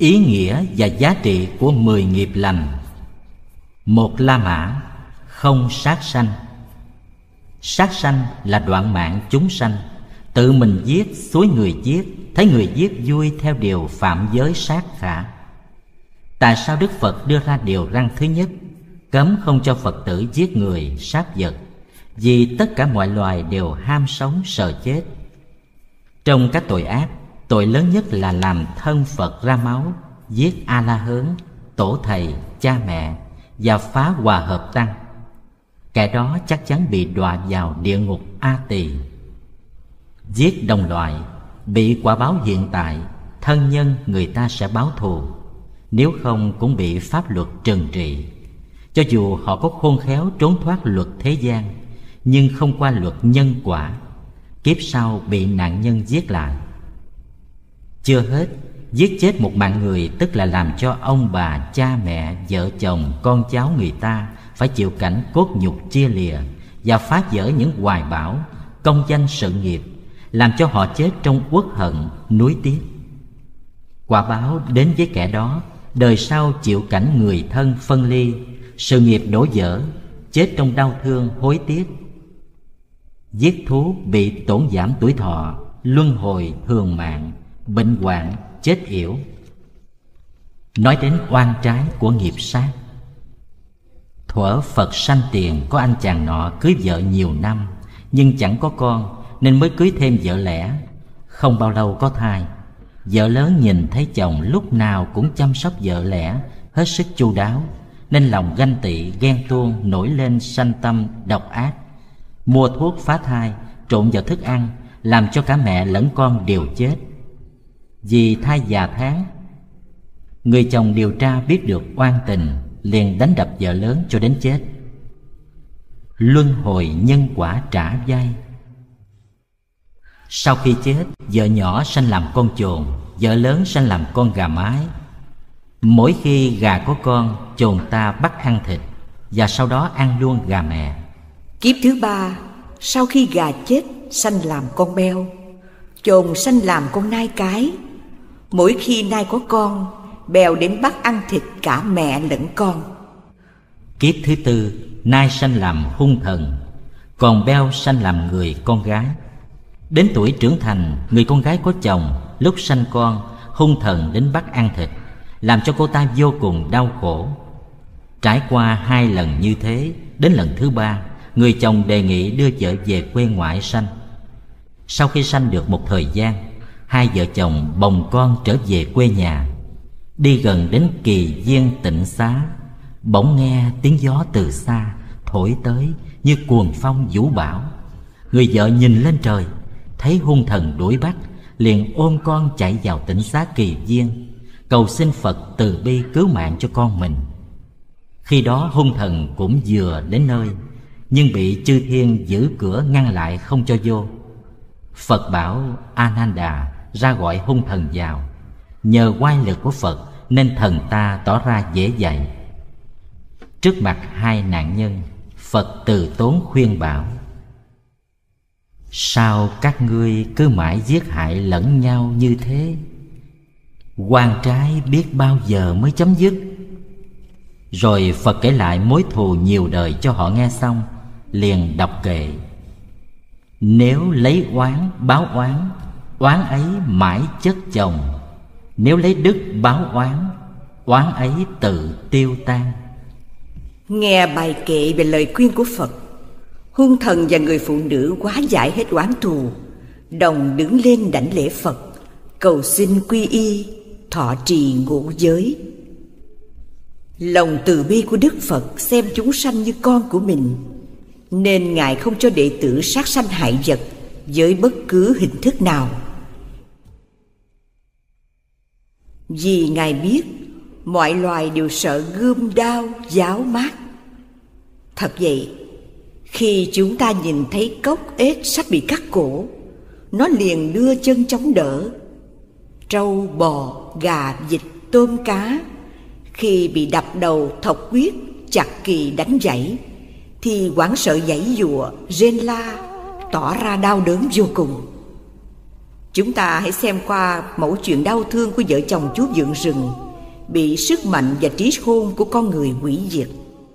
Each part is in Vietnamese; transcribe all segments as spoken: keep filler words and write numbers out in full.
Ý nghĩa và giá trị của mười nghiệp lành. Một La Mã, không sát sanh. Sát sanh là đoạn mạng chúng sanh, tự mình giết, xúi người giết, thấy người giết vui theo điều phạm giới sát khả. Tại sao Đức Phật đưa ra điều răn thứ nhất, cấm không cho Phật tử giết người, sát vật? Vì tất cả mọi loài đều ham sống sợ chết. Trong các tội ác, tội lớn nhất là làm thân Phật ra máu, giết A-la-hớn, tổ thầy, cha mẹ và phá hòa hợp tăng. Kẻ đó chắc chắn bị đọa vào địa ngục A Tỳ. Giết đồng loại, bị quả báo hiện tại, thân nhân người ta sẽ báo thù, nếu không cũng bị pháp luật trừng trị. Cho dù họ có khôn khéo trốn thoát luật thế gian, nhưng không qua luật nhân quả, kiếp sau bị nạn nhân giết lại. Chưa hết, giết chết một mạng người tức là làm cho ông bà, cha mẹ, vợ chồng, con cháu người ta phải chịu cảnh cốt nhục chia lìa và phá vỡ những hoài bão, công danh sự nghiệp, làm cho họ chết trong uất hận, nuối tiếc. Quả báo đến với kẻ đó, đời sau chịu cảnh người thân phân ly, sự nghiệp đổ vỡ, chết trong đau thương hối tiếc. Giết thú bị tổn giảm tuổi thọ, luân hồi thường mạng, bệnh hoạn, chết yểu. Nói đến oan trái của nghiệp sát. Thuở Phật sanh tiền, có anh chàng nọ cưới vợ nhiều năm, nhưng chẳng có con, nên mới cưới thêm vợ lẽ. Không bao lâu có thai. Vợ lớn nhìn thấy chồng lúc nào cũng chăm sóc vợ lẽ, hết sức chu đáo, nên lòng ganh tị, ghen tuông nổi lên sanh tâm độc ác. Mua thuốc phá thai, trộn vào thức ăn, làm cho cả mẹ lẫn con đều chết. Vì thai già tháng, người chồng điều tra biết được oan tình, liền đánh đập vợ lớn cho đến chết. Luân hồi nhân quả trả vay. Sau khi chết, vợ nhỏ sanh làm con chồn, vợ lớn sanh làm con gà mái. Mỗi khi gà có con, chồn ta bắt ăn thịt, và sau đó ăn luôn gà mẹ. Kiếp thứ ba, sau khi gà chết, sanh làm con beo, chồn sanh làm con nai cái. Mỗi khi nai có con, bèo đến bắt ăn thịt cả mẹ lẫn con. Kiếp thứ tư, nai sanh làm hung thần, còn beo sanh làm người con gái. Đến tuổi trưởng thành, người con gái có chồng, lúc sanh con, hung thần đến bắt ăn thịt, làm cho cô ta vô cùng đau khổ. Trải qua hai lần như thế, đến lần thứ ba, người chồng đề nghị đưa vợ về quê ngoại sanh. Sau khi sanh được một thời gian, hai vợ chồng bồng con trở về quê nhà. Đi gần đến Kỳ Viên Tịnh Xá, bỗng nghe tiếng gió từ xa thổi tới như cuồng phong vũ bão. Người vợ nhìn lên trời, thấy hung thần đuổi bắt, liền ôm con chạy vào Tịnh Xá Kỳ Viên, cầu xin Phật từ bi cứu mạng cho con mình. Khi đó hung thần cũng vừa đến nơi, nhưng bị chư thiên giữ cửa ngăn lại không cho vô. Phật bảo A-nan-đà ra gọi hung thần vào. Nhờ oai lực của Phật nên thần ta tỏ ra dễ dạy. Trước mặt hai nạn nhân, Phật từ tốn khuyên bảo: sao các ngươi cứ mãi giết hại lẫn nhau như thế? Oan trái biết bao giờ mới chấm dứt? Rồi Phật kể lại mối thù nhiều đời cho họ nghe xong, liền đọc kệ: nếu lấy oán báo oán, oán ấy mãi chất chồng. Nếu lấy đức báo oán, oán ấy tự tiêu tan. Nghe bài kệ về lời khuyên của Phật, hung thần và người phụ nữ hóa giải hết oán thù, đồng đứng lên đảnh lễ Phật, cầu xin quy y, thọ trì ngũ giới. Lòng từ bi của Đức Phật xem chúng sanh như con của mình, nên Ngài không cho đệ tử sát sanh hại vật với bất cứ hình thức nào. Vì Ngài biết mọi loài đều sợ gươm đao giáo mát. Thật vậy, khi chúng ta nhìn thấy cóc ếch sắp bị cắt cổ, nó liền đưa chân chống đỡ. Trâu, bò, gà, vịt, tôm, cá khi bị đập đầu, thọc huyết, chặt kỳ, đánh giãy thì hoảng sợ giãy giụa, rên la, tỏ ra đau đớn vô cùng. Chúng ta hãy xem qua mẫu chuyện đau thương của vợ chồng chú vượn rừng bị sức mạnh và trí khôn của con người hủy diệt.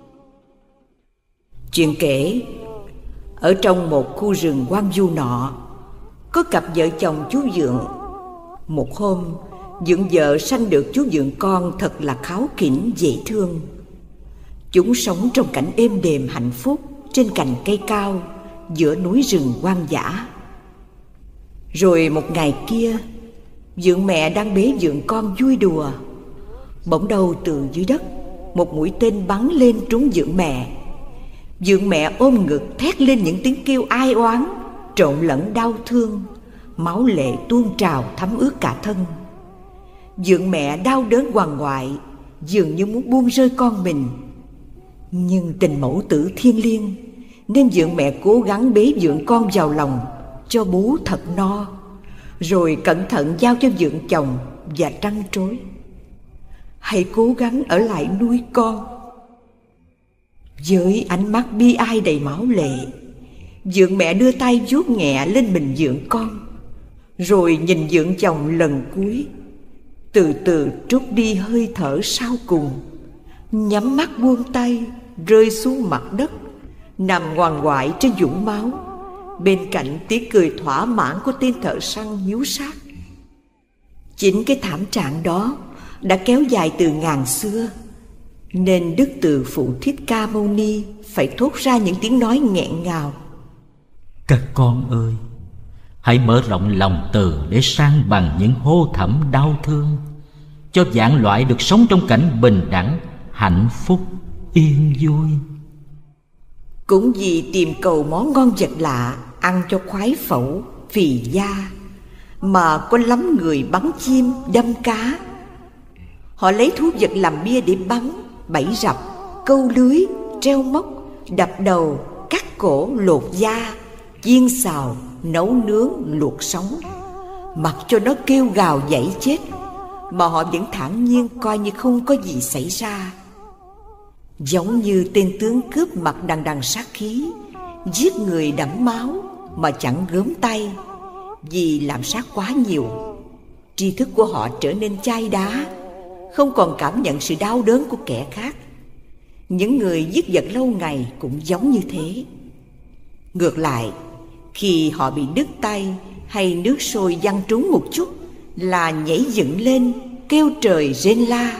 Chuyện kể, ở trong một khu rừng hoang vu nọ, có cặp vợ chồng chú vượn. Một hôm, vượn vợ sanh được chú vượn con thật là kháu khỉnh dễ thương. Chúng sống trong cảnh êm đềm hạnh phúc trên cành cây cao giữa núi rừng hoang dã. Rồi một ngày kia, vượn mẹ đang bế vượn con vui đùa. Bỗng đâu từ dưới đất, một mũi tên bắn lên trúng vượn mẹ. Vượn mẹ ôm ngực thét lên những tiếng kêu ai oán, trộn lẫn đau thương. Máu lệ tuôn trào thấm ướt cả thân. Vượn mẹ đau đớn hoàng hoại, dường như muốn buông rơi con mình. Nhưng tình mẫu tử thiêng liêng, nên vượn mẹ cố gắng bế vượn con vào lòng, cho bú thật no, rồi cẩn thận giao cho vượn chồng và trăn trối: hãy cố gắng ở lại nuôi con. Với ánh mắt bi ai đầy máu lệ, vượn mẹ đưa tay vuốt nhẹ lên mình vượn con, rồi nhìn vượn chồng lần cuối, từ từ trút đi hơi thở sau cùng, nhắm mắt buông tay, rơi xuống mặt đất, nằm ngoằn ngoại trên vũng máu, bên cạnh tiếng cười thỏa mãn của tên thợ săn hiếu sát. Chính cái thảm trạng đó đã kéo dài từ ngàn xưa, nên Đức Từ Phụ Thích Ca Mâu Ni phải thốt ra những tiếng nói nghẹn ngào: các con ơi, hãy mở rộng lòng từ để san bằng những hô thẳm đau thương, cho vạn loại được sống trong cảnh bình đẳng, hạnh phúc, yên vui. Cũng vì tìm cầu món ngon vật lạ, ăn cho khoái phẩu, phì da, mà có lắm người bắn chim, đâm cá. Họ lấy thú vật làm bia để bắn, bẫy rập, câu lưới, treo móc, đập đầu, cắt cổ, lột da, chiên xào, nấu nướng, luộc sống, mặc cho nó kêu gào giãy chết, mà họ vẫn thản nhiên coi như không có gì xảy ra. Giống như tên tướng cướp mặt đằng đằng sát khí, giết người đẫm máu mà chẳng gớm tay, vì làm sát quá nhiều. Tri thức của họ trở nên chai đá, không còn cảm nhận sự đau đớn của kẻ khác. Những người giết vật lâu ngày cũng giống như thế. Ngược lại, khi họ bị đứt tay hay nước sôi văng trúng một chút là nhảy dựng lên, kêu trời rên la.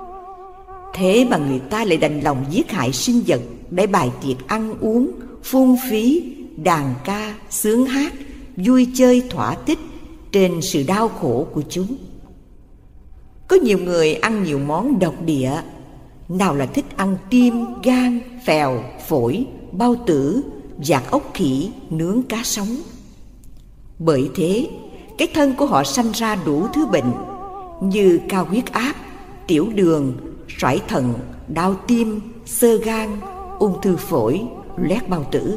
Thế mà người ta lại đành lòng giết hại sinh vật để bài tiệc ăn uống, phung phí, đàn ca, sướng hát, vui chơi thỏa thích trên sự đau khổ của chúng. Có nhiều người ăn nhiều món độc địa, nào là thích ăn tim, gan, phèo, phổi, bao tử, dạt ốc khỉ, nướng cá sống. Bởi thế, cái thân của họ sanh ra đủ thứ bệnh như cao huyết áp, tiểu đường, sỏi thận, đau tim, xơ gan, ung thư phổi, loét bao tử.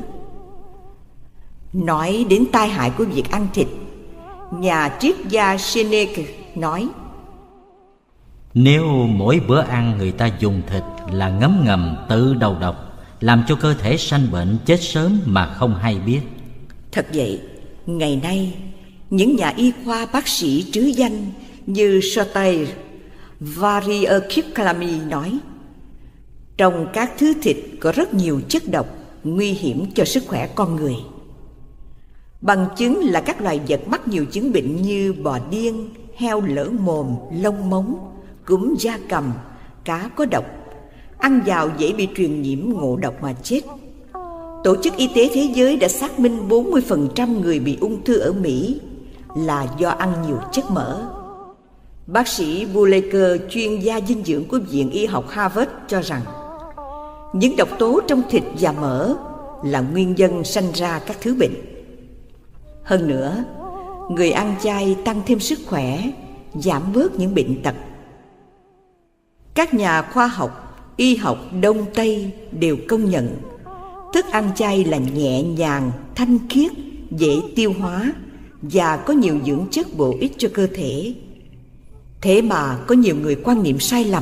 Nói đến tai hại của việc ăn thịt, nhà triết gia Seneca nói: nếu mỗi bữa ăn người ta dùng thịt là ngấm ngầm tự đầu độc, làm cho cơ thể sanh bệnh chết sớm mà không hay biết. Thật vậy, ngày nay những nhà y khoa bác sĩ trứ danh như Sotair, Variakiclami nói: trong các thứ thịt có rất nhiều chất độc nguy hiểm cho sức khỏe con người. Bằng chứng là các loài vật mắc nhiều chứng bệnh như bò điên, heo lở mồm, lông móng, cúm gia cầm, cá có độc, ăn vào dễ bị truyền nhiễm ngộ độc mà chết. Tổ chức Y tế Thế giới đã xác minh bốn mươi phần trăm người bị ung thư ở Mỹ là do ăn nhiều chất mỡ. Bác sĩ Buleker, chuyên gia dinh dưỡng của Viện Y học Harvard cho rằng những độc tố trong thịt và mỡ là nguyên nhân sanh ra các thứ bệnh. Hơn nữa, người ăn chay tăng thêm sức khỏe, giảm bớt những bệnh tật. Các nhà khoa học, y học Đông Tây đều công nhận thức ăn chay là nhẹ nhàng, thanh khiết, dễ tiêu hóa và có nhiều dưỡng chất bổ ích cho cơ thể. Thế mà có nhiều người quan niệm sai lầm.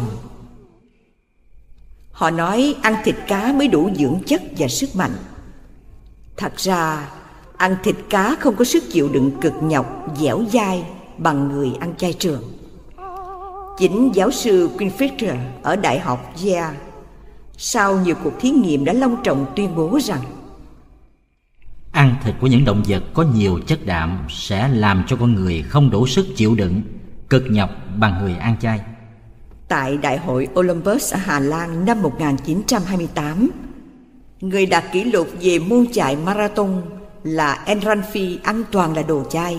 Họ nói ăn thịt cá mới đủ dưỡng chất và sức mạnh. Thật ra, Ăn thịt cá không có sức chịu đựng cực nhọc, dẻo dai bằng người ăn chay trường. Chính giáo sư Quinn ở Đại học Yale sau nhiều cuộc thí nghiệm đã long trọng tuyên bố rằng ăn thịt của những động vật có nhiều chất đạm sẽ làm cho con người không đủ sức chịu đựng cực nhọc bằng người ăn chay. Tại Đại hội Olympus ở Hà Lan năm một nghìn chín trăm hai mươi tám, người đạt kỷ lục về môn chạy marathon là Enran Phi ăn toàn là đồ chay.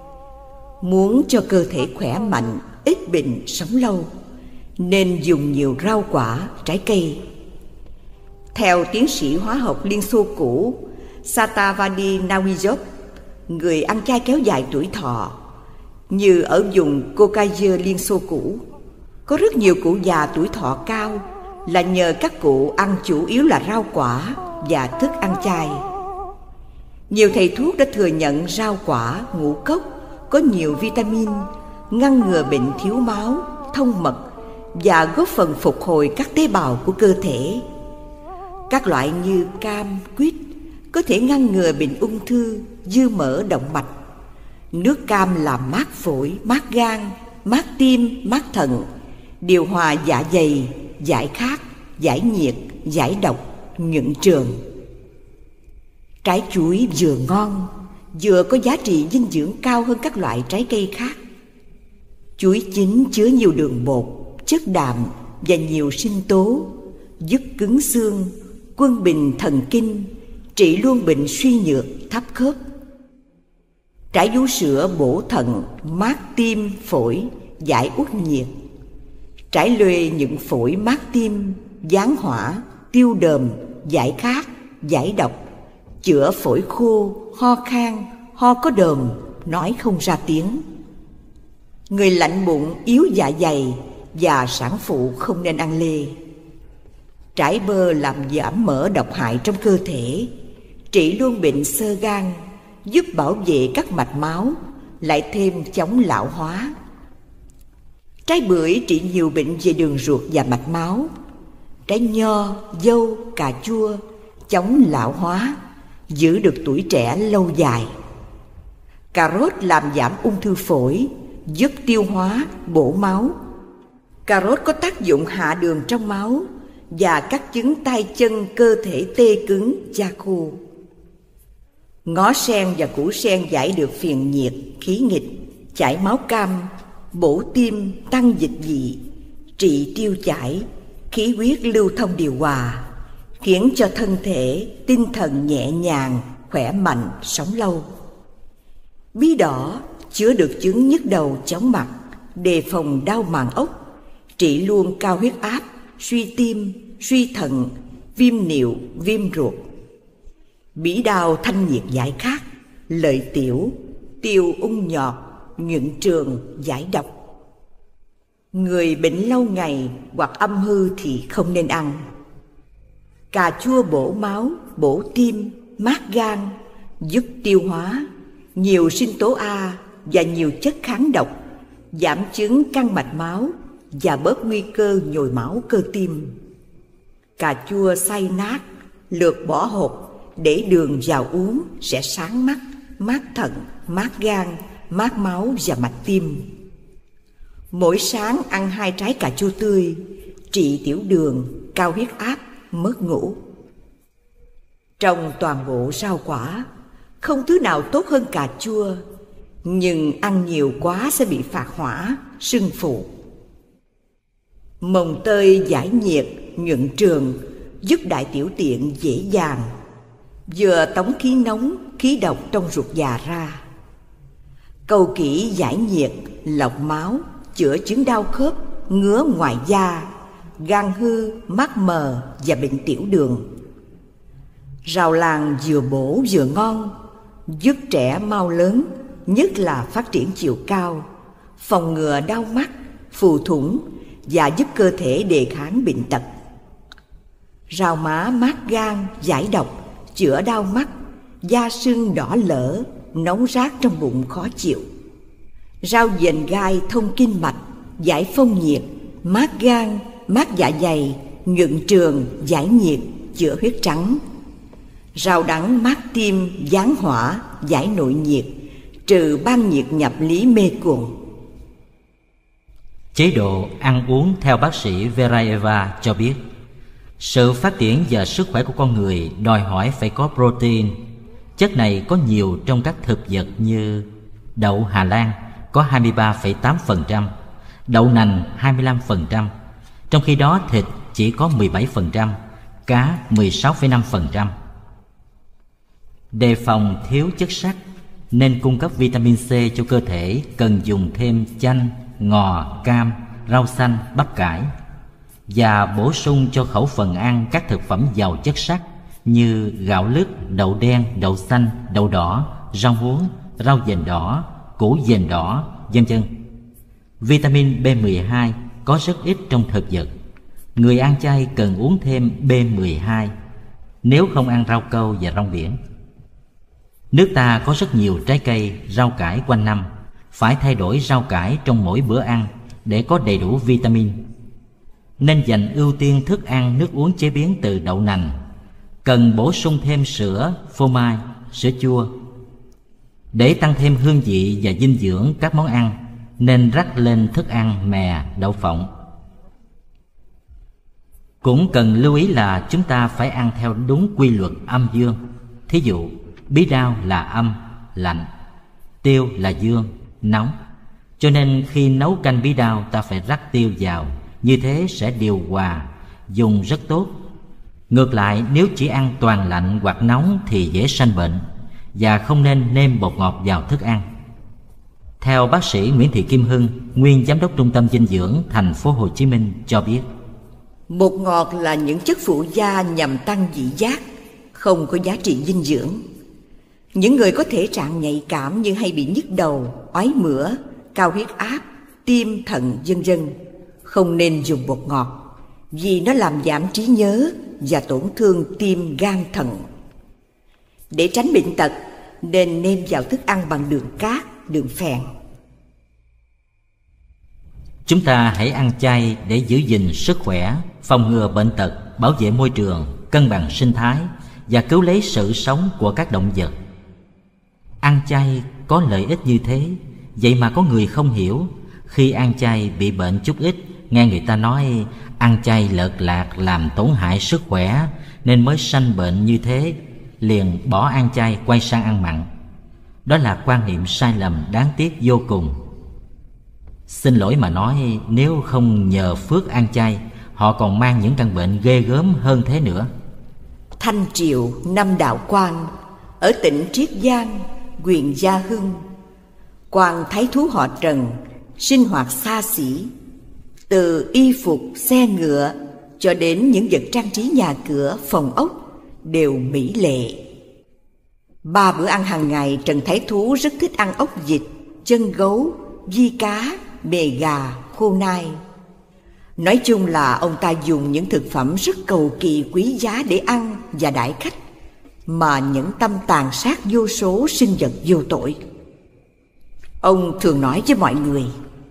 Muốn cho cơ thể khỏe mạnh, ít bệnh, sống lâu, nên dùng nhiều rau quả, trái cây. Theo tiến sĩ hóa học Liên Xô cũ Satavadi Nawizhov, người ăn chay kéo dài tuổi thọ, như ở vùng Caucasus Liên Xô cũ, có rất nhiều cụ già tuổi thọ cao là nhờ các cụ ăn chủ yếu là rau quả và thức ăn chay. Nhiều thầy thuốc đã thừa nhận rau quả, ngũ cốc có nhiều vitamin, ngăn ngừa bệnh thiếu máu, thông mật và góp phần phục hồi các tế bào của cơ thể. Các loại như cam, quýt có thể ngăn ngừa bệnh ung thư, dư mỡ động mạch. Nước cam làm mát phổi, mát gan, mát tim, mát thận, điều hòa dạ dày, giải khát, giải nhiệt, giải độc, nhuận trường. Trái chuối vừa ngon, vừa có giá trị dinh dưỡng cao hơn các loại trái cây khác. Chuối chín chứa nhiều đường bột, chất đạm và nhiều sinh tố, giúp cứng xương, quân bình thần kinh, trị luôn bệnh suy nhược, thấp khớp. Trái vú sữa bổ thận, mát tim, phổi, giải uất nhiệt. Trái lê nhuận phổi, mát tim, giáng hỏa, tiêu đờm, giải khát, giải độc, chữa phổi khô, ho khan, ho có đờm, nói không ra tiếng. Người lạnh bụng, yếu dạ dày và sản phụ không nên ăn lê. Trái bơ làm giảm mỡ độc hại trong cơ thể, trị luôn bệnh xơ gan, giúp bảo vệ các mạch máu, lại thêm chống lão hóa. Trái bưởi trị nhiều bệnh về đường ruột và mạch máu. Trái nho, dâu, cà chua chống lão hóa, giữ được tuổi trẻ lâu dài. Cà rốt làm giảm ung thư phổi, giúp tiêu hóa, bổ máu. Cà rốt có tác dụng hạ đường trong máu và các chứng tay chân cơ thể tê cứng, da khô. Ngó sen và củ sen giải được phiền nhiệt, khí nghịch, chảy máu cam, bổ tim, tăng dịch vị, trị tiêu chảy, khí huyết lưu thông điều hòa, khiến cho thân thể, tinh thần nhẹ nhàng, khỏe mạnh, sống lâu. Bí đỏ chứa được chứng nhức đầu, chóng mặt, đề phòng đau màng ốc, trị luôn cao huyết áp, suy tim, suy thận, viêm niệu, viêm ruột. Bí đao thanh nhiệt giải khát, lợi tiểu, tiêu ung nhọt, nhuận trường, giải độc. Người bệnh lâu ngày hoặc âm hư thì không nên ăn. Cà chua bổ máu, bổ tim, mát gan, giúp tiêu hóa, nhiều sinh tố A và nhiều chất kháng độc, giảm chứng căng mạch máu và bớt nguy cơ nhồi máu cơ tim. Cà chua xay nát, lược bỏ hột để đường vào uống sẽ sáng mắt, mát thận, mát gan, mát máu và mạch tim. Mỗi sáng ăn hai trái cà chua tươi, trị tiểu đường, cao huyết áp, mất ngủ. Trong toàn bộ rau quả, không thứ nào tốt hơn cà chua, nhưng ăn nhiều quá sẽ bị phạt hỏa, sưng phụ. Mồng tơi giải nhiệt, nhuận trường, giúp đại tiểu tiện dễ dàng, vừa tống khí nóng, khí độc trong ruột già ra. Cầu kỷ giải nhiệt, lọc máu, chữa chứng đau khớp, ngứa ngoài da, gan hư, mắt mờ và bệnh tiểu đường. Rau lang vừa bổ vừa ngon, giúp trẻ mau lớn, nhất là phát triển chiều cao, phòng ngừa đau mắt, phù thủng và giúp cơ thể đề kháng bệnh tật. Rau má mát gan, giải độc, chữa đau mắt, da sưng đỏ lở, nóng rát trong bụng khó chịu. Rau dền gai thông kinh mạch, giải phong nhiệt, mát gan, mát dạ dày, nhuận trường, giải nhiệt, chữa huyết trắng. Rau đắng mát tim, giáng hỏa, giải nội nhiệt, trừ ban nhiệt nhập lý mê cuồng. Chế độ ăn uống theo bác sĩ Veraeva cho biết, sự phát triển và sức khỏe của con người đòi hỏi phải có protein. Chất này có nhiều trong các thực vật như đậu Hà Lan có hai mươi ba phẩy tám phần trăm, đậu nành hai mươi lăm phần trăm, trong khi đó thịt chỉ có mười bảy phần trăm, cá mười sáu phẩy năm phần trăm. Đề phòng thiếu chất sắt nên cung cấp vitamin C cho cơ thể, cần dùng thêm chanh, ngò, cam, rau xanh, bắp cải, và bổ sung cho khẩu phần ăn các thực phẩm giàu chất sắt như gạo lứt, đậu đen, đậu xanh, đậu đỏ, rau muống, rau dền đỏ, củ dền đỏ, vân vân. Vitamin B mười hai có rất ít trong thực vật. Người ăn chay cần uống thêm B mười hai nếu không ăn rau câu và rong biển. Nước ta có rất nhiều trái cây, rau cải quanh năm. Phải thay đổi rau cải trong mỗi bữa ăn để có đầy đủ vitamin. Nên dành ưu tiên thức ăn, nước uống chế biến từ đậu nành. Cần bổ sung thêm sữa, phô mai, sữa chua. Để tăng thêm hương vị và dinh dưỡng các món ăn, nên rắc lên thức ăn mè, đậu phộng. Cũng cần lưu ý là chúng ta phải ăn theo đúng quy luật âm dương. Thí dụ, bí đao là âm, lạnh, tiêu là dương, nóng. Cho nên khi nấu canh bí đao ta phải rắc tiêu vào, như thế sẽ điều hòa, dùng rất tốt. Ngược lại, nếu chỉ ăn toàn lạnh hoặc nóng thì dễ sanh bệnh, và không nên nêm bột ngọt vào thức ăn. Theo bác sĩ Nguyễn Thị Kim Hưng, nguyên giám đốc Trung tâm Dinh dưỡng thành phố Hồ Chí Minh cho biết, bột ngọt là những chất phụ gia nhằm tăng vị giác, không có giá trị dinh dưỡng. Những người có thể trạng nhạy cảm như hay bị nhức đầu, ói mửa, cao huyết áp, tim, thận, vân vân không nên dùng bột ngọt, vì nó làm giảm trí nhớ và tổn thương tim, gan, thận. Để tránh bệnh tật, nên nêm vào thức ăn bằng đường cát, đường phèn. Chúng ta hãy ăn chay để giữ gìn sức khỏe, phòng ngừa bệnh tật, bảo vệ môi trường, cân bằng sinh thái và cứu lấy sự sống của các động vật. Ăn chay có lợi ích như thế, vậy mà có người không hiểu. Khi ăn chay bị bệnh chút ít, nghe người ta nói ăn chay lợt lạc làm tổn hại sức khỏe nên mới sanh bệnh như thế, liền bỏ ăn chay quay sang ăn mặn. Đó là quan niệm sai lầm đáng tiếc vô cùng. Xin lỗi mà nói, nếu không nhờ phước ăn chay, họ còn mang những căn bệnh ghê gớm hơn thế nữa. Thanh Triều năm đạo quan ở tỉnh Triết Giang, huyện Gia Hưng. Quan thái thú họ Trần, sinh hoạt xa xỉ, từ y phục, xe ngựa cho đến những vật trang trí nhà cửa, phòng ốc đều mỹ lệ. Ba bữa ăn hàng ngày, Trần Thái Thú rất thích ăn ốc vịt, chân gấu, vi cá, bề gà, khô nai. Nói chung là ông ta dùng những thực phẩm rất cầu kỳ quý giá để ăn và đãi khách, mà nhẫn tâm tàn sát vô số sinh vật vô tội. Ông thường nói với mọi người,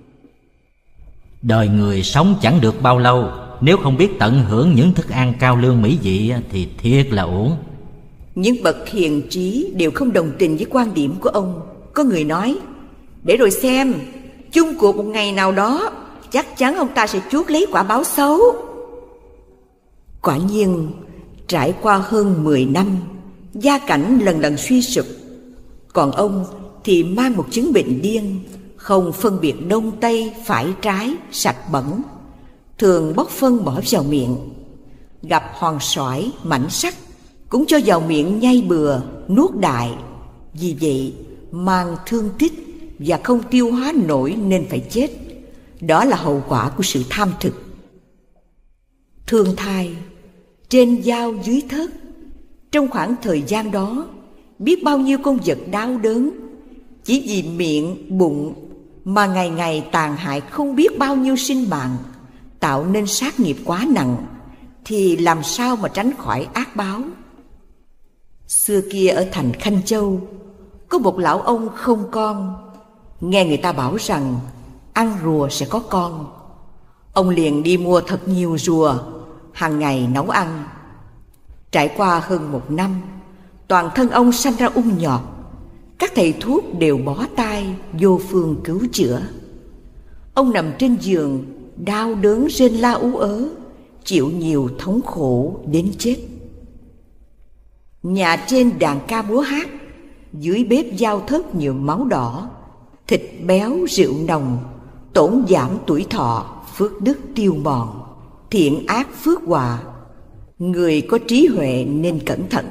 đời người sống chẳng được bao lâu, nếu không biết tận hưởng những thức ăn cao lương mỹ vị thì thiệt là uổng. Những bậc hiền trí đều không đồng tình với quan điểm của ông. Có người nói, để rồi xem, chung cuộc một ngày nào đó chắc chắn ông ta sẽ chuốc lấy quả báo xấu. Quả nhiên, trải qua hơn mười năm, gia cảnh lần lần suy sụp. Còn ông thì mang một chứng bệnh điên, không phân biệt đông tây, phải trái, sạch bẩn, thường bốc phân bỏ vào miệng. Gặp hòn sỏi, mảnh sắt cũng cho vào miệng nhai bừa, nuốt đại. Vì vậy mang thương tích và không tiêu hóa nổi nên phải chết. Đó là hậu quả của sự tham thực. Thương thai, trên dao dưới thớt. Trong khoảng thời gian đó, biết bao nhiêu con vật đau đớn, chỉ vì miệng, bụng mà ngày ngày tàn hại không biết bao nhiêu sinh mạng, tạo nên sát nghiệp quá nặng, thì làm sao mà tránh khỏi ác báo. Xưa kia ở thành Khanh Châu, có một lão ông không con. Nghe người ta bảo rằng ăn rùa sẽ có con, ông liền đi mua thật nhiều rùa, hàng ngày nấu ăn. Trải qua hơn một năm, Toàn thân ông sanh ra ung nhọt. Các thầy thuốc đều bó tay vô phương cứu chữa. Ông nằm trên giường, đau đớn rên la ú ớ, chịu nhiều thống khổ đến chết. Nhà trên đàn ca múa hát, dưới bếp dao thớt nhiều máu đỏ, thịt béo rượu nồng, tổn giảm tuổi thọ, phước đức tiêu mòn, thiện ác phước họa. Người có trí huệ nên cẩn thận.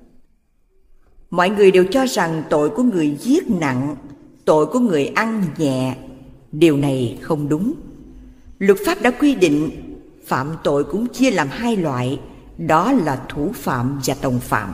Mọi người đều cho rằng tội của người giết nặng, tội của người ăn nhẹ. Điều này không đúng. Luật pháp đã quy định phạm tội cũng chia làm hai loại, đó là thủ phạm và tòng phạm.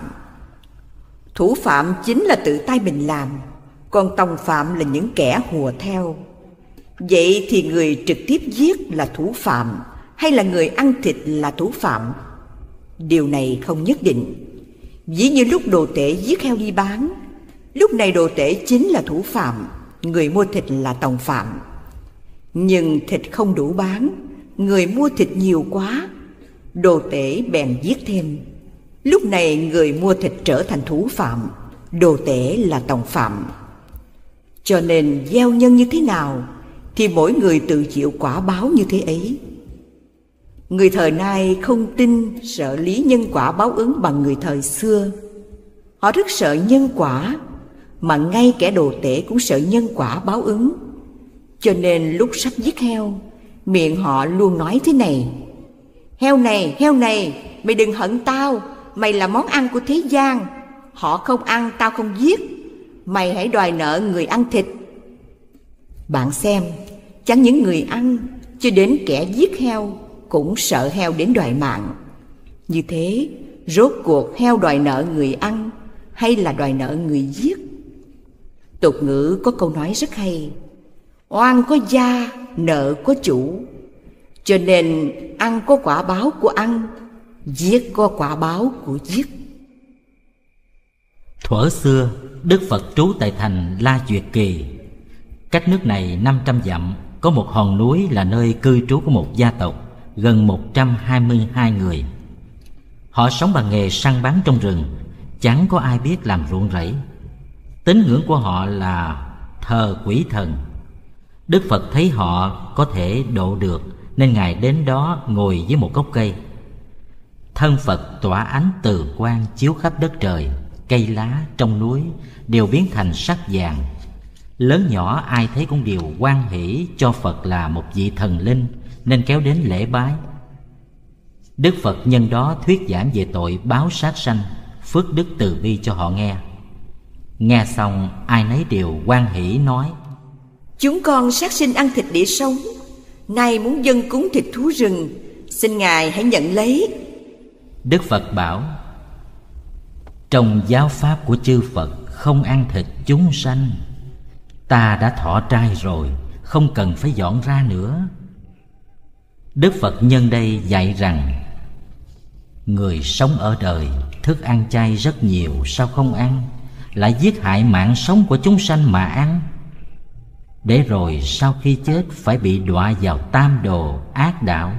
Thủ phạm chính là tự tay mình làm, còn tòng phạm là những kẻ hùa theo. Vậy thì người trực tiếp giết là thủ phạm, hay là người ăn thịt là thủ phạm? Điều này không nhất định. Ví như lúc đồ tể giết heo đi bán, lúc này đồ tể chính là thủ phạm, người mua thịt là tòng phạm. Nhưng thịt không đủ bán, người mua thịt nhiều quá, đồ tể bèn giết thêm. Lúc này người mua thịt trở thành thủ phạm, đồ tể là tòng phạm. Cho nên gieo nhân như thế nào thì mỗi người tự chịu quả báo như thế ấy. Người thời nay không tin sợ lý nhân quả báo ứng bằng người thời xưa. Họ rất sợ nhân quả, mà ngay kẻ đồ tể cũng sợ nhân quả báo ứng. Cho nên lúc sắp giết heo, miệng họ luôn nói thế này: heo này, heo này, mày đừng hận tao, mày là món ăn của thế gian. Họ không ăn, tao không giết, mày hãy đòi nợ người ăn thịt. Bạn xem, chẳng những người ăn, cho đến kẻ giết heo cũng sợ heo đến đòi mạng. Như thế, rốt cuộc heo đòi nợ người ăn hay là đòi nợ người giết? Tục ngữ có câu nói rất hay: oan có gia, nợ có chủ. Cho nên ăn có quả báo của ăn, giết có quả báo của giết. Thuở xưa, Đức Phật trú tại thành La Duyệt Kỳ. Cách nước này năm trăm dặm có một hòn núi là nơi cư trú của một gia tộc gần một trăm hai mươi hai người. Họ sống bằng nghề săn bắn trong rừng, chẳng có ai biết làm ruộng rẫy. Tín ngưỡng của họ là thờ quỷ thần. Đức Phật thấy họ có thể độ được nên Ngài đến đó ngồi dưới một gốc cây. Thân Phật tỏa ánh từ quang chiếu khắp đất trời, cây lá trong núi đều biến thành sắc vàng. Lớn nhỏ ai thấy cũng đều hoan hỷ cho Phật là một vị thần linh nên kéo đến lễ bái. Đức Phật nhân đó thuyết giảng về tội báo sát sanh, phước đức từ bi cho họ nghe. Nghe xong ai nấy đều hoan hỷ nói: chúng con sát sinh ăn thịt để sống, nay muốn dâng cúng thịt thú rừng, xin Ngài hãy nhận lấy. Đức Phật bảo: trong giáo pháp của chư Phật không ăn thịt chúng sanh. Ta đã thọ trai rồi, không cần phải dọn ra nữa. Đức Phật nhân đây dạy rằng: người sống ở đời, thức ăn chay rất nhiều, sao không ăn? Lại giết hại mạng sống của chúng sanh mà ăn, để rồi sau khi chết phải bị đọa vào tam đồ ác đạo.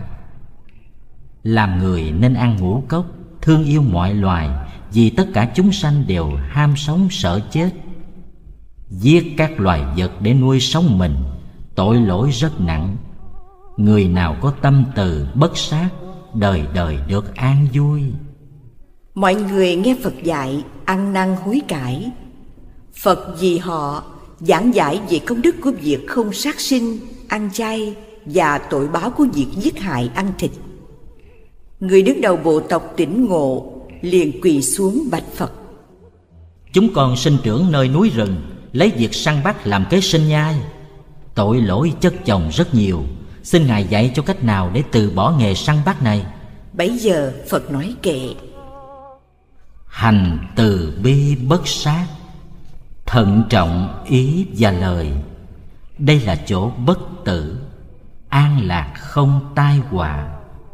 Làm người nên ăn ngũ cốc, thương yêu mọi loài, vì tất cả chúng sanh đều ham sống sợ chết. Giết các loài vật để nuôi sống mình, tội lỗi rất nặng. Người nào có tâm từ bất sát, đời đời được an vui. Mọi người nghe Phật dạy, ăn năn hối cải. Phật vì họ giảng giải về công đức của việc không sát sinh, ăn chay và tội báo của việc giết hại ăn thịt. Người đứng đầu bộ tộc tỉnh ngộ, liền quỳ xuống bạch Phật: chúng con sinh trưởng nơi núi rừng, lấy việc săn bắt làm kế sinh nhai. Tội lỗi chất chồng rất nhiều, xin Ngài dạy cho cách nào để từ bỏ nghề săn bắt này. Bấy giờ Phật nói kệ: hành từ bi bất sát, thận trọng ý và lời. Đây là chỗ bất tử, an lạc không tai họa.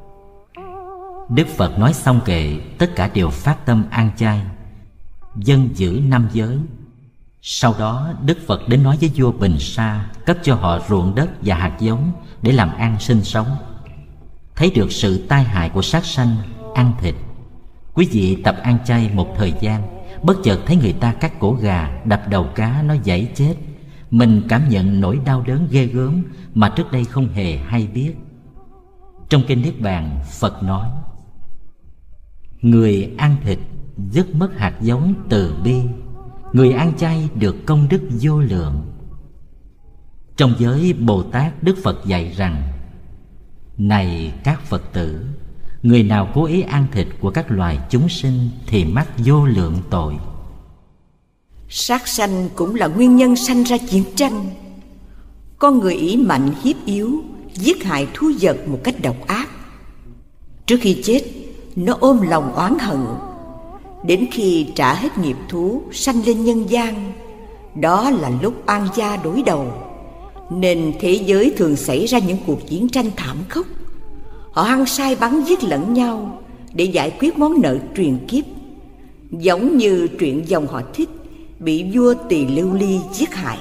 Đức Phật nói xong kệ, tất cả đều phát tâm ăn chay, dân giữ năm giới. Sau đó Đức Phật đến nói với vua Bình Sa, cấp cho họ ruộng đất và hạt giống để làm ăn sinh sống. Thấy được sự tai hại của sát sanh, ăn thịt, quý vị tập ăn chay một thời gian, bất chợt thấy người ta cắt cổ gà, đập đầu cá nó giãy chết. Mình cảm nhận nỗi đau đớn ghê gớm mà trước đây không hề hay biết. Trong kinh Niết Bàn, Phật nói: người ăn thịt dứt mất hạt giống từ bi, người ăn chay được công đức vô lượng. Trong giới Bồ Tát, Đức Phật dạy rằng: này các Phật tử, người nào cố ý ăn thịt của các loài chúng sinh thì mắc vô lượng tội. Sát sanh cũng là nguyên nhân sanh ra chiến tranh. Con người ỷ mạnh hiếp yếu, giết hại thú vật một cách độc ác. Trước khi chết, nó ôm lòng oán hận. Đến khi trả hết nghiệp thú, sanh lên nhân gian, đó là lúc oan gia đối đầu. Nên thế giới thường xảy ra những cuộc chiến tranh thảm khốc. Họ hăng say bắn giết lẫn nhau để giải quyết món nợ truyền kiếp. Giống như truyện dòng họ Thích bị vua Tỳ Lưu Ly giết hại.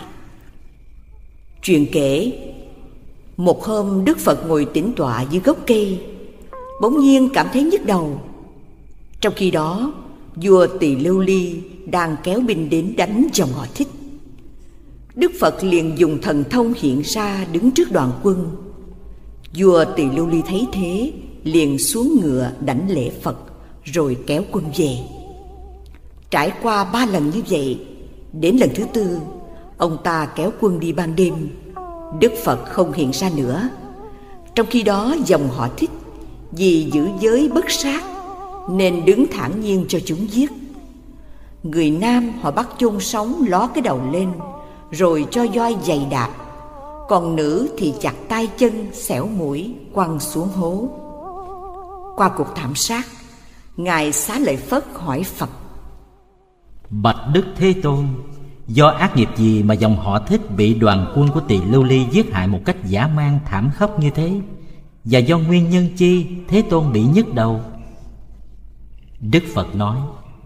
Truyền kể, một hôm Đức Phật ngồi tĩnh tọa dưới gốc cây, bỗng nhiên cảm thấy nhức đầu. Trong khi đó, vua Tỳ Lưu Ly đang kéo binh đến đánh dòng họ Thích. Đức Phật liền dùng thần thông hiện ra đứng trước đoàn quân. Vua Tỳ Lưu Ly thấy thế, liền xuống ngựa đảnh lễ Phật, rồi kéo quân về. Trải qua ba lần như vậy, đến lần thứ tư, ông ta kéo quân đi ban đêm. Đức Phật không hiện ra nữa. Trong khi đó, dòng họ Thích vì giữ giới bất sát nên đứng thản nhiên cho chúng giết. Người nam họ bắt chôn sống, ló cái đầu lên, rồi cho voi giày đạp. Còn nữ thì chặt tay chân, xẻo mũi, quăng xuống hố. Qua cuộc thảm sát, Ngài Xá Lợi Phất hỏi Phật: bạch Đức Thế Tôn, do ác nghiệp gì mà dòng họ Thích bị đoàn quân của Tỳ Lưu Ly giết hại một cách dã man thảm khốc như thế? Và do nguyên nhân chi Thế Tôn bị nhức đầu? Đức Phật nói: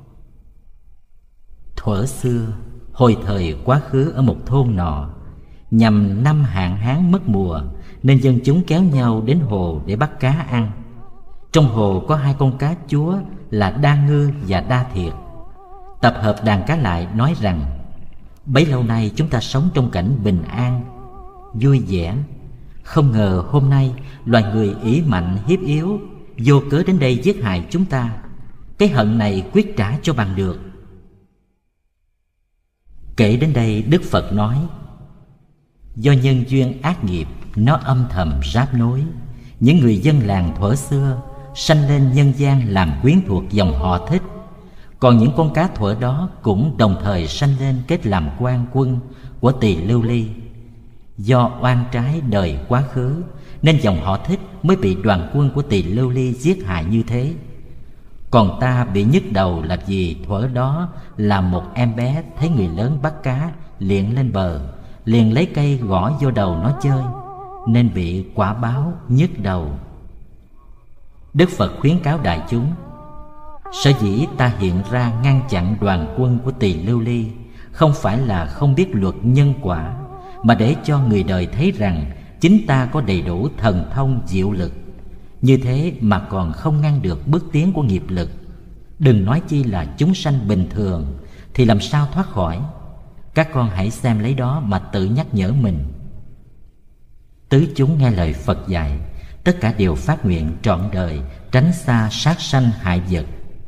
thuở xưa, hồi thời quá khứ ở một thôn nọ, nhằm năm hạn hán mất mùa, nên dân chúng kéo nhau đến hồ để bắt cá ăn. Trong hồ có hai con cá chúa là Đa Ngư và Đa Thiệt. Tập hợp đàn cá lại nói rằng: bấy lâu nay chúng ta sống trong cảnh bình an, vui vẻ. Không ngờ hôm nay loài người ỷ mạnh hiếp yếu, vô cớ đến đây giết hại chúng ta. Cái hận này quyết trả cho bằng được. Kể đến đây, Đức Phật nói: do nhân duyên ác nghiệp nó âm thầm ráp nối, những người dân làng thuở xưa sanh lên nhân gian làm quyến thuộc dòng họ Thích. Còn những con cá thuở đó cũng đồng thời sanh lên kết làm quan quân của Tỳ Lưu Ly. Do oan trái đời quá khứ nên dòng họ Thích mới bị đoàn quân của Tỳ Lưu Ly giết hại như thế. Còn ta bị nhức đầu là vì thuở đó là một em bé thấy người lớn bắt cá liền lên bờ, liền lấy cây gõ vô đầu nó chơi, nên bị quả báo nhức đầu. Đức Phật khuyến cáo đại chúng: sở dĩ ta hiện ra ngăn chặn đoàn quân của Tỳ Lưu Ly không phải là không biết luật nhân quả, mà để cho người đời thấy rằng chính ta có đầy đủ thần thông diệu lực. Như thế mà còn không ngăn được bước tiến của nghiệp lực, đừng nói chi là chúng sanh bình thường thì làm sao thoát khỏi. Các con hãy xem lấy đó mà tự nhắc nhở mình. Tứ chúng nghe lời Phật dạy, tất cả đều phát nguyện trọn đời tránh xa sát sanh hại vật.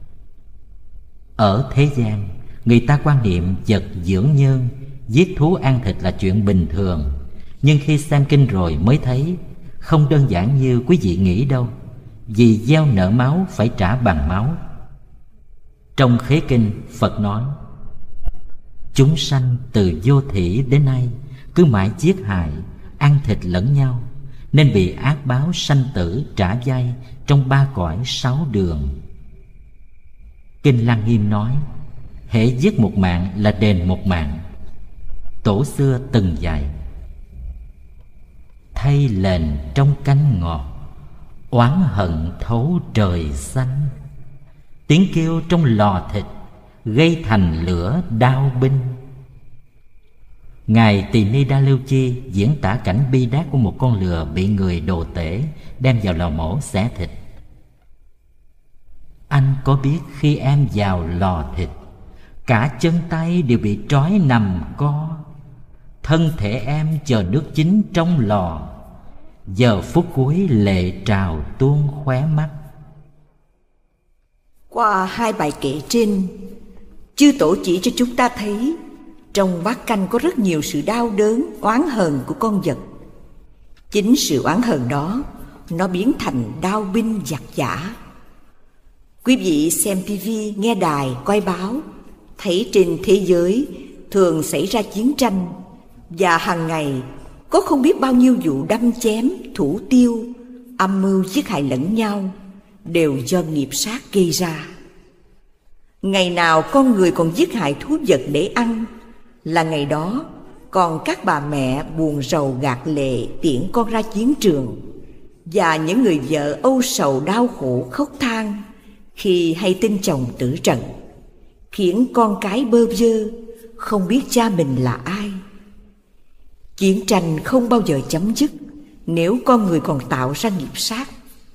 Ở thế gian, người ta quan niệm vật dưỡng nhân, giết thú ăn thịt là chuyện bình thường. Nhưng khi xem kinh rồi mới thấy không đơn giản như quý vị nghĩ đâu. Vì gieo nợ máu phải trả bằng máu. Trong khế kinh, Phật nói: chúng sanh từ vô thỉ đến nay cứ mãi giết hại, ăn thịt lẫn nhau, nên bị ác báo sanh tử trả vay trong ba cõi sáu đường. Kinh Lăng Nghiêm nói: hễ giết một mạng là đền một mạng. Tổ xưa từng dạy: thay lền trong canh ngọt, oán hận thấu trời xanh. Tiếng kêu trong lò thịt gây thành lửa đao binh. Ngài Tỳ Ni Đa Lưu Chi diễn tả cảnh bi đát của một con lừa bị người đồ tể đem vào lò mổ xẻ thịt. Anh có biết khi em vào lò thịt, cả chân tay đều bị trói nằm co. Thân thể em chờ nước chín trong lò, giờ phút cuối lệ trào tuôn khóe mắt. Qua hai bài kệ trên, chư tổ chỉ cho chúng ta thấy trong bát canh có rất nhiều sự đau đớn, oán hờn của con vật. Chính sự oán hờn đó, nó biến thành đao binh giặc giả. Quý vị xem tivi, nghe đài, coi báo, thấy trên thế giới thường xảy ra chiến tranh, và hàng ngày có không biết bao nhiêu vụ đâm chém, thủ tiêu, âm mưu giết hại lẫn nhau, đều do nghiệp sát gây ra. Ngày nào con người còn giết hại thú vật để ăn, là ngày đó còn các bà mẹ buồn rầu gạt lệ tiễn con ra chiến trường, và những người vợ âu sầu đau khổ khóc than khi hay tin chồng tử trận, khiến con cái bơ vơ không biết cha mình là ai. Chiến tranh không bao giờ chấm dứt nếu con người còn tạo ra nghiệp sát.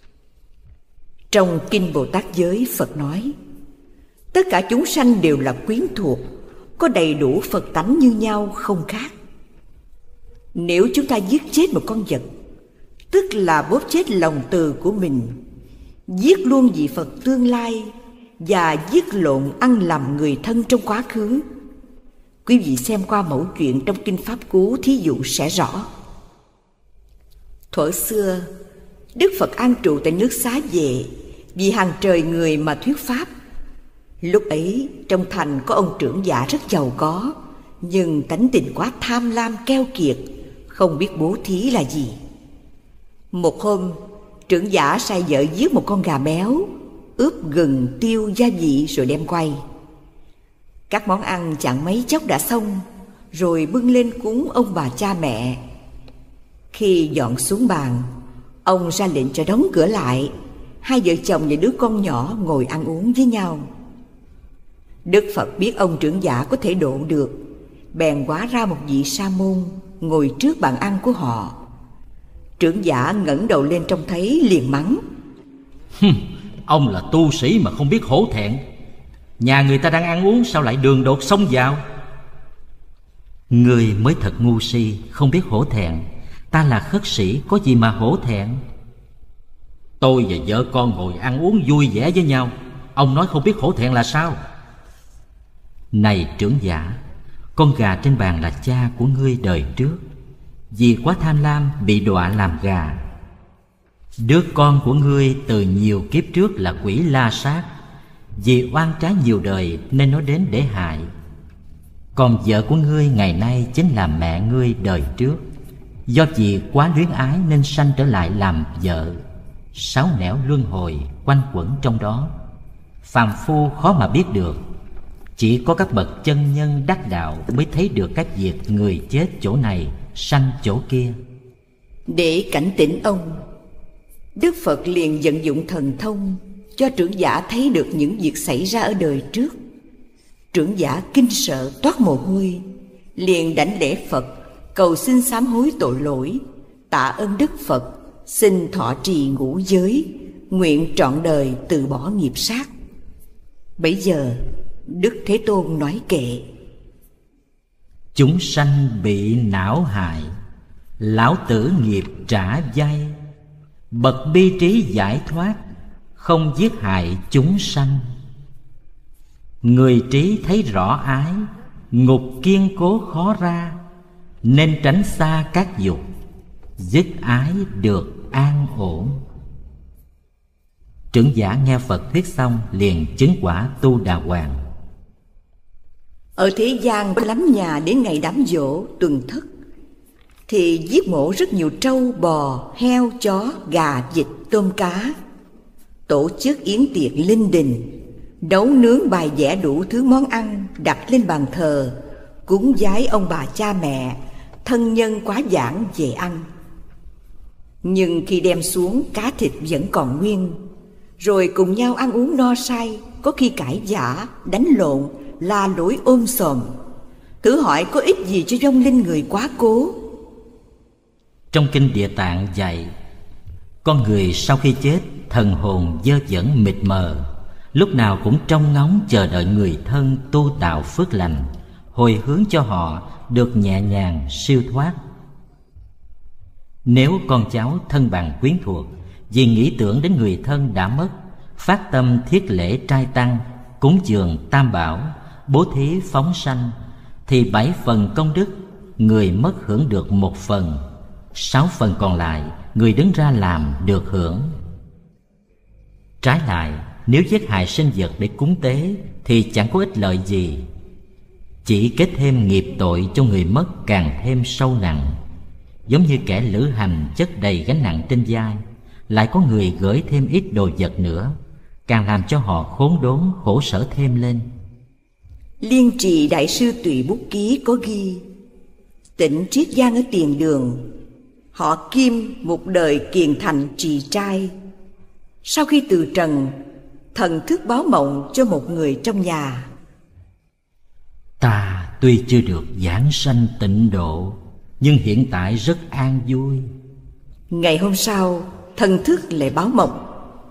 Trong Kinh Bồ Tát Giới, Phật nói, tất cả chúng sanh đều là quyến thuộc, có đầy đủ Phật tánh như nhau không khác. Nếu chúng ta giết chết một con vật, tức là bóp chết lòng từ của mình, giết luôn vị Phật tương lai, và giết lộn ăn làm người thân trong quá khứ. Quý vị xem qua mẫu chuyện trong Kinh Pháp Cú thí dụ sẽ rõ. Thuở xưa, Đức Phật an trụ tại nước Xá Vệ vì hàng trời người mà thuyết pháp. Lúc ấy trong thành có ông trưởng giả rất giàu có, nhưng tánh tình quá tham lam keo kiệt, không biết bố thí là gì. Một hôm, trưởng giả sai vợ giết một con gà béo, ướp gừng, tiêu, gia vị rồi đem quay. Các món ăn chẳng mấy chốc đã xong, rồi bưng lên cúng ông bà cha mẹ. Khi dọn xuống bàn, ông ra lệnh cho đóng cửa lại, hai vợ chồng và đứa con nhỏ ngồi ăn uống với nhau. Đức Phật biết ông trưởng giả có thể độ được, bèn hóa ra một vị sa môn ngồi trước bàn ăn của họ. Trưởng giả ngẩng đầu lên trông thấy liền mắng: Ông là tu sĩ mà không biết hổ thẹn. Nhà người ta đang ăn uống sao lại đường đột xông vào? Người mới thật ngu si, không biết hổ thẹn. Ta là khất sĩ, có gì mà hổ thẹn? Tôi và vợ con ngồi ăn uống vui vẻ với nhau, ông nói không biết hổ thẹn là sao? Này trưởng giả, con gà trên bàn là cha của ngươi đời trước, vì quá tham lam bị đọa làm gà. Đứa con của ngươi từ nhiều kiếp trước là quỷ la sát, vì oan trái nhiều đời nên nó đến để hại. Còn vợ của ngươi ngày nay chính là mẹ ngươi đời trước, do vì quá luyến ái nên sanh trở lại làm vợ. Sáu nẻo luân hồi quanh quẩn trong đó, phàm phu khó mà biết được. Chỉ có các bậc chân nhân đắc đạo mới thấy được các việc người chết chỗ này sanh chỗ kia. Để cảnh tỉnh ông, Đức Phật liền vận dụng thần thông cho trưởng giả thấy được những việc xảy ra ở đời trước. Trưởng giả kinh sợ toát mồ hôi, liền đảnh lễ Phật, cầu xin sám hối tội lỗi, tạ ơn Đức Phật, xin thọ trì ngũ giới, nguyện trọn đời từ bỏ nghiệp sát. Bấy giờ Đức Thế Tôn nói kệ: Chúng sanh bị não hại, lão tử nghiệp trả vay. Bậc bi trí giải thoát, không giết hại chúng sanh. Người trí thấy rõ ái, ngục kiên cố khó ra, nên tránh xa các dục, dứt ái được an ổn. Trưởng giả nghe Phật thuyết xong liền chứng quả Tu Đà Hoàng. Ở thế gian có lắm nhà đến ngày đám giỗ, tuần thất thì giết mổ rất nhiều trâu, bò, heo, chó, gà, vịt, tôm cá, tổ chức yến tiệc linh đình, nấu nướng bài vẽ đủ thứ món ăn đặt lên bàn thờ, cúng vái ông bà cha mẹ, thân nhân quá giảng về ăn. Nhưng khi đem xuống, cá thịt vẫn còn nguyên, rồi cùng nhau ăn uống no say, có khi cãi vã, đánh lộn, la lối ôm sòm. Thử hỏi có ích gì cho vong linh người quá cố? Trong Kinh Địa Tạng dạy, con người sau khi chết thần hồn dơ dẩn mịt mờ, lúc nào cũng trông ngóng chờ đợi người thân tu tạo phước lành, hồi hướng cho họ được nhẹ nhàng siêu thoát. Nếu con cháu thân bằng quyến thuộc vì nghĩ tưởng đến người thân đã mất, phát tâm thiết lễ trai tăng, cúng dường tam bảo, bố thí phóng sanh, thì bảy phần công đức người mất hưởng được một phần, sáu phần còn lại người đứng ra làm được hưởng. Trái lại, nếu giết hại sinh vật để cúng tế thì chẳng có ích lợi gì, chỉ kết thêm nghiệp tội cho người mất càng thêm sâu nặng. Giống như kẻ lữ hành chất đầy gánh nặng trên vai, lại có người gửi thêm ít đồ vật nữa, càng làm cho họ khốn đốn khổ sở thêm lên. Liên Trì Đại sư Tùy Bút Ký có ghi: Tỉnh Triết Giang ở Tiền Đường, họ Kim một đời kiền thành trì trai. Sau khi từ trần, thần thức báo mộng cho một người trong nhà: Ta tuy chưa được giảng sanh tịnh độ, nhưng hiện tại rất an vui. Ngày hôm sau, thần thức lại báo mộng: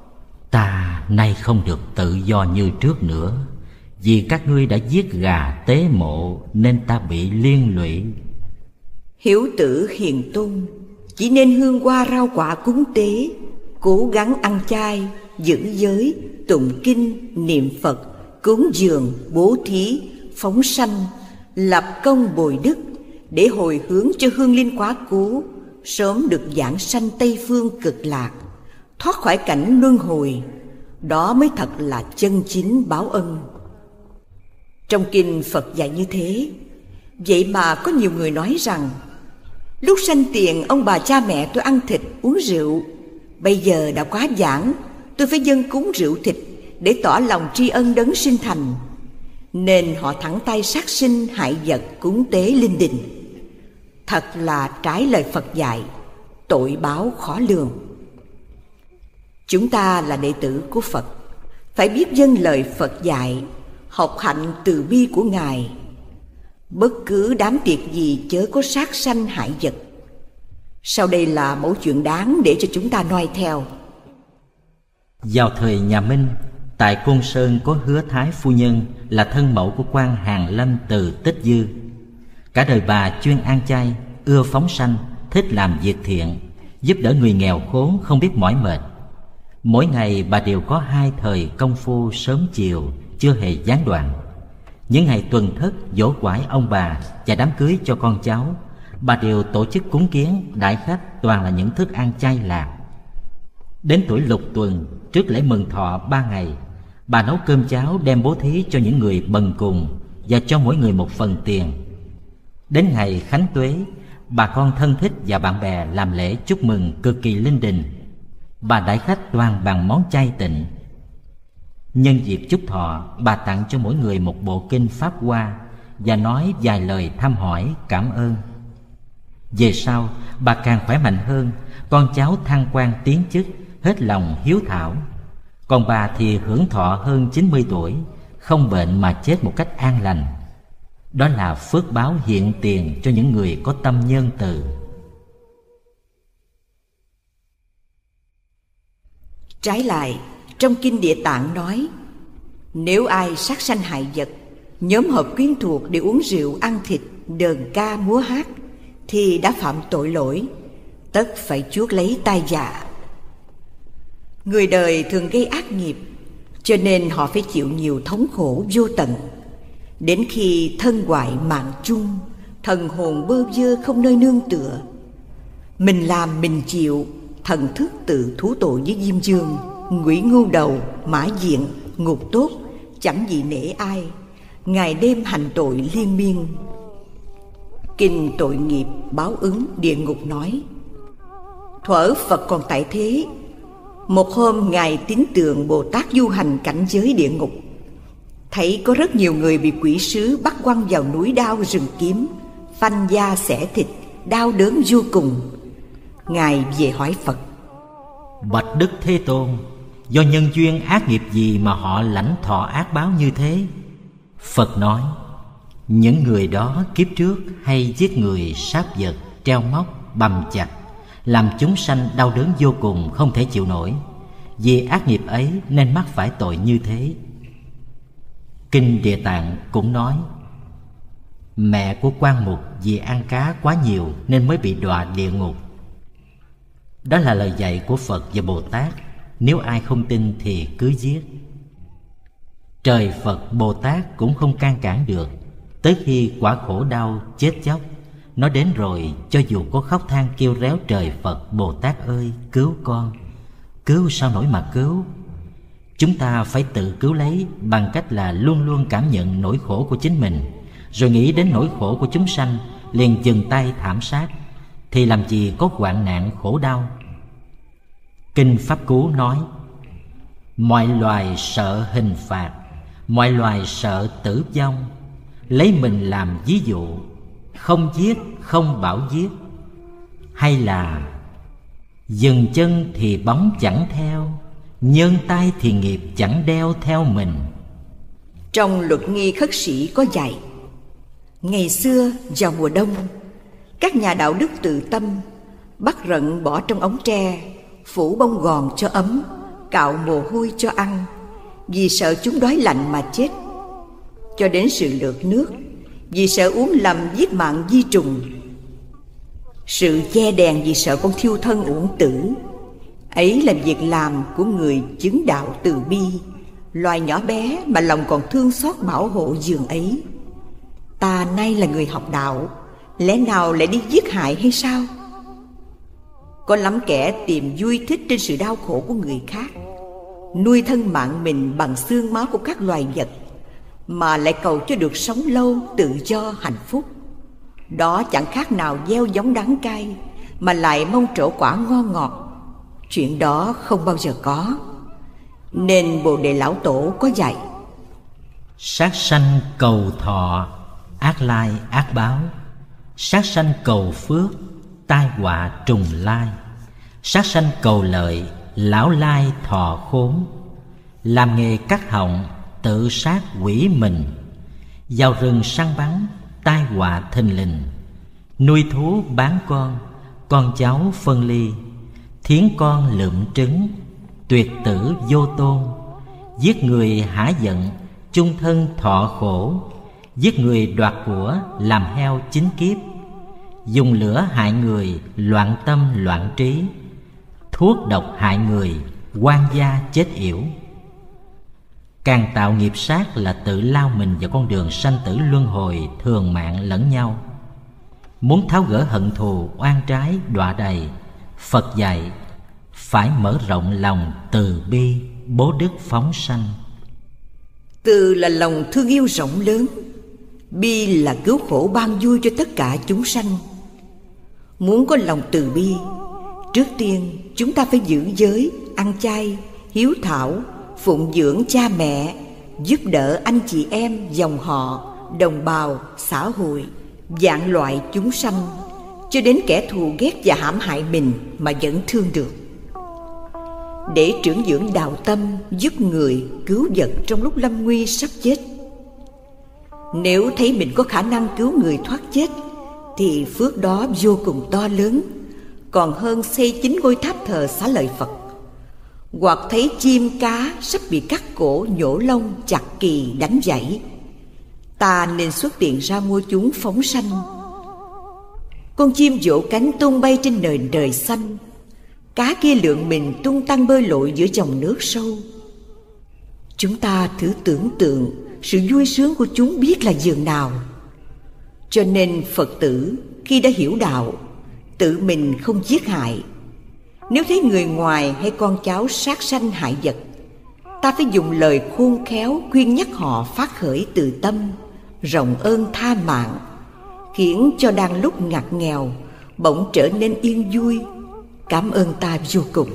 Ta nay không được tự do như trước nữa, vì các ngươi đã giết gà tế mộ nên ta bị liên lụy. Hiếu tử hiền tôn, chỉ nên hương hoa rau quả cúng tế, cố gắng ăn chay, giữ giới, tụng kinh, niệm Phật, cúng dường, bố thí, phóng sanh, lập công bồi đức, để hồi hướng cho hương linh quá cố sớm được giảng sanh Tây Phương Cực Lạc, thoát khỏi cảnh luân hồi. Đó mới thật là chân chính báo ân. Trong kinh Phật dạy như thế. Vậy mà có nhiều người nói rằng: lúc sanh tiền ông bà cha mẹ tôi ăn thịt uống rượu, bây giờ đã quá giảng, tôi phải dâng cúng rượu thịt để tỏ lòng tri ân đấng sinh thành, nên họ thẳng tay sát sinh hại vật cúng tế linh đình. Thật là trái lời Phật dạy, tội báo khó lường. Chúng ta là đệ tử của Phật, phải biết dâng lời Phật dạy, học hạnh từ bi của Ngài. Bất cứ đám tiệc gì chớ có sát sanh hại vật. Sau đây là mẫu chuyện đáng để cho chúng ta noi theo. Vào thời nhà Minh, tại Côn Sơn có Hứa Thái phu nhân là thân mẫu của quan Hàn Lâm Từ Tích Dư. Cả đời bà chuyên ăn chay, ưa phóng sanh, thích làm việc thiện, giúp đỡ người nghèo khốn không biết mỏi mệt. Mỗi ngày bà đều có hai thời công phu sớm chiều, chưa hề gián đoạn. Những ngày tuần thất, giỗ quải ông bà và đám cưới cho con cháu, bà đều tổ chức cúng kiến, đãi khách toàn là những thức ăn chay lạc. Đến tuổi lục tuần, trước lễ mừng thọ ba ngày, bà nấu cơm cháo đem bố thí cho những người bần cùng và cho mỗi người một phần tiền. Đến ngày Khánh Tuế, bà con thân thích và bạn bè làm lễ chúc mừng cực kỳ linh đình. Bà đãi khách toàn bằng món chay tịnh. Nhân dịp chúc thọ, bà tặng cho mỗi người một bộ kinh Pháp Hoa và nói vài lời thăm hỏi cảm ơn. Về sau, bà càng khỏe mạnh hơn, con cháu thăng quan tiến chức, hết lòng hiếu thảo. Còn bà thì hưởng thọ hơn chín mươi tuổi, không bệnh mà chết một cách an lành. Đó là phước báo hiện tiền cho những người có tâm nhân từ. Trái lại, trong kinh Địa Tạng nói: nếu ai sát sanh hại vật, nhóm họp quyến thuộc để uống rượu ăn thịt, đờn ca múa hát, thì đã phạm tội lỗi, tất phải chuốc lấy tai vạ. Người đời thường gây ác nghiệp, cho nên họ phải chịu nhiều thống khổ vô tận. Đến khi thân hoại mạng chung, thần hồn bơ vơ không nơi nương tựa, mình làm mình chịu, thần thức tự thú tội với Diêm Dương, Ngụy Ngưu Đầu, Mã Diện, Ngục Tốt, chẳng gì nể ai, ngày đêm hành tội liên miên. Kinh Tội Nghiệp Báo Ứng Địa Ngục nói: thuở Phật còn tại thế, một hôm Ngài Tín Tượng Bồ Tát du hành cảnh giới địa ngục, thấy có rất nhiều người bị quỷ sứ bắt quăng vào núi đao rừng kiếm, phanh da xẻ thịt, đau đớn vô cùng. Ngài về hỏi Phật: bạch Đức Thế Tôn, do nhân duyên ác nghiệp gì mà họ lãnh thọ ác báo như thế? Phật nói: những người đó kiếp trước hay giết người, sát vật, treo móc, bầm chặt, làm chúng sanh đau đớn vô cùng không thể chịu nổi. vì ác nghiệp ấy nên mắc phải tội như thế. Kinh Địa Tạng cũng nói, mẹ của Quan Mục vì ăn cá quá nhiều nên mới bị đọa địa ngục. Đó là lời dạy của Phật và Bồ Tát. Nếu ai không tin thì cứ giết. Trời Phật Bồ Tát cũng không can cản được. Tới khi quả khổ đau chết chóc nó đến rồi, cho dù có khóc than kêu réo trời Phật Bồ Tát ơi cứu con, cứu sao nổi mà cứu. Chúng ta phải tự cứu lấy bằng cách là luôn luôn cảm nhận nỗi khổ của chính mình, rồi nghĩ đến nỗi khổ của chúng sanh liền dừng tay thảm sát, thì làm gì có hoạn nạn khổ đau. Kinh Pháp Cú nói, mọi loài sợ hình phạt, mọi loài sợ tử vong, lấy mình làm ví dụ, không giết không bảo giết. Hay là dừng chân thì bóng chẳng theo, nhân tay thì nghiệp chẳng đeo theo mình. Trong Luật Nghi Khất Sĩ có dạy, ngày xưa vào mùa đông, các nhà đạo đức tự tâm bắt rận bỏ trong ống tre, phủ bông gòn cho ấm, cạo mồ hôi cho ăn, vì sợ chúng đói lạnh mà chết. Cho đến sự lược nước, vì sợ uống lầm giết mạng vi trùng. Sự che đèn vì sợ con thiêu thân uổng tử. Ấy là việc làm của người chứng đạo từ bi, loài nhỏ bé mà lòng còn thương xót bảo hộ giường ấy. Ta nay là người học đạo, lẽ nào lại đi giết hại hay sao? Có lắm kẻ tìm vui thích trên sự đau khổ của người khác, nuôi thân mạng mình bằng xương máu của các loài vật, mà lại cầu cho được sống lâu, tự do, hạnh phúc. Đó chẳng khác nào gieo giống đắng cay, mà lại mong trổ quả ngon ngọt. Chuyện đó không bao giờ có. Nên Bồ Đề Lão Tổ có dạy, sát sanh cầu thọ, ác lai ác báo. Sát sanh cầu phước, tai họa trùng lai. Sát sanh cầu lợi, lão lai thọ khốn. Làm nghề cắt họng, tự sát quỷ mình. Vào rừng săn bắn, tai họa thình lình. Nuôi thú bán con, con cháu phân ly. Thiến con lượm trứng, tuyệt tử vô tôn. Giết người hả giận, chung thân thọ khổ. Giết người đoạt của, làm heo chính kiếp. Dùng lửa hại người, loạn tâm loạn trí. Thuốc độc hại người, oan gia chết yểu. Càng tạo nghiệp sát là tự lao mình vào con đường sanh tử luân hồi, thường mạng lẫn nhau. Muốn tháo gỡ hận thù oan trái đọa đầy, Phật dạy phải mở rộng lòng từ bi, bố đức phóng sanh. Từ là lòng thương yêu rộng lớn, bi là cứu khổ ban vui cho tất cả chúng sanh. Muốn có lòng từ bi, trước tiên chúng ta phải giữ giới, ăn chay, hiếu thảo, phụng dưỡng cha mẹ, giúp đỡ anh chị em, dòng họ, đồng bào, xã hội, vạn loại chúng sanh, cho đến kẻ thù ghét và hãm hại mình mà vẫn thương được. Để trưởng dưỡng đạo tâm, giúp người, cứu vật trong lúc lâm nguy sắp chết. Nếu thấy mình có khả năng cứu người thoát chết, thì phước đó vô cùng to lớn, còn hơn xây chín ngôi tháp thờ xá lợi Phật. Hoặc thấy chim cá sắp bị cắt cổ, nhổ lông, chặt kỳ, đánh giẫy, ta nên xuất tiền ra mua chúng phóng sanh. Con chim vỗ cánh tung bay trên nền trời xanh, cá kia lượn mình tung tăng bơi lội giữa dòng nước sâu. Chúng ta thử tưởng tượng sự vui sướng của chúng biết là dường nào. Cho nên Phật tử khi đã hiểu đạo, tự mình không giết hại. Nếu thấy người ngoài hay con cháu sát sanh hại vật, ta phải dùng lời khôn khéo khuyên nhắc họ phát khởi từ tâm, rộng ơn tha mạng, khiến cho đang lúc ngặt nghèo bỗng trở nên yên vui, cảm ơn ta vô cùng.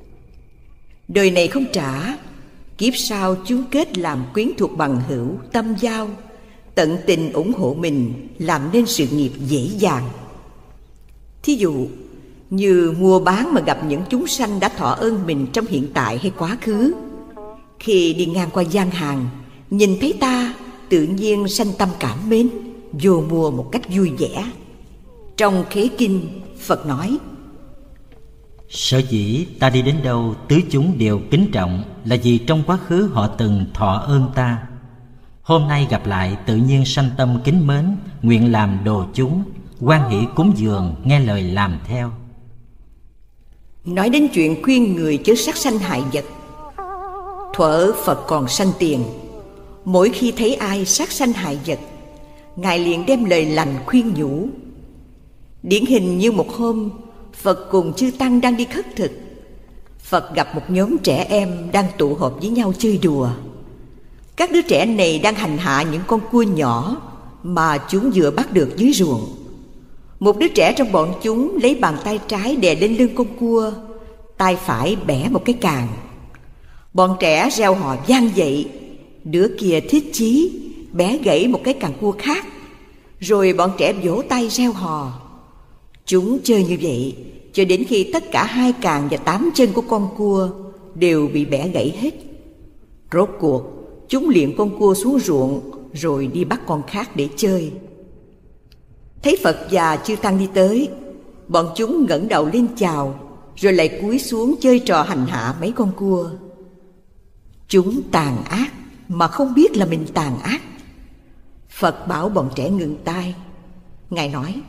Đời này không trả, kiếp sau chúng kết làm quyến thuộc bằng hữu, tâm giao, tận tình ủng hộ mình, làm nên sự nghiệp dễ dàng. Thí dụ như mua bán mà gặp những chúng sanh đã thọ ơn mình trong hiện tại hay quá khứ, khi đi ngang qua gian hàng, nhìn thấy ta tự nhiên sanh tâm cảm mến, vô mua một cách vui vẻ. Trong Khế Kinh, Phật nói: Sở dĩ ta đi đến đâu tứ chúng đều kính trọng là vì trong quá khứ họ từng thọ ơn ta. Hôm nay gặp lại tự nhiên sanh tâm kính mến, nguyện làm đồ chúng, hoan hỷ cúng dường, nghe lời làm theo. Nói đến chuyện khuyên người chớ sát sanh hại vật. Thuở Phật còn sanh tiền, mỗi khi thấy ai sát sanh hại vật, Ngài liền đem lời lành khuyên nhủ. Điển hình như một hôm, Phật cùng chư Tăng đang đi khất thực. Phật gặp một nhóm trẻ em đang tụ họp với nhau chơi đùa. Các đứa trẻ này đang hành hạ những con cua nhỏ mà chúng vừa bắt được dưới ruộng. Một đứa trẻ trong bọn chúng lấy bàn tay trái đè lên lưng con cua, tay phải bẻ một cái càng. Bọn trẻ reo hò vang dậy. Đứa kia thích chí bẻ gãy một cái càng cua khác, rồi bọn trẻ vỗ tay reo hò. Chúng chơi như vậy cho đến khi tất cả hai càng và tám chân của con cua đều bị bẻ gãy hết. Rốt cuộc chúng liệng con cua xuống ruộng rồi đi bắt con khác để chơi. Thấy Phật và chư Tăng đi tới, bọn chúng ngẩng đầu lên chào, rồi lại cúi xuống chơi trò hành hạ mấy con cua. Chúng tàn ác mà không biết là mình tàn ác. Phật bảo bọn trẻ ngừng tay. Ngài nói: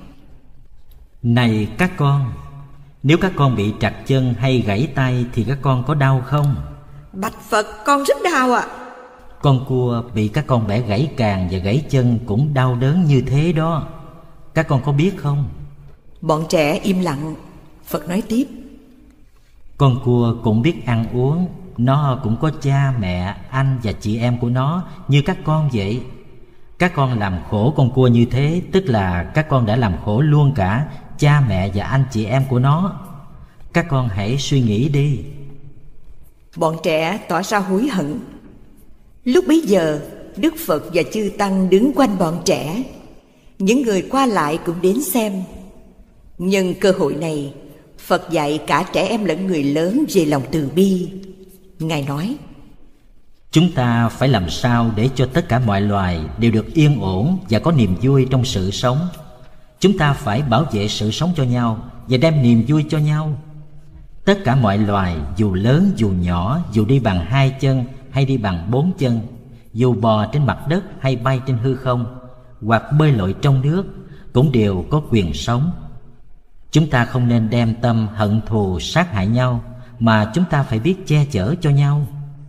Này các con, nếu các con bị trật chân hay gãy tay thì các con có đau không? Bạch Phật, con rất đau ạ. À. Con cua bị các con bẻ gãy càng và gãy chân cũng đau đớn như thế đó. Các con có biết không? Bọn trẻ im lặng. Phật nói tiếp: Con cua cũng biết ăn uống. Nó cũng có cha, mẹ, anh và chị em của nó như các con vậy. Các con làm khổ con cua như thế, tức là các con đã làm khổ luôn cả cha mẹ và anh chị em của nó. Các con hãy suy nghĩ đi. Bọn trẻ tỏ ra hối hận. Lúc bấy giờ, Đức Phật và chư Tăng đứng quanh bọn trẻ. Những người qua lại cũng đến xem. Nhân cơ hội này, Phật dạy cả trẻ em lẫn người lớn về lòng từ bi. Ngài nói: Chúng ta phải làm sao để cho tất cả mọi loài đều được yên ổn và có niềm vui trong sự sống. Chúng ta phải bảo vệ sự sống cho nhau và đem niềm vui cho nhau. Tất cả mọi loài, dù lớn dù nhỏ, dù đi bằng hai chân hay đi bằng bốn chân, dù bò trên mặt đất hay bay trên hư không, hoặc bơi lội trong nước, cũng đều có quyền sống. Chúng ta không nên đem tâm hận thù sát hại nhau, mà chúng ta phải biết che chở cho nhau.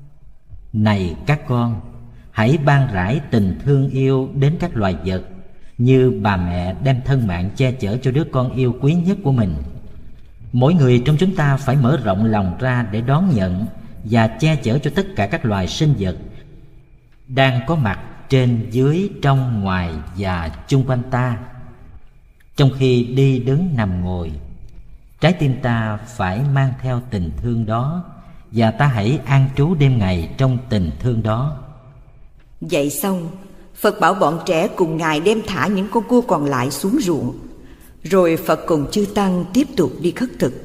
Này các con, hãy ban rãi tình thương yêu đến các loài vật, như bà mẹ đem thân mạng che chở cho đứa con yêu quý nhất của mình. Mỗi người trong chúng ta phải mở rộng lòng ra để đón nhận và che chở cho tất cả các loài sinh vật đang có mặt trên, dưới, trong, ngoài và chung quanh ta. Trong khi đi, đứng, nằm, ngồi, trái tim ta phải mang theo tình thương đó, và ta hãy an trú đêm ngày trong tình thương đó. Vậy xong, Phật bảo bọn trẻ cùng Ngài đem thả những con cua còn lại xuống ruộng. Rồi Phật cùng chư Tăng tiếp tục đi khất thực.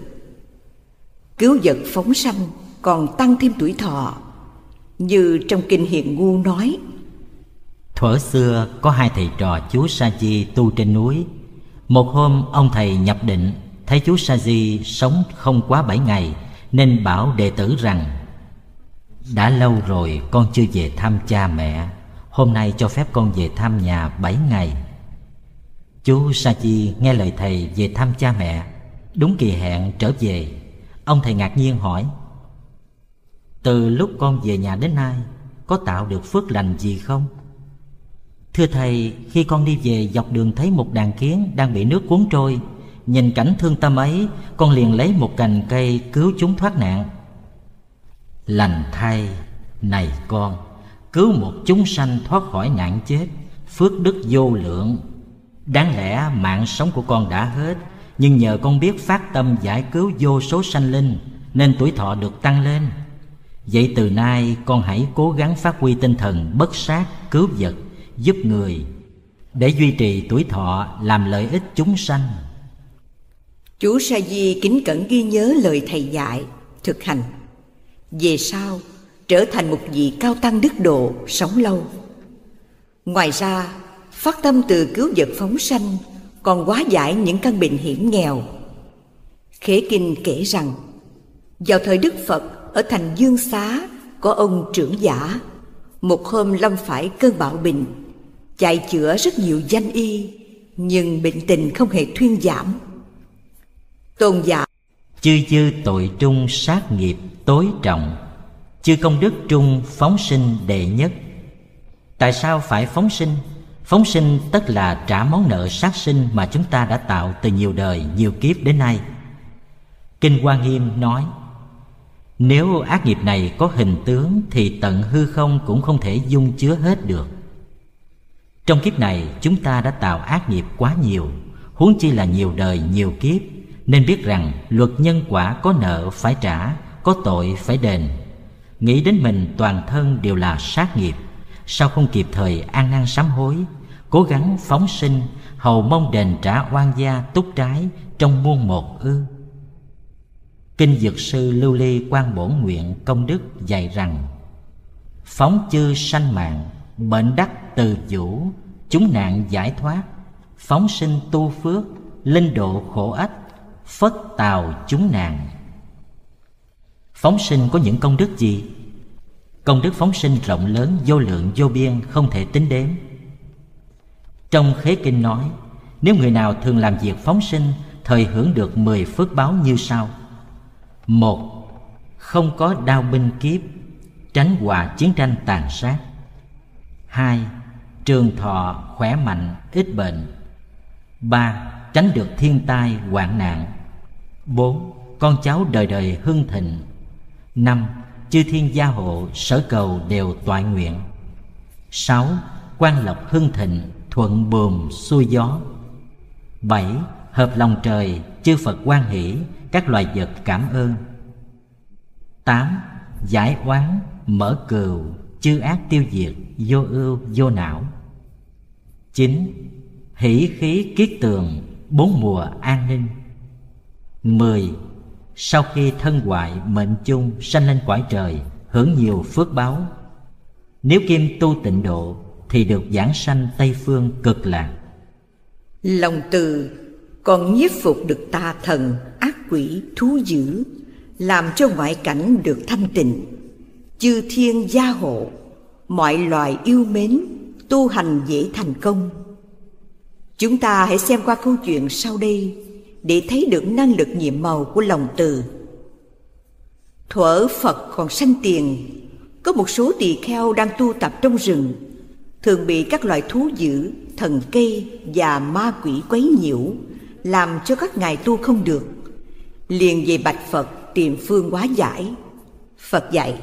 Cứu vật phóng sanh còn tăng thêm tuổi thọ. Như trong kinh Hiền Ngu nói: Thuở xưa có hai thầy trò chú Sa Di tu trên núi. Một hôm ông thầy nhập định, thấy chú Sa Di sống không quá bảy ngày, nên bảo đệ tử rằng: Đã lâu rồi con chưa về thăm cha mẹ, hôm nay cho phép con về thăm nhà bảy ngày. Chú Sa Di nghe lời thầy về thăm cha mẹ, đúng kỳ hẹn trở về. Ông thầy ngạc nhiên hỏi: Từ lúc con về nhà đến nay, có tạo được phước lành gì không? Thưa thầy, khi con đi về dọc đường thấy một đàn kiến đang bị nước cuốn trôi. Nhìn cảnh thương tâm ấy, con liền lấy một cành cây cứu chúng thoát nạn. Lành thay, này con, cứu một chúng sanh thoát khỏi nạn chết, phước đức vô lượng. Đáng lẽ mạng sống của con đã hết, nhưng nhờ con biết phát tâm giải cứu vô số sanh linh, nên tuổi thọ được tăng lên. Vậy từ nay con hãy cố gắng phát huy tinh thần bất sát, cứu vật, giúp người, để duy trì tuổi thọ, làm lợi ích chúng sanh. Chú Sa Di kính cẩn ghi nhớ lời thầy dạy, thực hành. Về sau trở thành một vị cao tăng đức độ, sống lâu. Ngoài ra, phát tâm từ cứu vật phóng sanh còn hóa giải những căn bệnh hiểm nghèo. Khế Kinh kể rằng, vào thời Đức Phật ở thành Dương Xá có ông trưởng giả, một hôm lâm phải cơn bạo bệnh, chạy chữa rất nhiều danh y, nhưng bệnh tình không hề thuyên giảm. Tôn giả: chư dư tội trung sát nghiệp tối trọng, chư công đức trung phóng sinh đệ nhất. Tại sao phải phóng sinh? Phóng sinh tức là trả món nợ sát sinh mà chúng ta đã tạo từ nhiều đời, nhiều kiếp đến nay. Kinh Hoa Nghiêm nói, nếu ác nghiệp này có hình tướng thì tận hư không cũng không thể dung chứa hết được. Trong kiếp này chúng ta đã tạo ác nghiệp quá nhiều, huống chi là nhiều đời nhiều kiếp, nên biết rằng luật nhân quả có nợ phải trả, có tội phải đền. Nghĩ đến mình toàn thân đều là sát nghiệp, sao không kịp thời ăn năn sám hối, cố gắng phóng sinh, hầu mong đền trả oan gia túc trái trong muôn một ư? Kinh Dược Sư Lưu Ly Quang Bổn Nguyện Công Đức dạy rằng, phóng chư sanh mạng, bệnh đắc từ vũ, chúng nạn giải thoát, phóng sinh tu phước, linh độ khổ ách, phất tào chúng nạn. Phóng sinh có những công đức gì? Công đức phóng sinh rộng lớn, vô lượng vô biên, không thể tính đếm. Trong Khế Kinh nói, nếu người nào thường làm việc phóng sinh, thời hưởng được mười phước báo như sau. Một, không có đao binh kiếp, tránh họa chiến tranh tàn sát. Hai, trường thọ, khỏe mạnh, ít bệnh. Ba, tránh được thiên tai, hoạn nạn. Bốn, con cháu đời đời hưng thịnh. Năm, chư thiên gia hộ, sở cầu đều toại nguyện. Sáu, quan lộc hưng thịnh, thuận buồm xuôi gió. Bảy, hợp lòng trời, chư Phật hoan hỷ, các loài vật cảm ơn. Tám, giải oán, mở cừu, chư ác tiêu diệt, vô ưu vô não. Chín, hỷ khí kiết tường, bốn mùa an ninh. Mười, sau khi thân hoại mệnh chung, sanh lên cõi trời, hưởng nhiều phước báo. Nếu kim tu tịnh độ thì được giảng sanh Tây phương cực lạc. Lòng từ còn nhiếp phục được tà thần, ác quỷ, thú dữ, làm cho ngoại cảnh được thanh tịnh. Chư thiên gia hộ, mọi loài yêu mến, tu hành dễ thành công. Chúng ta hãy xem qua câu chuyện sau đây để thấy được năng lực nhiệm màu của lòng từ. Thuở Phật còn sanh tiền, có một số tỳ kheo đang tu tập trong rừng, thường bị các loài thú dữ, thần cây và ma quỷ quấy nhiễu, làm cho các ngài tu không được. Liền về bạch Phật tìm phương hóa giải. Phật dạy,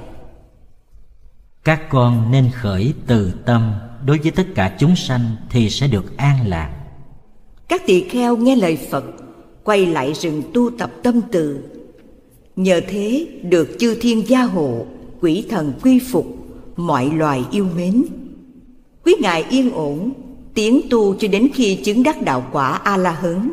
các con nên khởi từ tâm đối với tất cả chúng sanh thì sẽ được an lạc. Các tỳ kheo nghe lời Phật, quay lại rừng tu tập tâm từ. Nhờ thế được chư thiên gia hộ, quỷ thần quy phục, mọi loài yêu mến. Quý ngài yên ổn, tiến tu cho đến khi chứng đắc đạo quả A-la-hán.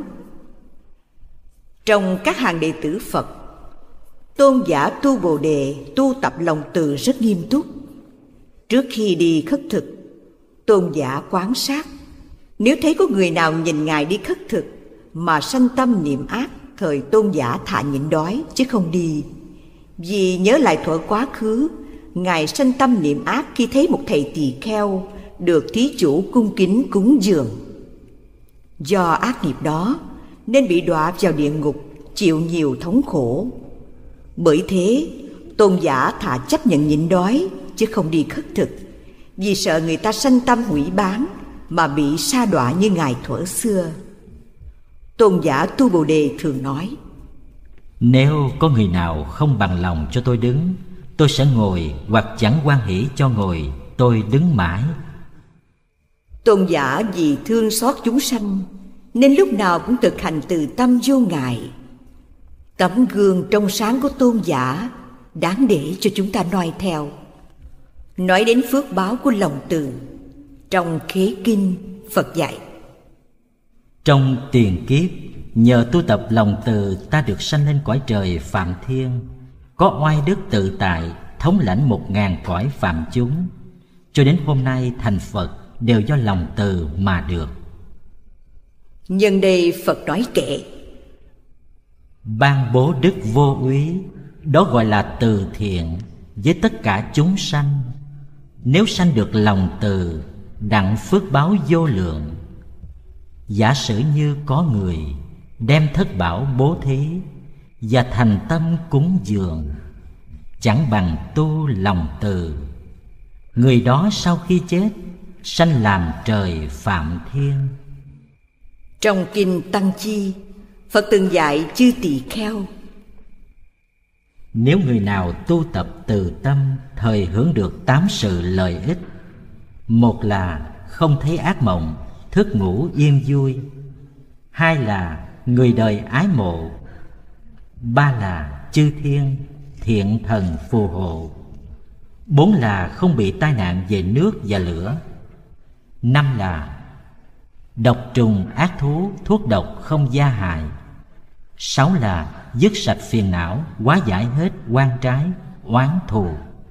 Trong các hàng đệ tử Phật, tôn giả Tu Bồ Đề tu tập lòng từ rất nghiêm túc. Trước khi đi khất thực, tôn giả quan sát, nếu thấy có người nào nhìn ngài đi khất thực mà sanh tâm niệm ác, thời tôn giả thà nhịn đói chứ không đi. Vì nhớ lại thuở quá khứ, ngài sanh tâm niệm ác khi thấy một thầy tỳ kheo được thí chủ cung kính cúng dường. Do ác nghiệp đó nên bị đọa vào địa ngục, chịu nhiều thống khổ. Bởi thế tôn giả thà chấp nhận nhịn đói chứ không đi khất thực, vì sợ người ta sanh tâm hủy bán mà bị sa đọa như ngài thuở xưa. Tôn giả Tu Bồ Đề thường nói, nếu có người nào không bằng lòng cho tôi đứng, tôi sẽ ngồi, hoặc chẳng hoan hỷ cho ngồi, tôi đứng mãi. Tôn giả vì thương xót chúng sanh nên lúc nào cũng thực hành từ tâm vô ngại. Tấm gương trong sáng của tôn giả đáng để cho chúng ta noi theo. Nói đến phước báo của lòng từ, trong Khế Kinh Phật dạy, trong tiền kiếp, nhờ tu tập lòng từ, ta được sanh lên cõi trời Phạm Thiên, có oai đức tự tại, thống lãnh một ngàn cõi phàm chúng. Cho đến hôm nay thành Phật đều do lòng từ mà được. Nhân đây Phật nói kệ: ban bố đức vô úy, đó gọi là từ thiện với tất cả chúng sanh. Nếu sanh được lòng từ, đặng phước báo vô lượng. Giả sử như có người đem thất bảo bố thí và thành tâm cúng dường, chẳng bằng tu lòng từ. Người đó sau khi chết sanh làm trời phạm thiên. Trong kinh Tăng Chi, Phật từng dạy chư tỳ kheo: nếu người nào tu tập từ tâm, thời hưởng được tám sự lợi ích. Một là không thấy ác mộng, thức ngủ yên vui. Hai là người đời ái mộ. Ba là chư thiên, thiện thần phù hộ. Bốn là không bị tai nạn về nước và lửa. Năm là độc trùng ác thú, thuốc độc không gia hại. Sáu là dứt sạch phiền não, hóa giải hết oan trái, oán thù.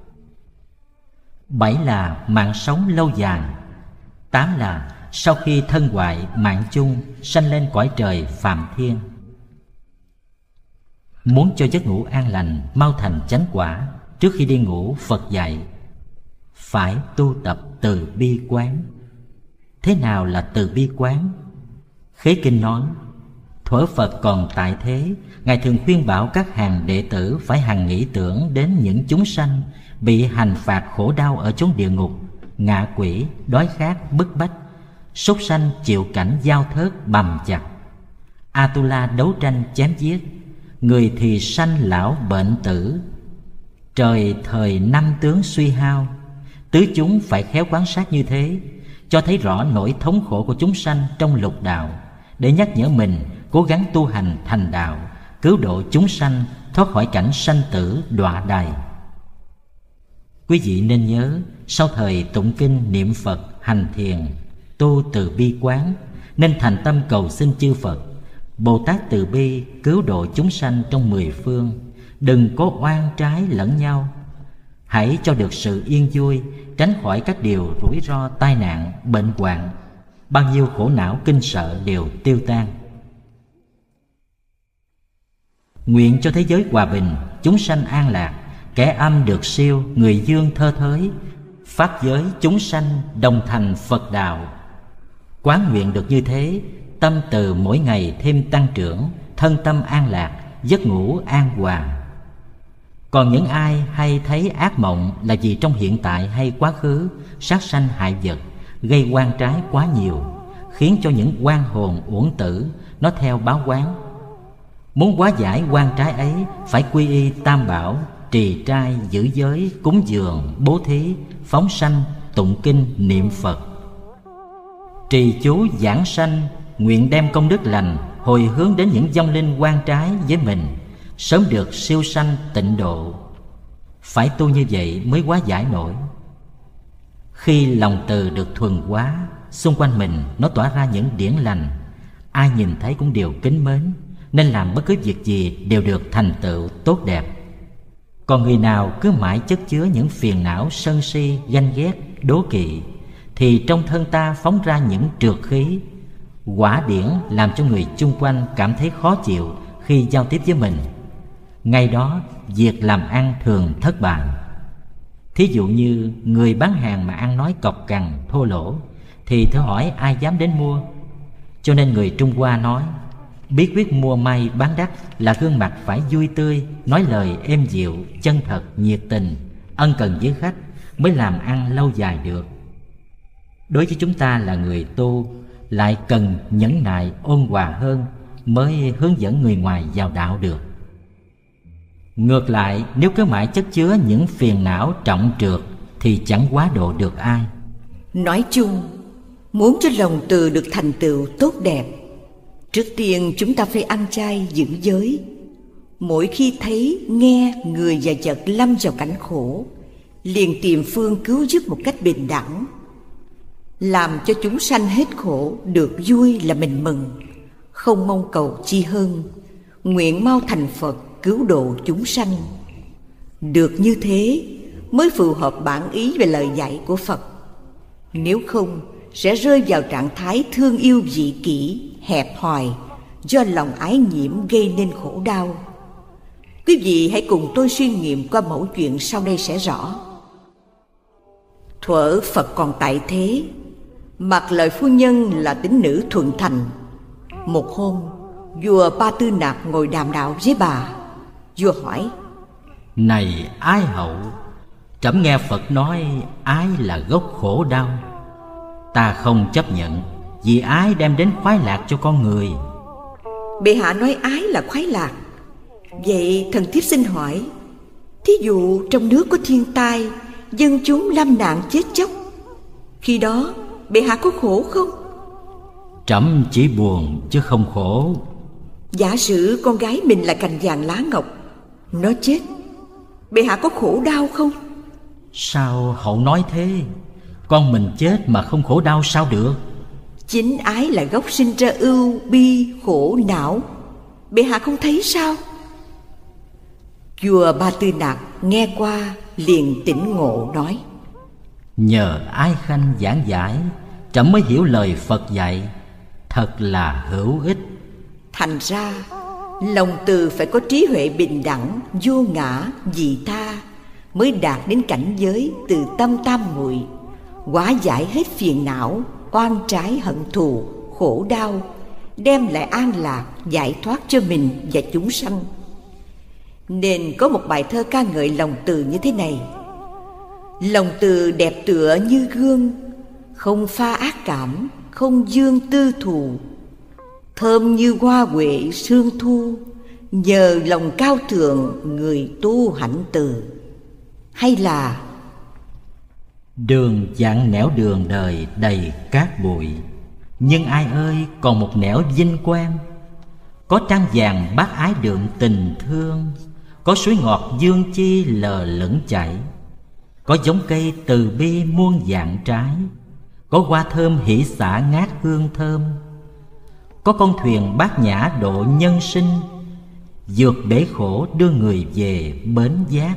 Bảy là mạng sống lâu dài. Tám là sau khi thân hoại mạng chung, sanh lên cõi trời phạm thiên. Muốn cho giấc ngủ an lành, mau thành chánh quả, trước khi đi ngủ Phật dạy phải tu tập từ bi quán. Thế nào là từ bi quán? Khế Kinh nói, thuở Phật còn tại thế, Ngài thường khuyên bảo các hàng đệ tử phải hằng nghĩ tưởng đến những chúng sanh bị hành phạt khổ đau ở chốn địa ngục, ngạ quỷ, đói khát, bức bách, súc sanh chịu cảnh giao thớt bầm chặt, Atula đấu tranh chém giết, người thì sanh lão bệnh tử, trời thời năm tướng suy hao. Tứ chúng phải khéo quan sát như thế, cho thấy rõ nỗi thống khổ của chúng sanh trong lục đạo, để nhắc nhở mình cố gắng tu hành thành đạo, cứu độ chúng sanh thoát khỏi cảnh sanh tử đọa đày. Quý vị nên nhớ, sau thời tụng kinh niệm Phật, hành thiền, tu từ bi quán, nên thành tâm cầu xin chư Phật, Bồ Tát từ bi cứu độ chúng sanh trong mười phương, đừng có oan trái lẫn nhau. Hãy cho được sự yên vui, tránh khỏi các điều rủi ro, tai nạn, bệnh hoạn. Bao nhiêu khổ não kinh sợ đều tiêu tan. Nguyện cho thế giới hòa bình, chúng sanh an lạc, kẻ âm được siêu, người dương thơ thới, pháp giới chúng sanh đồng thành Phật đạo. Quán nguyện được như thế, tâm từ mỗi ngày thêm tăng trưởng, thân tâm an lạc, giấc ngủ an hòa. Còn những ai hay thấy ác mộng là vì trong hiện tại hay quá khứ sát sanh hại vật, gây oan trái quá nhiều, khiến cho những oan hồn uổng tử nó theo báo oán. Muốn hóa giải oan trái ấy, phải quy y tam bảo, trì trai, giữ giới, cúng dường, bố thí, phóng sanh, tụng kinh, niệm Phật. Trì chú giảng sanh, nguyện đem công đức lành hồi hướng đến những vong linh oan trái với mình, sớm được siêu sanh tịnh độ. Phải tu như vậy mới hóa giải nổi. Khi lòng từ được thuần hóa, xung quanh mình nó tỏa ra những điển lành, ai nhìn thấy cũng đều kính mến, nên làm bất cứ việc gì đều được thành tựu tốt đẹp. Còn người nào cứ mãi chất chứa những phiền não sân si, ganh ghét, đố kỵ, thì trong thân ta phóng ra những trượt khí, hỏa điển làm cho người chung quanh cảm thấy khó chịu khi giao tiếp với mình. Ngay đó việc làm ăn thường thất bại. Thí dụ như người bán hàng mà ăn nói cọc cằn, thô lỗ, thì thử hỏi ai dám đến mua. Cho nên người Trung Hoa nói, bí quyết mua may bán đắt là gương mặt phải vui tươi, nói lời êm dịu, chân thật, nhiệt tình, ân cần với khách, mới làm ăn lâu dài được. Đối với chúng ta là người tu, lại cần nhẫn nại ôn hòa hơn, mới hướng dẫn người ngoài vào đạo được. Ngược lại, nếu cứ mãi chất chứa những phiền não trọng trược, thì chẳng hóa độ được ai. Nói chung, muốn cho lòng từ được thành tựu tốt đẹp, trước tiên chúng ta phải ăn chay giữ giới. Mỗi khi thấy, nghe người và vật lâm vào cảnh khổ, liền tìm phương cứu giúp một cách bình đẳng, làm cho chúng sanh hết khổ, được vui là mình mừng, không mong cầu chi hơn, nguyện mau thành Phật cứu độ chúng sanh. Được như thế mới phù hợp bản ý về lời dạy của Phật. Nếu không, sẽ rơi vào trạng thái thương yêu dị kỷ, hẹp hòi, do lòng ái nhiễm gây nên khổ đau. Quý vị hãy cùng tôi suy nghiệm qua mẫu chuyện sau đây sẽ rõ. Thuở Phật còn tại thế, Mạc Lợi phu nhân là tín nữ thuần thành. Một hôm, vua Ba Tư Nạc ngồi đàm đạo với bà. Vua hỏi: Này ái hậu, trẫm nghe Phật nói ái là gốc khổ đau. Ta không chấp nhận, vì ái đem đến khoái lạc cho con người. Bệ hạ nói ái là khoái lạc. Vậy thần thiếp xin hỏi, thí dụ trong nước có thiên tai, dân chúng lâm nạn chết chóc, khi đó bệ hạ có khổ không? Trẫm chỉ buồn chứ không khổ. Giả sử con gái mình là cành vàng lá ngọc, nó chết, bệ hạ có khổ đau không? Sao hậu nói thế? Con mình chết mà không khổ đau sao được? Chính ái là gốc sinh ra ưu bi khổ não, bệ hạ không thấy sao? Vua Ba Tư Nạc nghe qua liền tỉnh ngộ nói: Nhờ ái khanh giảng giải, trẫm mới hiểu lời Phật dạy, thật là hữu ích. Thành ra lòng từ phải có trí huệ bình đẳng, vô ngã, vị tha, mới đạt đến cảnh giới từ tâm tam muội, hóa giải hết phiền não, oan trái hận thù, khổ đau, đem lại an lạc, giải thoát cho mình và chúng sanh. Nên có một bài thơ ca ngợi lòng từ như thế này: Lòng từ đẹp tựa như gương, không pha ác cảm, không dương tư thù, thơm như hoa huệ sương thu, nhờ lòng cao thượng người tu hạnh từ. Hay là đường dặn nẻo đường đời đầy cát bụi, nhưng ai ơi còn một nẻo vinh quang. Có trăng vàng bác ái đượm tình thương, có suối ngọt dương chi lờ lững chảy, có giống cây từ bi muôn dạng trái, có hoa thơm hỷ xả ngát hương thơm, có con thuyền bát nhã độ nhân sinh, vượt bể khổ đưa người về bến giác.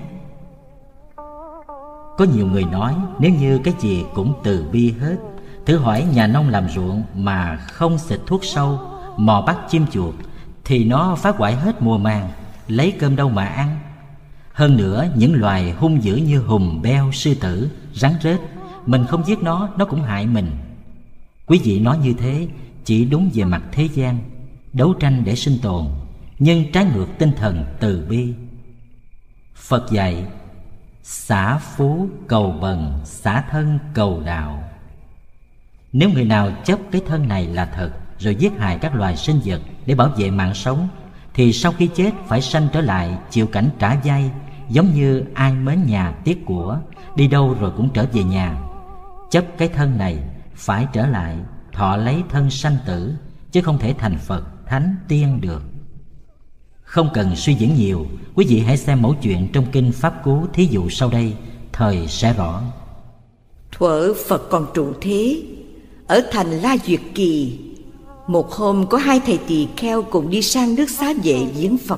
Có nhiều người nói nếu như cái gì cũng từ bi hết, thử hỏi nhà nông làm ruộng mà không xịt thuốc sâu, mò bắt chim chuột, thì nó phá hoại hết mùa màng, lấy cơm đâu mà ăn. Hơn nữa những loài hung dữ như hùng, beo, sư tử, rắn rết, mình không giết nó, nó cũng hại mình. Quý vị nói như thế chỉ đúng về mặt thế gian, đấu tranh để sinh tồn, nhưng trái ngược tinh thần từ bi. Phật dạy: xả phú cầu bần, xả thân cầu đạo. Nếu người nào chấp cái thân này là thật, rồi giết hại các loài sinh vật để bảo vệ mạng sống, thì sau khi chết phải sanh trở lại chịu cảnh trả vay, giống như ai mến nhà tiếc của, đi đâu rồi cũng trở về nhà. Chấp cái thân này phải trở lại thọ lấy thân sanh tử, chứ không thể thành Phật, Thánh, Tiên được. Không cần suy diễn nhiều, quý vị hãy xem mẫu chuyện trong kinh Pháp Cú thí dụ sau đây, thời sẽ rõ. Thuở Phật còn trụ thế, ở thành La Duyệt Kỳ, một hôm có hai thầy tỳ kheo cùng đi sang nước Xá Vệ viếng Phật.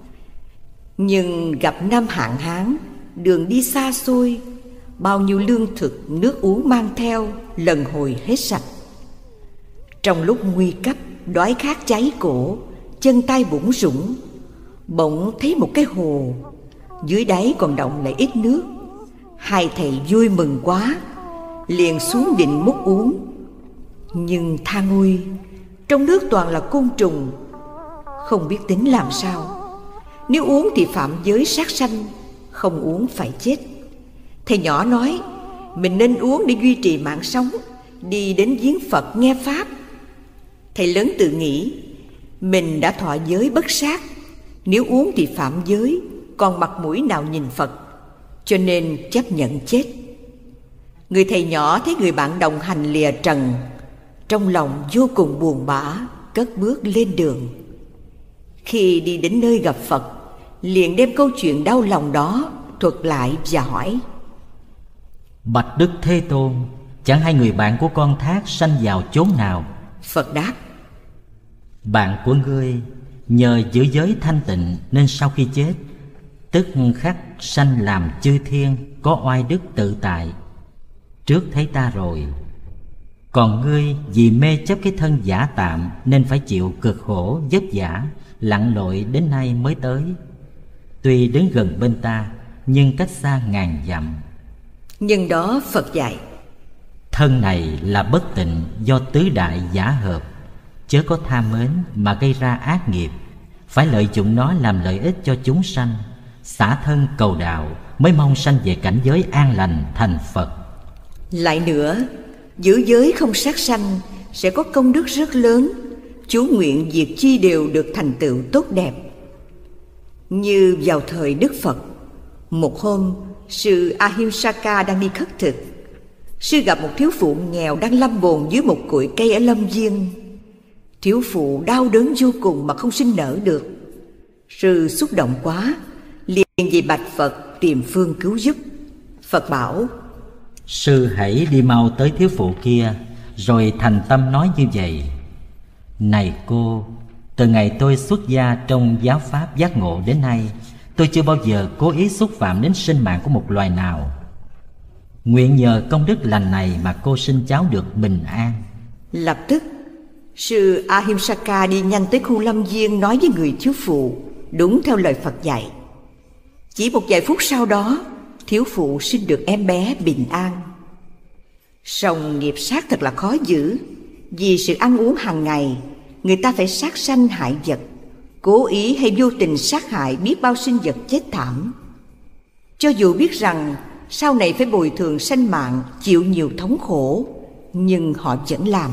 Nhưng gặp năm hạn hán, đường đi xa xôi, bao nhiêu lương thực, nước uống mang theo lần hồi hết sạch. Trong lúc nguy cấp, đói khát cháy cổ, chân tay bủn rủn, bỗng thấy một cái hồ, dưới đáy còn đọng lại ít nước. Hai thầy vui mừng quá, liền xuống định múc uống. Nhưng tha ôi, trong nước toàn là côn trùng, không biết tính làm sao. Nếu uống thì phạm giới sát sanh, không uống phải chết. Thầy nhỏ nói mình nên uống để duy trì mạng sống, đi đến viếng Phật nghe Pháp. Thầy lớn tự nghĩ mình đã thọ giới bất sát, nếu uống thì phạm giới, còn mặt mũi nào nhìn Phật, cho nên chấp nhận chết. Người thầy nhỏ thấy người bạn đồng hành lìa trần, trong lòng vô cùng buồn bã, cất bước lên đường. Khi đi đến nơi gặp Phật, liền đem câu chuyện đau lòng đó thuật lại và hỏi: Bạch Đức Thế Tôn, chẳng hay người bạn của con thác sanh vào chốn nào? Phật đáp: Bạn của ngươi nhờ giữ giới thanh tịnh, nên sau khi chết tức khắc sanh làm chư thiên, có oai đức tự tại. Trước thấy ta rồi. Còn ngươi vì mê chấp cái thân giả tạm nên phải chịu cực khổ vất vả, lặn lội đến nay mới tới. Tuy đứng gần bên ta nhưng cách xa ngàn dặm. Nhưng đó Phật dạy: thân này là bất tịnh do tứ đại giả hợp, chớ có tham mến mà gây ra ác nghiệp. Phải lợi dụng nó làm lợi ích cho chúng sanh, xả thân cầu đạo mới mong sanh về cảnh giới an lành thành Phật. Lại nữa, giữ giới không sát sanh sẽ có công đức rất lớn, chú nguyện việc chi đều được thành tựu tốt đẹp. Như vào thời Đức Phật, một hôm sư Ahimsaka đang đi khất thực. Sư gặp một thiếu phụ nghèo đang lâm bồn dưới một cội cây ở lâm viên. Thiếu phụ đau đớn vô cùng mà không sinh nở được. Sư xúc động quá, liền về bạch Phật tìm phương cứu giúp. Phật bảo: sư hãy đi mau tới thiếu phụ kia, rồi thành tâm nói như vậy: này cô, từ ngày tôi xuất gia trong giáo pháp giác ngộ đến nay, tôi chưa bao giờ cố ý xúc phạm đến sinh mạng của một loài nào. Nguyện nhờ công đức lành này mà cô sinh cháu được bình an. Lập tức sư Ahimsaka đi nhanh tới khu lâm viên, nói với người thiếu phụ đúng theo lời Phật dạy. Chỉ một vài phút sau đó, thiếu phụ sinh được em bé bình an. Song nghiệp sát thật là khó giữ. Vì sự ăn uống hàng ngày, người ta phải sát sanh hại vật, cố ý hay vô tình sát hại biết bao sinh vật chết thảm. Cho dù biết rằng sau này phải bồi thường sanh mạng, chịu nhiều thống khổ, nhưng họ vẫn làm.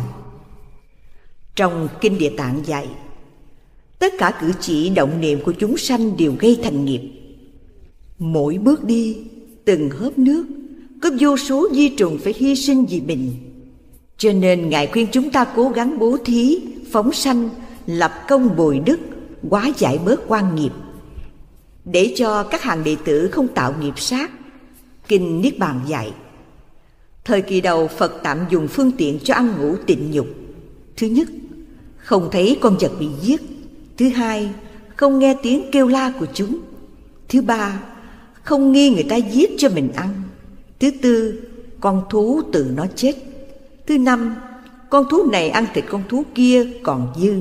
Trong Kinh Địa Tạng dạy, tất cả cử chỉ động niệm của chúng sanh đều gây thành nghiệp. Mỗi bước đi, từng hớp nước, có vô số vi trùng phải hy sinh vì mình. Cho nên Ngài khuyên chúng ta cố gắng bố thí, phóng sanh, lập công bồi đức, hóa giải bớt oan nghiệp, để cho các hàng đệ tử không tạo nghiệp sát. Kinh Niết Bàn dạy, thời kỳ đầu Phật tạm dùng phương tiện cho ăn ngủ tịnh nhục. Thứ nhất, không thấy con vật bị giết. Thứ hai, không nghe tiếng kêu la của chúng. Thứ ba, không nghi người ta giết cho mình ăn. Thứ tư, con thú tự nó chết. Thứ năm, con thú này ăn thịt con thú kia còn dư.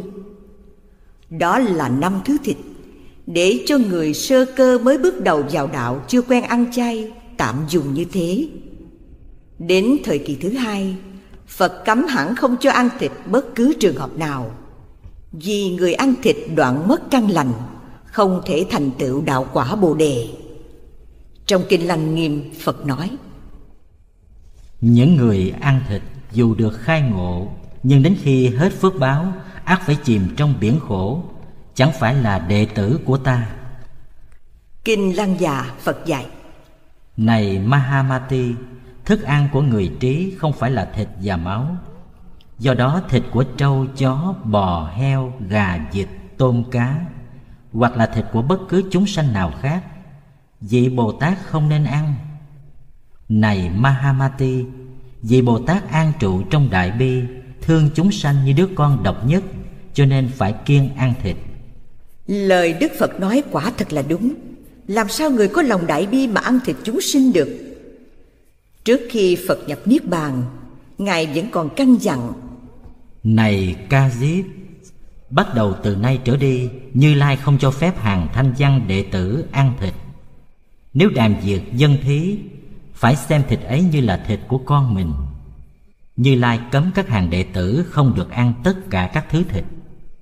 Đó là năm thứ thịt, để cho người sơ cơ mới bước đầu vào đạo chưa quen ăn chay tạm dùng như thế. Đến thời kỳ thứ hai, Phật cấm hẳn không cho ăn thịt bất cứ trường hợp nào, vì người ăn thịt đoạn mất căn lành, không thể thành tựu đạo quả Bồ Đề. Trong Kinh Lăng Nghiêm, Phật nói: những người ăn thịt dù được khai ngộ, nhưng đến khi hết phước báo, ắt phải chìm trong biển khổ, chẳng phải là đệ tử của ta. Kinh Lăng Già, Phật dạy: này Mahamati, thức ăn của người trí không phải là thịt và máu. Do đó thịt của trâu, chó, bò, heo, gà, vịt, tôm, cá, hoặc là thịt của bất cứ chúng sanh nào khác, vị Bồ Tát không nên ăn. Này Mahamati, vị Bồ Tát an trụ trong đại bi, thương chúng sanh như đứa con độc nhất, cho nên phải kiêng ăn thịt. Lời Đức Phật nói quả thật là đúng. Làm sao người có lòng đại bi mà ăn thịt chúng sinh được? Trước khi Phật nhập Niết Bàn, Ngài vẫn còn căn dặn: này Ca Diếp, bắt đầu từ nay trở đi, Như Lai không cho phép hàng thanh văn đệ tử ăn thịt. Nếu đàm việc dân thí, phải xem thịt ấy như là thịt của con mình. Như Lai cấm các hàng đệ tử không được ăn tất cả các thứ thịt.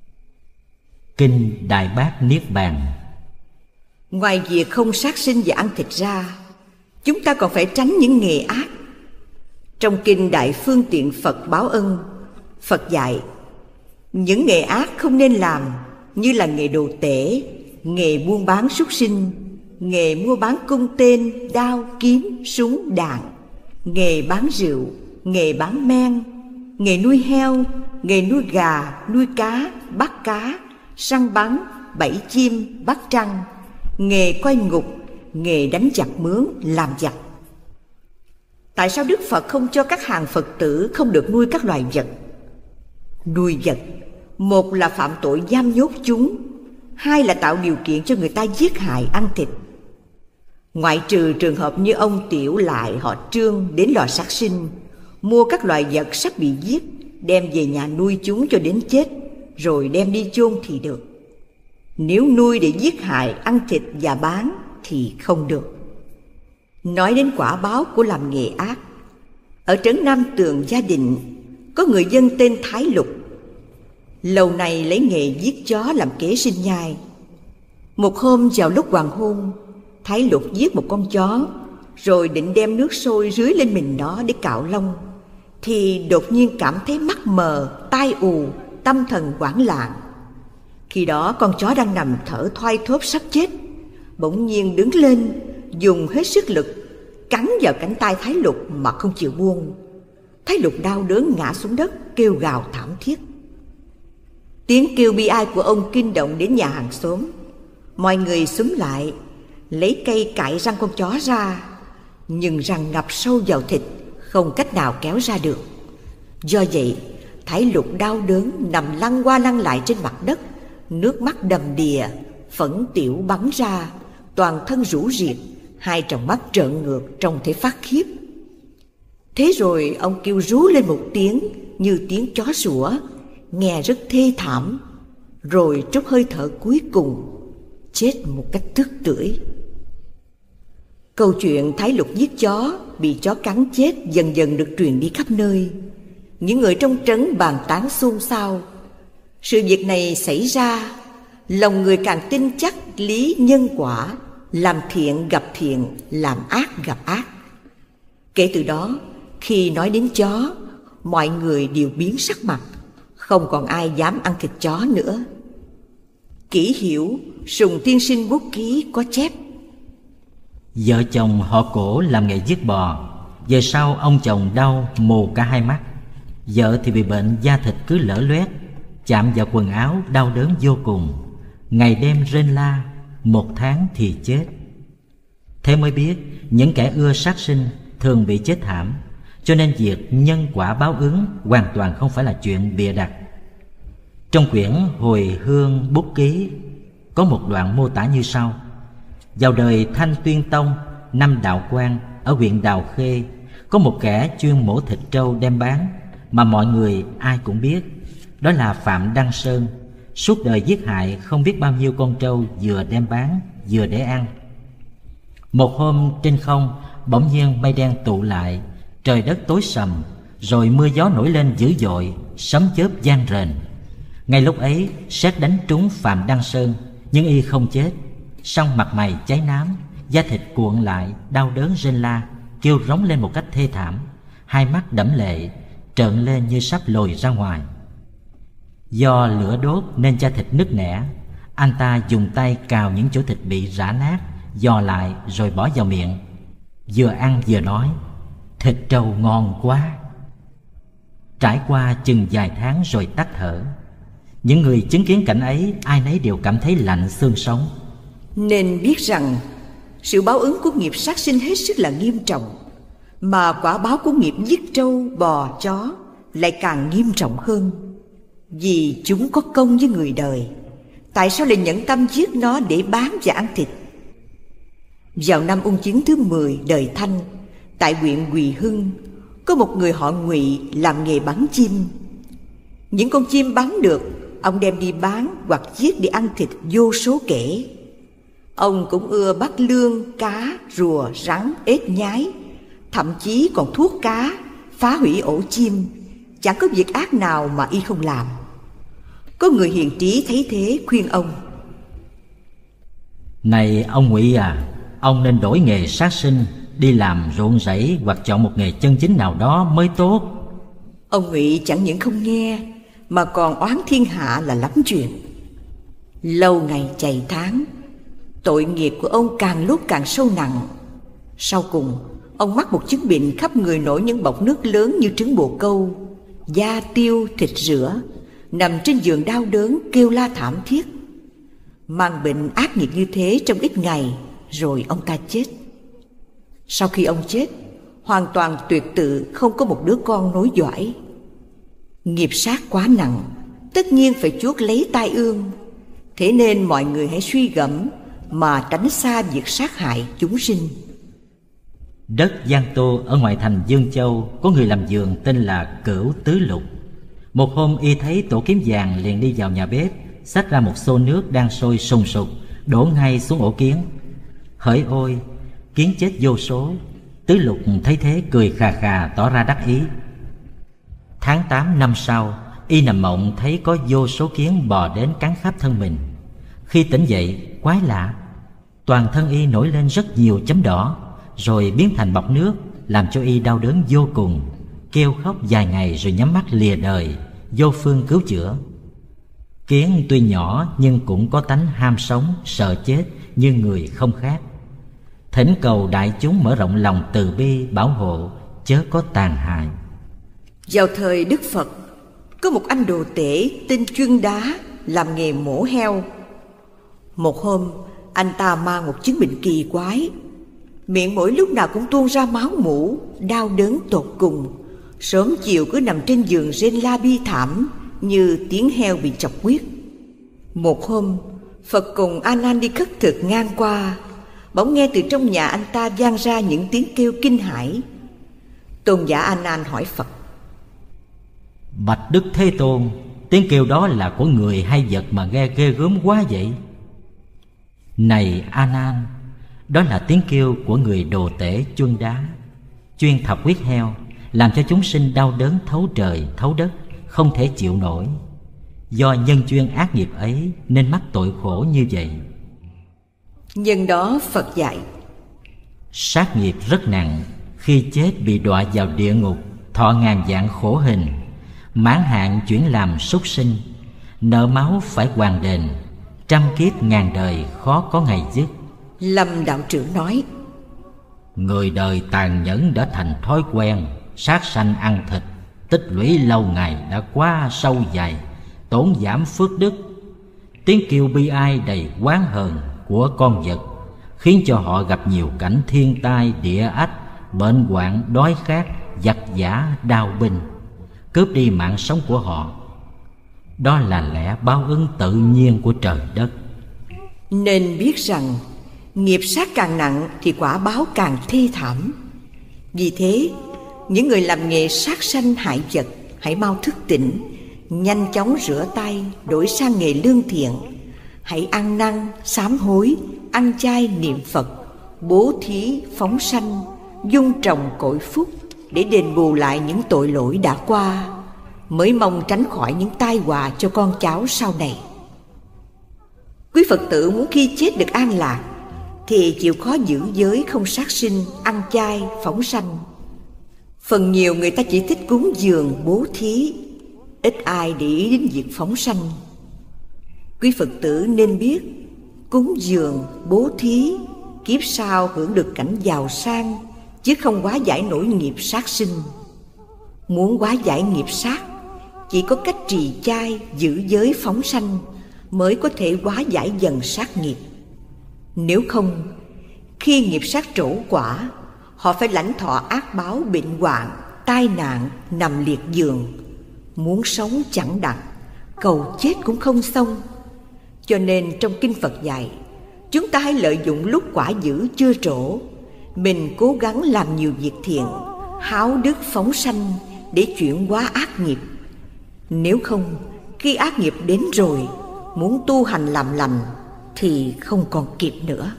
Kinh Đại Bát Niết Bàn. Ngoài việc không sát sinh và ăn thịt ra, chúng ta còn phải tránh những nghề ác. Trong Kinh Đại Phương Tiện Phật Báo Ân, Phật dạy những nghề ác không nên làm, như là nghề đồ tể, nghề buôn bán súc sinh, nghề mua bán cung tên, đao, kiếm, súng, đạn, nghề bán rượu, nghề bán men, nghề nuôi heo, nghề nuôi gà, nuôi cá, bắt cá, săn bắn, bẫy chim, bắt trăng, nghề coi ngục, nghề đánh giặc mướn, làm giặc. Tại sao Đức Phật không cho các hàng Phật tử không được nuôi các loài vật? Nuôi vật, một là phạm tội giam nhốt chúng, hai là tạo điều kiện cho người ta giết hại ăn thịt. Ngoại trừ trường hợp như ông Tiểu Lại họ Trương đến lò sát sinh, mua các loài vật sắp bị giết, đem về nhà nuôi chúng cho đến chết, rồi đem đi chôn thì được. Nếu nuôi để giết hại, ăn thịt và bán thì không được. Nói đến quả báo của làm nghề ác, ở trấn Nam Tường Gia Định có người dân tên Thái Lục. Lâu nay lấy nghề giết chó làm kế sinh nhai. Một hôm vào lúc hoàng hôn, Thái Lục giết một con chó, rồi định đem nước sôi rưới lên mình nó để cạo lông, thì đột nhiên cảm thấy mắt mờ, tai ù, tâm thần hoảng loạn. Khi đó con chó đang nằm thở thoai thóp sắp chết, bỗng nhiên đứng lên, dùng hết sức lực cắn vào cánh tay Thái Lục mà không chịu buông. Thái Lục đau đớn ngã xuống đất, kêu gào thảm thiết. Tiếng kêu bi ai của ông kinh động đến nhà hàng xóm. Mọi người xúm lại, lấy cây cạy răng con chó ra, nhưng răng ngập sâu vào thịt, không cách nào kéo ra được. Do vậy, Thái Lục đau đớn nằm lăn qua lăn lại trên mặt đất, nước mắt đầm đìa, phẫn tiểu bắn ra, toàn thân rũ riệt, hai tròng mắt trợn ngược trông thấy phát khiếp. Thế rồi ông kêu rú lên một tiếng như tiếng chó sủa, nghe rất thê thảm, rồi trút hơi thở cuối cùng, chết một cách tức tưởi. Câu chuyện Thái Lục giết chó, bị chó cắn chết dần dần được truyền đi khắp nơi. Những người trong trấn bàn tán xôn xao. Sự việc này xảy ra, lòng người càng tin chắc lý nhân quả, làm thiện gặp thiện, làm ác gặp ác. Kể từ đó, khi nói đến chó, mọi người đều biến sắc mặt, không còn ai dám ăn thịt chó nữa. Kỷ Hiểu, Sùng Tiên Sinh bút ký có chép: vợ chồng họ Cổ làm nghề giết bò. Về sau ông chồng đau mù cả hai mắt, vợ thì bị bệnh da thịt cứ lở loét, chạm vào quần áo đau đớn vô cùng, ngày đêm rên la, một tháng thì chết. Thế mới biết những kẻ ưa sát sinh thường bị chết thảm, cho nên việc nhân quả báo ứng hoàn toàn không phải là chuyện bịa đặt. Trong quyển Hồi Hương Bút Ký có một đoạn mô tả như sau: vào đời Thanh Tuyên Tông, năm Đạo Quang ở huyện Đào Khê, có một kẻ chuyên mổ thịt trâu đem bán, mà mọi người ai cũng biết, đó là Phạm Đăng Sơn. Suốt đời giết hại không biết bao nhiêu con trâu, vừa đem bán vừa để ăn. Một hôm trên không bỗng nhiên mây đen tụ lại, trời đất tối sầm, rồi mưa gió nổi lên dữ dội, sấm chớp vang rền. Ngay lúc ấy sét đánh trúng Phạm Đăng Sơn, nhưng y không chết, song mặt mày cháy nám, da thịt cuộn lại, đau đớn rên la, kêu rống lên một cách thê thảm, hai mắt đẫm lệ, trợn lên như sắp lồi ra ngoài. Do lửa đốt nên da thịt nứt nẻ, anh ta dùng tay cào những chỗ thịt bị rã nát, dò lại rồi bỏ vào miệng, vừa ăn vừa nói: thịt trâu ngon quá. Trải qua chừng vài tháng rồi tắt thở. Những người chứng kiến cảnh ấy ai nấy đều cảm thấy lạnh xương sống. Nên biết rằng sự báo ứng của nghiệp sát sinh hết sức là nghiêm trọng, mà quả báo của nghiệp giết trâu, bò, chó lại càng nghiêm trọng hơn. Vì chúng có công với người đời, tại sao lại nhẫn tâm giết nó để bán và ăn thịt? Vào năm Ung Chứng thứ mười đời Thanh, tại huyện Quỳ Hưng, có một người họ Ngụy làm nghề bắn chim. Những con chim bắn được, ông đem đi bán hoặc giết để ăn thịt vô số kể. Ông cũng ưa bắt lươn, cá, rùa, rắn, ếch nhái, thậm chí còn thuốc cá, phá hủy ổ chim. Chẳng có việc ác nào mà y không làm. Có người hiền trí thấy thế khuyên ông: này ông Ngụy à, ông nên đổi nghề sát sinh, đi làm ruộng rẫy hoặc chọn một nghề chân chính nào đó mới tốt. Ông Ngụy chẳng những không nghe, mà còn oán thiên hạ là lắm chuyện. Lâu ngày chày tháng, tội nghiệp của ông càng lúc càng sâu nặng. Sau cùng, ông mắc một chứng bệnh khắp người nổi những bọt nước lớn như trứng bồ câu, da tiêu thịt rữa, nằm trên giường đau đớn kêu la thảm thiết. Mang bệnh ác nghiệt như thế trong ít ngày, rồi ông ta chết. Sau khi ông chết, hoàn toàn tuyệt tự, không có một đứa con nối dõi. Nghiệp sát quá nặng, tất nhiên phải chuốc lấy tai ương. Thế nên mọi người hãy suy gẫm mà tránh xa việc sát hại chúng sinh. Đất Giang Tô ở ngoại thành Dương Châu có người làm vườn tên là Cửu Tứ Lục. Một hôm y thấy tổ kiếm vàng, liền đi vào nhà bếp, xách ra một xô nước đang sôi sùng sục, đổ ngay xuống ổ kiến. Hỡi ôi, kiến chết vô số. Tứ Lục thấy thế cười khà khà, tỏ ra đắc ý. Tháng tám năm sau, y nằm mộng thấy có vô số kiến bò đến cắn khắp thân mình. Khi tỉnh dậy, quái lạ, toàn thân y nổi lên rất nhiều chấm đỏ, rồi biến thành bọt nước, làm cho y đau đớn vô cùng, kêu khóc vài ngày rồi nhắm mắt lìa đời, vô phương cứu chữa. Kiến tuy nhỏ nhưng cũng có tánh ham sống, sợ chết như người không khác. Thỉnh cầu đại chúng mở rộng lòng từ bi, bảo hộ, chớ có tàn hại. Vào thời Đức Phật, có một anh đồ tể tên Chuyên Đá làm nghề mổ heo. Một hôm, anh ta mang một chứng bệnh kỳ quái, miệng mỗi lúc nào cũng tuôn ra máu mủ, đau đớn tột cùng. Sớm chiều cứ nằm trên giường rên la bi thảm như tiếng heo bị chọc huyết. Một hôm, Phật cùng A Nan đi khất thực ngang qua, bỗng nghe từ trong nhà anh ta vang ra những tiếng kêu kinh hãi. Tôn giả A Nan hỏi Phật: Bạch Đức Thế Tôn, tiếng kêu đó là của người hay vật mà nghe ghê gớm quá vậy? Này A Nan, đó là tiếng kêu của người đồ tể Chuyên Đá, chuyên thọc huyết heo, làm cho chúng sinh đau đớn thấu trời thấu đất, không thể chịu nổi. Do nhân duyên ác nghiệp ấy nên mắc tội khổ như vậy. Nhân đó Phật dạy: Sát nghiệp rất nặng, khi chết bị đọa vào địa ngục, thọ ngàn vạn khổ hình, mãn hạn chuyển làm súc sinh, nợ máu phải hoàn đền, trăm kiếp ngàn đời khó có ngày dứt. Lâm đạo trưởng nói: Người đời tàn nhẫn đã thành thói quen, sát sanh ăn thịt, tích lũy lâu ngày đã quá sâu dày, tổn giảm phước đức. Tiếng kêu bi ai đầy oán hờn của con vật khiến cho họ gặp nhiều cảnh thiên tai, địa ách, bệnh hoạn, đói khát, giặc giã, đao binh, cướp đi mạng sống của họ. Đó là lẽ báo ứng tự nhiên của trời đất. Nên biết rằng nghiệp sát càng nặng thì quả báo càng thê thảm. Vì thế, những người làm nghề sát sanh hại vật hãy mau thức tỉnh, nhanh chóng rửa tay, đổi sang nghề lương thiện. Hãy ăn năn, sám hối, ăn chay niệm Phật, bố thí, phóng sanh, dung trồng cội phúc để đền bù lại những tội lỗi đã qua, mới mong tránh khỏi những tai họa cho con cháu sau này. Quý Phật tử muốn khi chết được an lạc thì chịu khó giữ giới không sát sinh, ăn chay, phóng sanh. Phần nhiều người ta chỉ thích cúng dường, bố thí, ít ai để ý đến việc phóng sanh. Quý Phật tử nên biết, cúng dường, bố thí, kiếp sau hưởng được cảnh giàu sang, chứ không hóa giải nổi nghiệp sát sinh. Muốn hóa giải nghiệp sát, chỉ có cách trì chay, giữ giới phóng sanh mới có thể hóa giải dần sát nghiệp. Nếu không, khi nghiệp sát trổ quả, họ phải lãnh thọ ác báo bệnh hoạn, tai nạn, nằm liệt giường. Muốn sống chẳng đặng, cầu chết cũng không xong. Cho nên trong Kinh Phật dạy, chúng ta hãy lợi dụng lúc quả dữ chưa trổ, mình cố gắng làm nhiều việc thiện, háo đức phóng sanh để chuyển hóa ác nghiệp. Nếu không, khi ác nghiệp đến rồi, muốn tu hành làm lành thì không còn kịp nữa.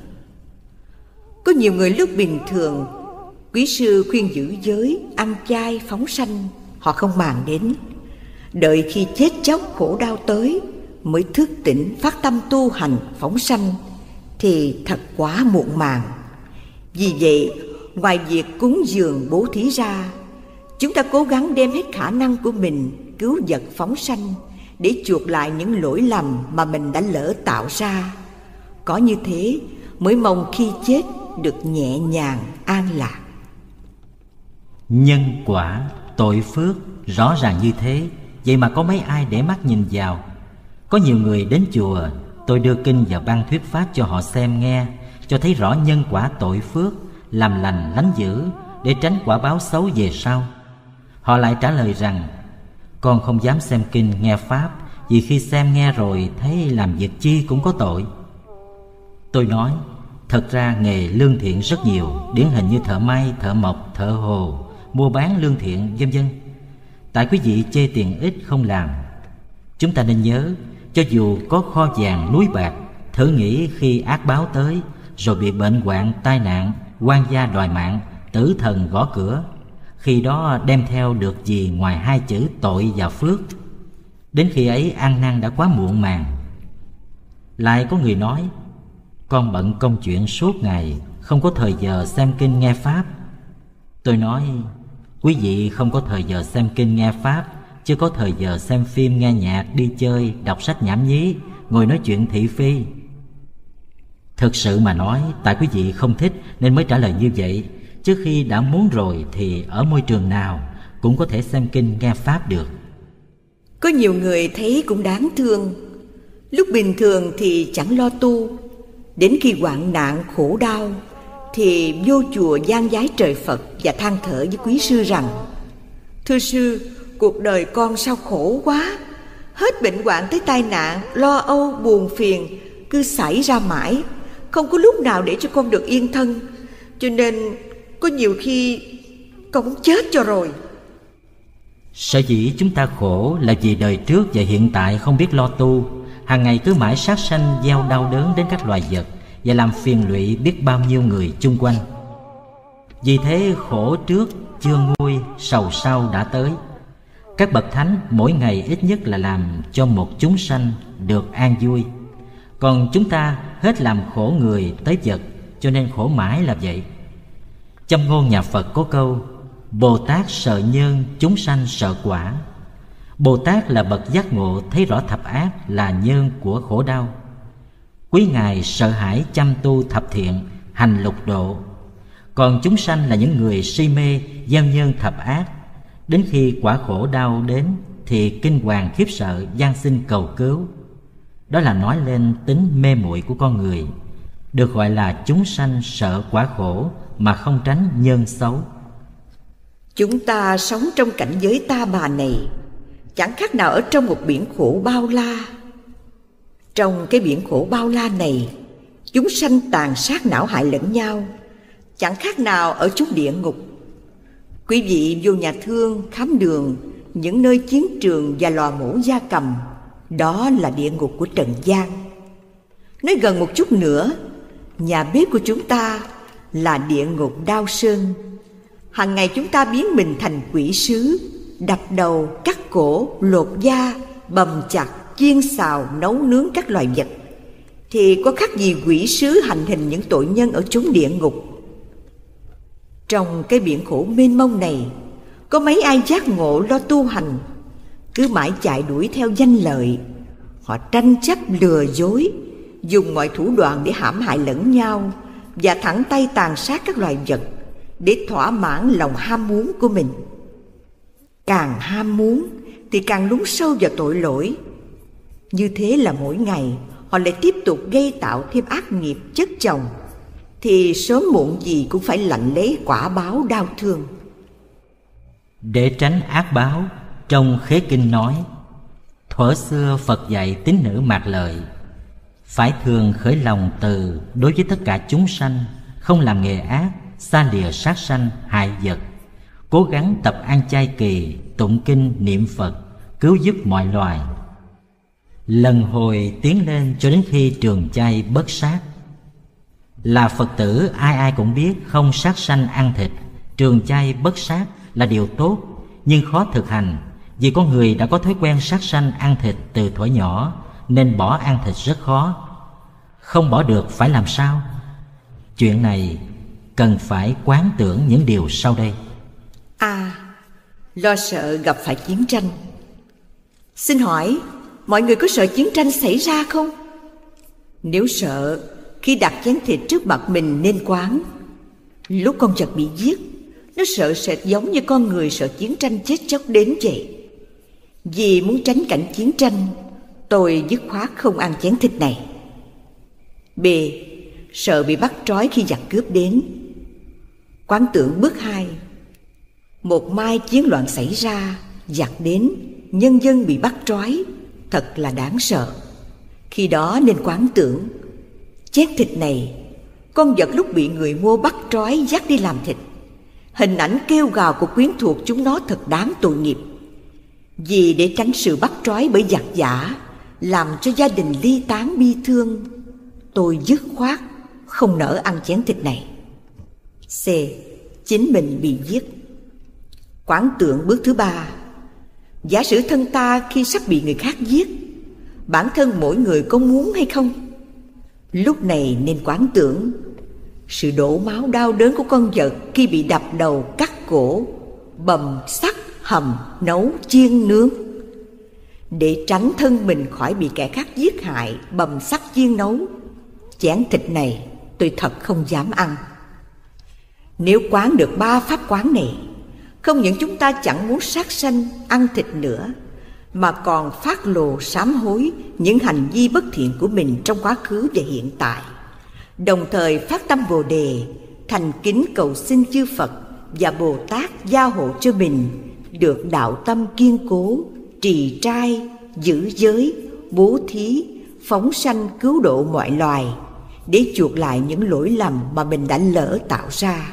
Có nhiều người lúc bình thường, quý sư khuyên giữ giới, ăn chay, phóng sanh, họ không màng đến. Đợi khi chết chóc khổ đau tới mới thức tỉnh phát tâm tu hành phóng sanh thì thật quá muộn màng. Vì vậy, ngoài việc cúng dường bố thí ra, chúng ta cố gắng đem hết khả năng của mình cứu vật phóng sanh để chuộc lại những lỗi lầm mà mình đã lỡ tạo ra. Có như thế mới mong khi chết được nhẹ nhàng an lạc. Nhân quả, tội phước rõ ràng như thế, vậy mà có mấy ai để mắt nhìn vào. Có nhiều người đến chùa, tôi đưa kinh và băng thuyết pháp cho họ xem nghe, cho thấy rõ nhân quả tội phước, làm lành lánh dữ để tránh quả báo xấu về sau. Họ lại trả lời rằng, con không dám xem kinh nghe pháp, vì khi xem nghe rồi thấy làm việc chi cũng có tội. Tôi nói, Thật ra nghề lương thiện rất nhiều, điển hình như thợ may, thợ mộc, thợ hồ, mua bán lương thiện, vân vân. Tại quý vị chê tiền ít không làm, chúng ta nên nhớ, cho dù có kho vàng núi bạc, thử nghĩ khi ác báo tới, rồi bị bệnh hoạn, tai nạn, quan gia đòi mạng, tử thần gõ cửa, khi đó đem theo được gì ngoài hai chữ tội và phước. Đến khi ấy ăn năn đã quá muộn màng. Lại có người nói, con bận công chuyện suốt ngày, không có thời giờ xem kinh nghe pháp. Tôi nói, quý vị không có thời giờ xem kinh nghe pháp, chứ có thời giờ xem phim, nghe nhạc, đi chơi, đọc sách nhảm nhí, ngồi nói chuyện thị phi. Thực sự mà nói, tại quý vị không thích nên mới trả lời như vậy, chứ khi đã muốn rồi thì ở môi trường nào cũng có thể xem kinh nghe pháp được. Có nhiều người thấy cũng đáng thương. Lúc bình thường thì chẳng lo tu, đến khi hoạn nạn khổ đau thì vô chùa gian vái trời Phật và than thở với quý sư rằng: thưa sư, cuộc đời con sao khổ quá, hết bệnh hoạn tới tai nạn, lo âu buồn phiền cứ xảy ra mãi, không có lúc nào để cho con được yên thân, cho nên có nhiều khi con muốn chết cho rồi. Sở dĩ chúng ta khổ là vì đời trước và hiện tại không biết lo tu, hàng ngày cứ mãi sát sanh gieo đau đớn đến các loài vật và làm phiền lụy biết bao nhiêu người chung quanh. Vì thế khổ trước chưa nguôi, sầu sau đã tới. Các bậc thánh mỗi ngày ít nhất là làm cho một chúng sanh được an vui, còn chúng ta hết làm khổ người tới vật, cho nên khổ mãi là vậy. Trong ngôn nhà Phật có câu: Bồ Tát sợ nhân, chúng sanh sợ quả. Bồ Tát là bậc giác ngộ, thấy rõ thập ác là nhân của khổ đau. Quý Ngài sợ hãi chăm tu thập thiện, hành lục độ. Còn chúng sanh là những người si mê, gieo nhân thập ác. Đến khi quả khổ đau đến thì kinh hoàng khiếp sợ, van xin cầu cứu. Đó là nói lên tính mê muội của con người, được gọi là chúng sanh sợ quả khổ mà không tránh nhân xấu. Chúng ta sống trong cảnh giới ta bà này, chẳng khác nào ở trong một biển khổ bao la. Trong cái biển khổ bao la này, chúng sanh tàn sát não hại lẫn nhau, chẳng khác nào ở chốn địa ngục. Quý vị vô nhà thương, khám đường, những nơi chiến trường và lò mổ gia cầm, đó là địa ngục của trần gian. Nói gần một chút nữa, nhà bếp của chúng ta là địa ngục Đao Sơn. Hằng ngày chúng ta biến mình thành quỷ sứ, đập đầu, cắt cổ, lột da, bầm chặt, chiên xào, nấu nướng các loài vật, thì có khác gì quỷ sứ hành hình những tội nhân ở chốn địa ngục. Trong cái biển khổ mênh mông này, có mấy ai giác ngộ lo tu hành, cứ mãi chạy đuổi theo danh lợi. Họ tranh chấp lừa dối, dùng mọi thủ đoạn để hãm hại lẫn nhau và thẳng tay tàn sát các loài vật để thỏa mãn lòng ham muốn của mình. Càng ham muốn thì càng lún sâu vào tội lỗi. Như thế là mỗi ngày họ lại tiếp tục gây tạo thêm ác nghiệp chất chồng, thì sớm muộn gì cũng phải lãnh lấy quả báo đau thương. Để tránh ác báo, trong Khế Kinh nói: thuở xưa Phật dạy tín nữ Mạt Lợi phải thường khởi lòng từ đối với tất cả chúng sanh, không làm nghề ác, xa lìa sát sanh hại vật, cố gắng tập ăn chay kỳ, tụng kinh niệm Phật, cứu giúp mọi loài, lần hồi tiến lên cho đến khi trường chay bất sát. Là Phật tử ai ai cũng biết không sát sanh ăn thịt, trường chay bất sát là điều tốt, nhưng khó thực hành, vì con người đã có thói quen sát sanh ăn thịt từ thuở nhỏ, nên bỏ ăn thịt rất khó. Không bỏ được phải làm sao? Chuyện này cần phải quán tưởng những điều sau đây. A. Lo sợ gặp phải chiến tranh. Xin hỏi, mọi người có sợ chiến tranh xảy ra không? Nếu sợ, khi đặt chén thịt trước mặt mình nên quán. Lúc con vật bị giết, nó sợ sệt giống như con người sợ chiến tranh chết chóc đến vậy. Vì muốn tránh cảnh chiến tranh, tôi dứt khoát không ăn chén thịt này. B. Sợ bị bắt trói khi giặc cướp đến. Quán tưởng bước hai. Một mai chiến loạn xảy ra, giặc đến, nhân dân bị bắt trói, thật là đáng sợ. Khi đó nên quán tưởng chén thịt này con vật lúc bị người mua bắt trói dắt đi làm thịt. Hình ảnh kêu gào của quyến thuộc chúng nó thật đáng tội nghiệp. Vì để tránh sự bắt trói bởi giặc giả, làm cho gia đình ly tán bi thương, tôi dứt khoát không nỡ ăn chén thịt này. C. Chính mình bị giết. Quán tưởng bước thứ ba. Giả sử thân ta khi sắp bị người khác giết, bản thân mỗi người có muốn hay không? Lúc này nên quán tưởng sự đổ máu đau đớn của con vật khi bị đập đầu, cắt cổ, bầm, sắc, hầm, nấu, chiên, nướng. Để tránh thân mình khỏi bị kẻ khác giết hại, bầm, sắc, chiên, nấu, chén thịt này tôi thật không dám ăn. Nếu quán được ba pháp quán này, không những chúng ta chẳng muốn sát sanh, ăn thịt nữa, mà còn phát lộ sám hối những hành vi bất thiện của mình trong quá khứ và hiện tại, đồng thời phát tâm Bồ Đề, thành kính cầu xin chư Phật và Bồ Tát gia hộ cho mình được đạo tâm kiên cố, trì trai, giữ giới, bố thí, phóng sanh cứu độ mọi loài, để chuộc lại những lỗi lầm mà mình đã lỡ tạo ra.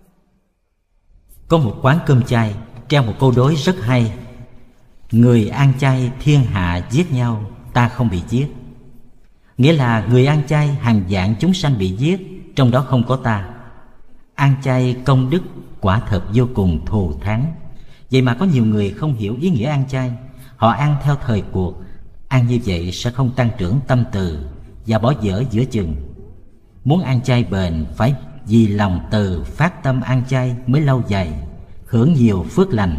Có một quán cơm chay treo một câu đối rất hay: người ăn chay thiên hạ giết nhau, ta không bị giết. Nghĩa là người ăn chay hàng vạn chúng sanh bị giết, trong đó không có ta. Ăn chay công đức quả thật vô cùng thù thắng. Vậy mà có nhiều người không hiểu ý nghĩa ăn chay. Họ ăn theo thời cuộc. Ăn như vậy sẽ không tăng trưởng tâm từ và bỏ dở giữa chừng. Muốn ăn chay bền phải vì lòng từ phát tâm ăn chay mới lâu dài, hưởng nhiều phước lành.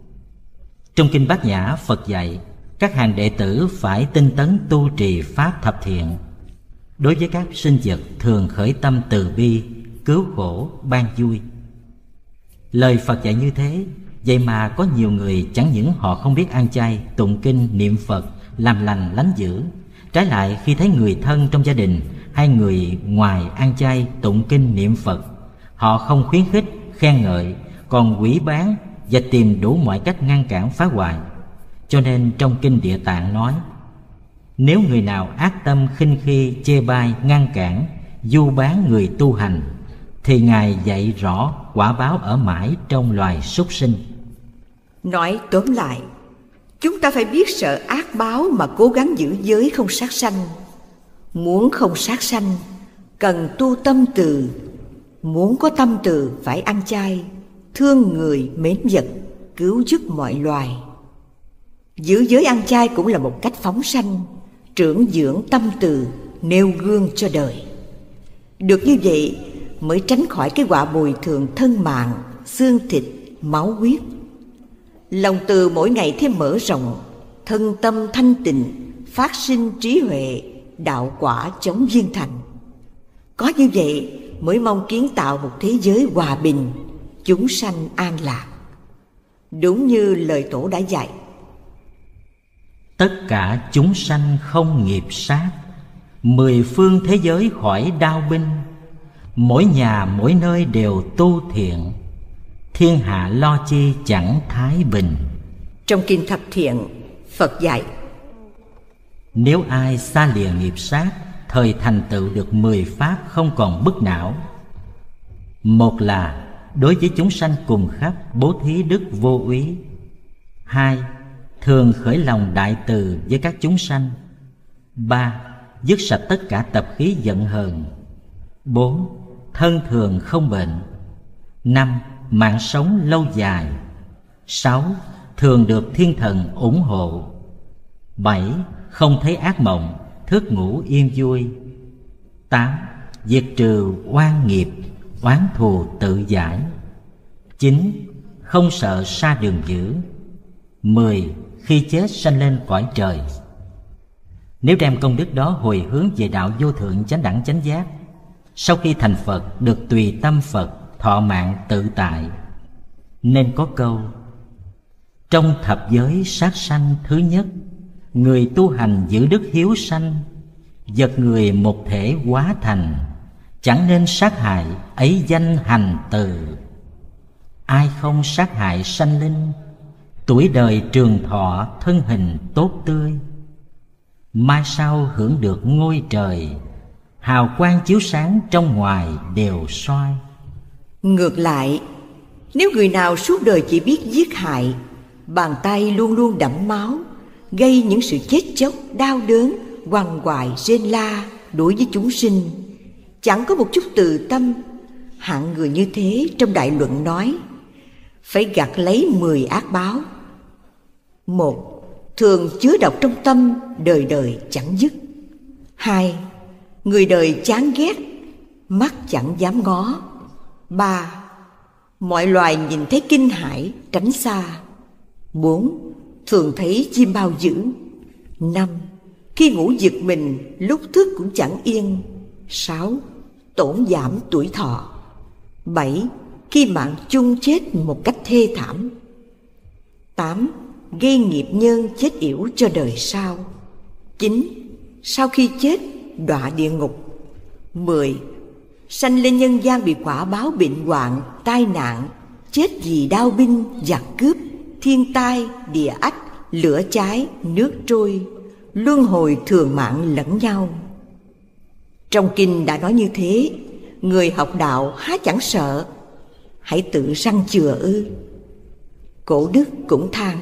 Trong Kinh Bát Nhã, Phật dạy các hàng đệ tử phải tinh tấn tu trì pháp thập thiện. Đối với các sinh vật thường khởi tâm từ bi, cứu khổ, ban vui. Lời Phật dạy như thế, vậy mà có nhiều người chẳng những họ không biết ăn chay, tụng kinh, niệm Phật, làm lành lánh dữ. Trái lại khi thấy người thân trong gia đình hay người ngoài ăn chay, tụng kinh, niệm Phật, họ không khuyến khích, khen ngợi, còn quỷ bán và tìm đủ mọi cách ngăn cản phá hoại. Cho nên trong Kinh Địa Tạng nói: nếu người nào ác tâm khinh khi, chê bai, ngăn cản, du bán người tu hành, thì Ngài dạy rõ quả báo ở mãi trong loài súc sinh. Nói tóm lại, chúng ta phải biết sợ ác báo mà cố gắng giữ giới không sát sanh. Muốn không sát sanh, cần tu tâm từ. Muốn có tâm từ phải ăn chay, thương người mến vật, cứu giúp mọi loài. Giữ giới ăn chay cũng là một cách phóng sanh, trưởng dưỡng tâm từ, nêu gương cho đời. Được như vậy mới tránh khỏi cái họa bồi thường thân mạng, xương thịt, máu huyết. Lòng từ mỗi ngày thêm mở rộng, thân tâm thanh tịnh, phát sinh trí huệ, đạo quả chống viên thành. Có như vậy mới mong kiến tạo một thế giới hòa bình, chúng sanh an lạc. Đúng như lời Tổ đã dạy: tất cả chúng sanh không nghiệp sát, mười phương thế giới khỏi đao binh. Mỗi nhà mỗi nơi đều tu thiện, thiên hạ lo chi chẳng thái bình. Trong Kinh Thập Thiện, Phật dạy: nếu ai xa lìa nghiệp sát, thời thành tựu được mười pháp không còn bức não. Một là đối với chúng sanh cùng khắp bố thí đức vô úy. Hai, thường khởi lòng đại từ với các chúng sanh. Ba, dứt sạch tất cả tập khí giận hờn. Bốn, thân thường không bệnh. Năm, mạng sống lâu dài. Sáu, thường được thiên thần ủng hộ. Bảy, không thấy ác mộng, thức ngủ yên vui. Tám, diệt trừ oan nghiệp, oán thù tự giải. Chín, không sợ sa đường dữ. Mười, khi chết sanh lên cõi trời. Nếu đem công đức đó hồi hướng về đạo vô thượng chánh đẳng chánh giác, sau khi thành Phật được tùy tâm Phật, thọ mạng tự tại. Nên có câu: trong thập giới sát sanh thứ nhất, người tu hành giữ đức hiếu sanh, vật người một thể hóa thành, chẳng nên sát hại, ấy danh hành từ. Ai không sát hại sanh linh, tuổi đời trường thọ, thân hình tốt tươi. Mai sau hưởng được ngôi trời, hào quang chiếu sáng trong ngoài đều soi. Ngược lại, nếu người nào suốt đời chỉ biết giết hại, bàn tay luôn luôn đẫm máu, gây những sự chết chóc, đau đớn, quằn quại, rên la đối với chúng sinh, chẳng có một chút từ tâm, hạng người như thế trong Đại Luận nói phải gặt lấy mười ác báo. Một, thường chứa độc trong tâm, đời đời chẳng dứt. Hai, người đời chán ghét, mắt chẳng dám ngó. Ba, mọi loài nhìn thấy kinh hãi, tránh xa. Bốn, thường thấy chim bao dữ. Năm, khi ngủ giật mình, lúc thức cũng chẳng yên. Sáu, tổn giảm tuổi thọ. Bảy, khi mạng chung chết một cách thê thảm. Tám, gây nghiệp nhân chết yểu cho đời sau. Chín, sau khi chết đọa địa ngục. Mười, sanh lên nhân gian bị quả báo bệnh hoạn, tai nạn, chết vì đao binh, giặc cướp, thiên tai, địa ách, lửa cháy, nước trôi, luân hồi thường mạng lẫn nhau. Trong kinh đã nói như thế, người học đạo há chẳng sợ, hãy tự răng chừa ư. Cổ đức cũng than: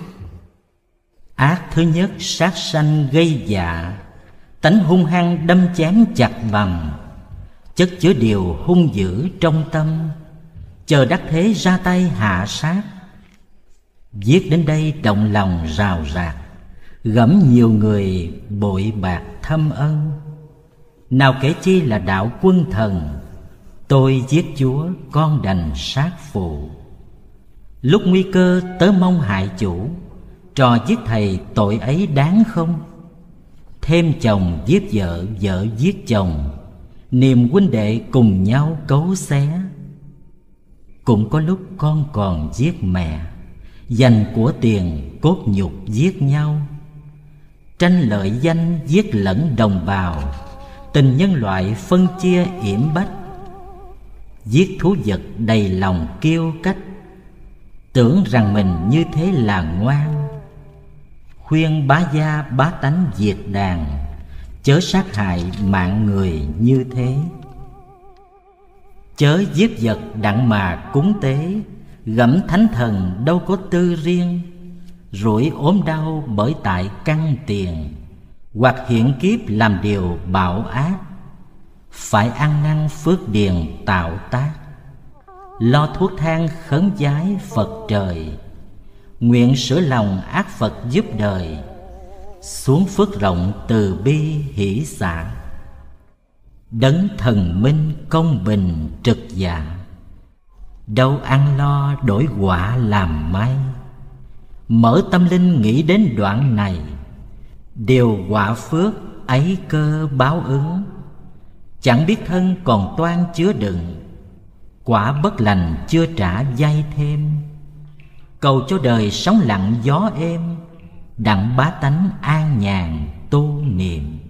ác thứ nhất sát sanh gây dạ, tánh hung hăng đâm chém chặt bằm, chất chứa điều hung dữ trong tâm, chờ đắc thế ra tay hạ sát. Viết đến đây động lòng rào rạc, gẫm nhiều người bội bạc thâm ân. Nào kể chi là đạo quân thần, tôi giết chúa con đành sát phụ. Lúc nguy cơ tớ mong hại chủ, trò giết thầy tội ấy đáng không? Thêm chồng giết vợ, vợ giết chồng, niềm huynh đệ cùng nhau cấu xé. Cũng có lúc con còn giết mẹ, dành của tiền cốt nhục giết nhau. Tranh lợi danh giết lẫn đồng bào, tình nhân loại phân chia yểm bách. Giết thú vật đầy lòng kiêu cách, tưởng rằng mình như thế là ngoan. Khuyên bá gia bá tánh diệt đàn, chớ sát hại mạng người như thế. Chớ giết vật đặng mà cúng tế, gẫm thánh thần đâu có tư riêng. Rủi ốm đau bởi tại căn tiền, hoặc hiện kiếp làm điều bạo ác. Phải ăn năn phước điền tạo tác, lo thuốc thang khấn vái Phật trời. Nguyện sửa lòng ác Phật giúp đời, xuống phước rộng từ bi hỷ xả. Đấng thần minh công bình trực dạ, đâu ăn lo đổi quả làm may. Mở tâm linh nghĩ đến đoạn này, điều quả phước ấy cơ báo ứng. Chẳng biết thân còn toan chứa đựng, quả bất lành chưa trả dây thêm. Cầu cho đời sống lặng gió êm, đặng bá tánh an nhàn tu niệm.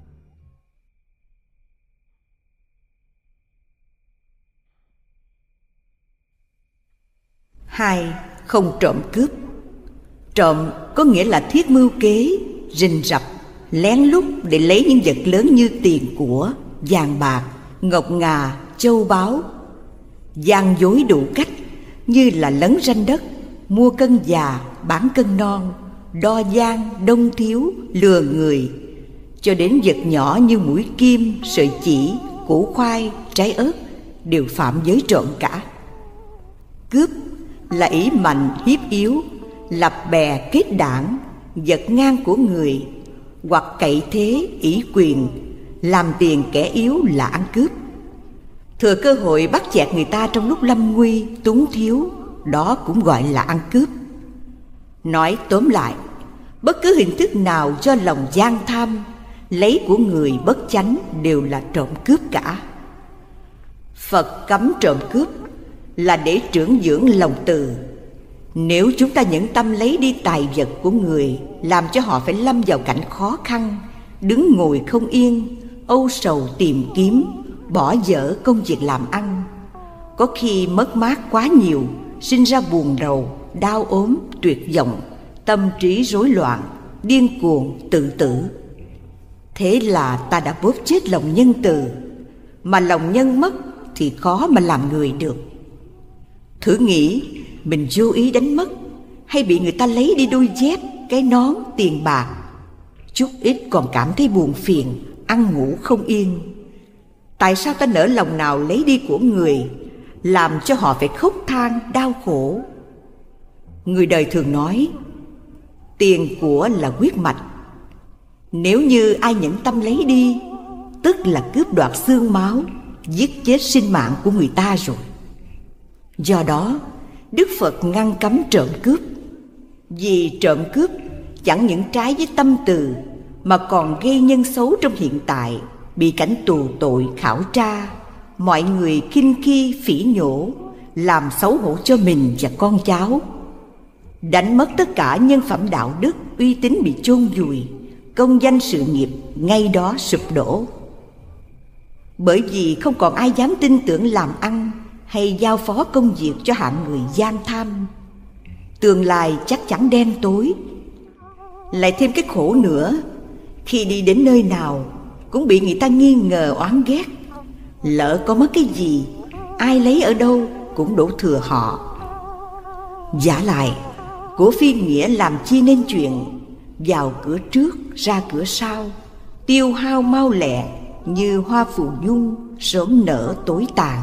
Hai, không trộm cướp. Trộm có nghĩa là thiết mưu kế, rình rập, lén lút để lấy những vật lớn như tiền của, vàng bạc, ngọc ngà, châu báu. Gian dối đủ cách, như là lấn ranh đất, mua cân già, bán cân non, đo gian, đông thiếu, lừa người, cho đến vật nhỏ như mũi kim, sợi chỉ, củ khoai, trái ớt đều phạm giới trộm cả. Cướp là ỷ mạnh hiếp yếu, lập bè kết đảng, giật ngang của người, hoặc cậy thế ỷ quyền, làm tiền kẻ yếu là ăn cướp. Thừa cơ hội bắt chẹt người ta trong lúc lâm nguy, túng thiếu, đó cũng gọi là ăn cướp. Nói tóm lại, bất cứ hình thức nào do lòng gian tham, lấy của người bất chánh đều là trộm cướp cả. Phật cấm trộm cướp là để trưởng dưỡng lòng từ. Nếu chúng ta nhẫn tâm lấy đi tài vật của người, làm cho họ phải lâm vào cảnh khó khăn, đứng ngồi không yên, âu sầu tìm kiếm, bỏ dở công việc làm ăn, có khi mất mát quá nhiều, sinh ra buồn rầu, đau ốm, tuyệt vọng, tâm trí rối loạn, điên cuồng, tự tử. Thế là ta đã bóp chết lòng nhân từ, mà lòng nhân mất thì khó mà làm người được. Thử nghĩ mình vô ý đánh mất, hay bị người ta lấy đi đôi dép, cái nón, tiền bạc, chút ít còn cảm thấy buồn phiền, ăn ngủ không yên. Tại sao ta nỡ lòng nào lấy đi của người, làm cho họ phải khóc than đau khổ? Người đời thường nói tiền của là huyết mạch. Nếu như ai nhẫn tâm lấy đi, tức là cướp đoạt xương máu, giết chết sinh mạng của người ta rồi. Do đó Đức Phật ngăn cấm trộm cướp. Vì trộm cướp chẳng những trái với tâm từ, mà còn gây nhân xấu trong hiện tại, bị cảnh tù tội khảo tra, mọi người khinh khi phỉ nhổ, làm xấu hổ cho mình và con cháu. Đánh mất tất cả nhân phẩm đạo đức, uy tín bị chôn vùi, công danh sự nghiệp ngay đó sụp đổ. Bởi vì không còn ai dám tin tưởng làm ăn hay giao phó công việc cho hạng người gian tham. Tương lai chắc chắn đen tối. Lại thêm cái khổ nữa, khi đi đến nơi nào cũng bị người ta nghi ngờ oán ghét. Lỡ có mất cái gì, ai lấy ở đâu cũng đổ thừa họ. Vả lại, của phi nghĩa làm chi nên chuyện vào cửa trước ra cửa sau, tiêu hao mau lẹ như hoa phù dung sớm nở tối tàn.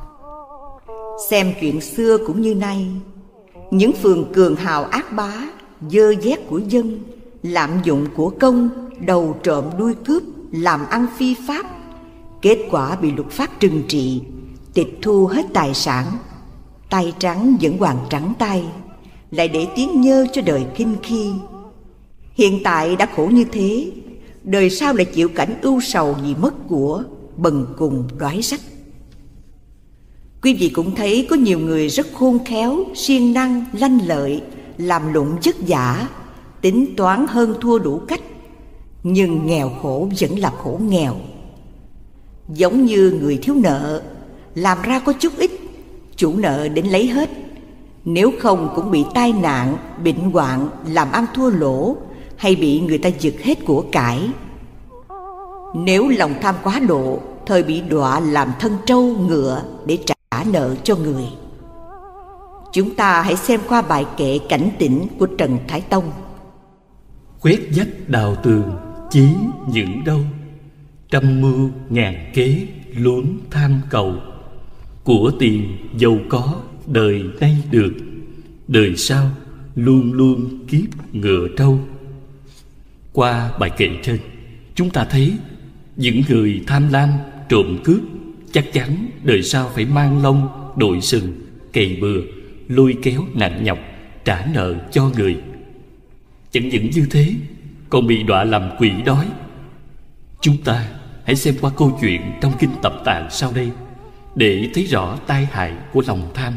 Xem chuyện xưa cũng như nay, những phường cường hào ác bá, dơ vét của dân, lạm dụng của công, đầu trộm đuôi cướp, làm ăn phi pháp. Kết quả bị luật pháp trừng trị, tịch thu hết tài sản. Tay trắng vẫn hoàng trắng tay, lại để tiếng nhơ cho đời khinh khi. Hiện tại đã khổ như thế, đời sau lại chịu cảnh ưu sầu vì mất của, bần cùng đói rách. Quý vị cũng thấy có nhiều người rất khôn khéo, siêng năng, lanh lợi, làm lụng vất vả, tính toán hơn thua đủ cách, nhưng nghèo khổ vẫn là khổ nghèo. Giống như người thiếu nợ, làm ra có chút ít, chủ nợ đến lấy hết. Nếu không cũng bị tai nạn, bệnh hoạn, làm ăn thua lỗ, hay bị người ta giật hết của cải. Nếu lòng tham quá độ, thời bị đọa làm thân trâu ngựa để trả nợ cho người. Chúng ta hãy xem qua bài kệ cảnh tỉnh của Trần Thái Tông. Quét vách đào tường, chí những đâu, trăm mưu ngàn kế luống tham cầu. Của tiền giàu có đời nay được, đời sau luôn luôn kiếp ngựa trâu. Qua bài kệ trên, chúng ta thấy những người tham lam, trộm cướp chắc chắn đời sau phải mang lông, đội sừng, cày bừa, lôi kéo nặng nhọc, trả nợ cho người. Chẳng những như thế, còn bị đọa làm quỷ đói. Chúng ta hãy xem qua câu chuyện trong Kinh Tập Tạng sau đây để thấy rõ tai hại của lòng tham.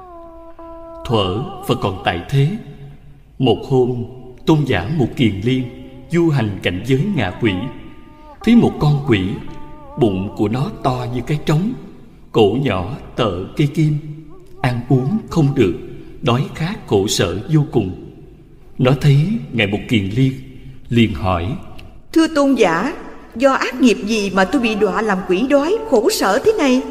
Thuở Phật còn tại thế, một hôm tôn giả Một Kiền Liên du hành cảnh giới ngạ quỷ, thấy một con quỷ, bụng của nó to như cái trống, cổ nhỏ tợ cây kim, ăn uống không được, đói khát khổ sở vô cùng. Nó thấy Ngài Một Kiền Liên, liền hỏi: Thưa tôn giả, do ác nghiệp gì mà tôi bị đọa làm quỷ đói, khổ sở thế này?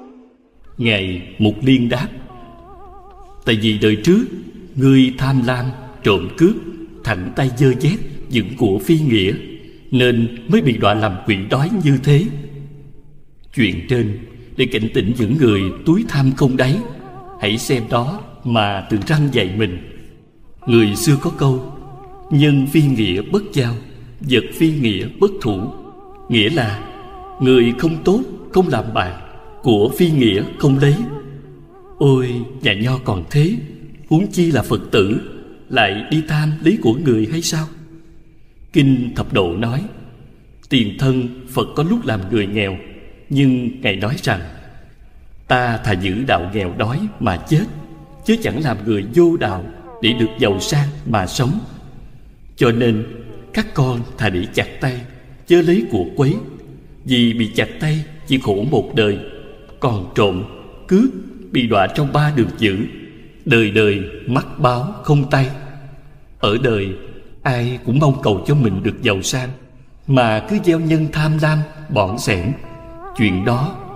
Ngài Mục Liên đáp: Tại vì đời trước ngươi tham lam, trộm cướp, thẳng tay dơ dét những của phi nghĩa, nên mới bị đọa làm quỷ đói như thế. Chuyện trên để cảnh tỉnh những người túi tham không đáy, hãy xem đó mà tự răn dạy mình. Người xưa có câu: nhân phi nghĩa bất giao, vật phi nghĩa bất thủ. Nghĩa là người không tốt không làm bạn, của phi nghĩa không lấy. Ôi, nhà nho còn thế, huống chi là Phật tử, lại đi tham lấy của người hay sao? Kinh Thập Độ nói: tiền thân Phật có lúc làm người nghèo, nhưng Ngài nói rằng: ta thà giữ đạo nghèo đói mà chết, chứ chẳng làm người vô đạo để được giàu sang mà sống. Cho nên các con thà để chặt tay, chớ lấy của quấy. Vì bị chặt tay chỉ khổ một đời, còn trộm, cướp bị đọa trong ba đường dữ, đời đời mắc báo không tay. Ở đời ai cũng mong cầu cho mình được giàu sang, mà cứ gieo nhân tham lam, bỏng sẻn. Chuyện đó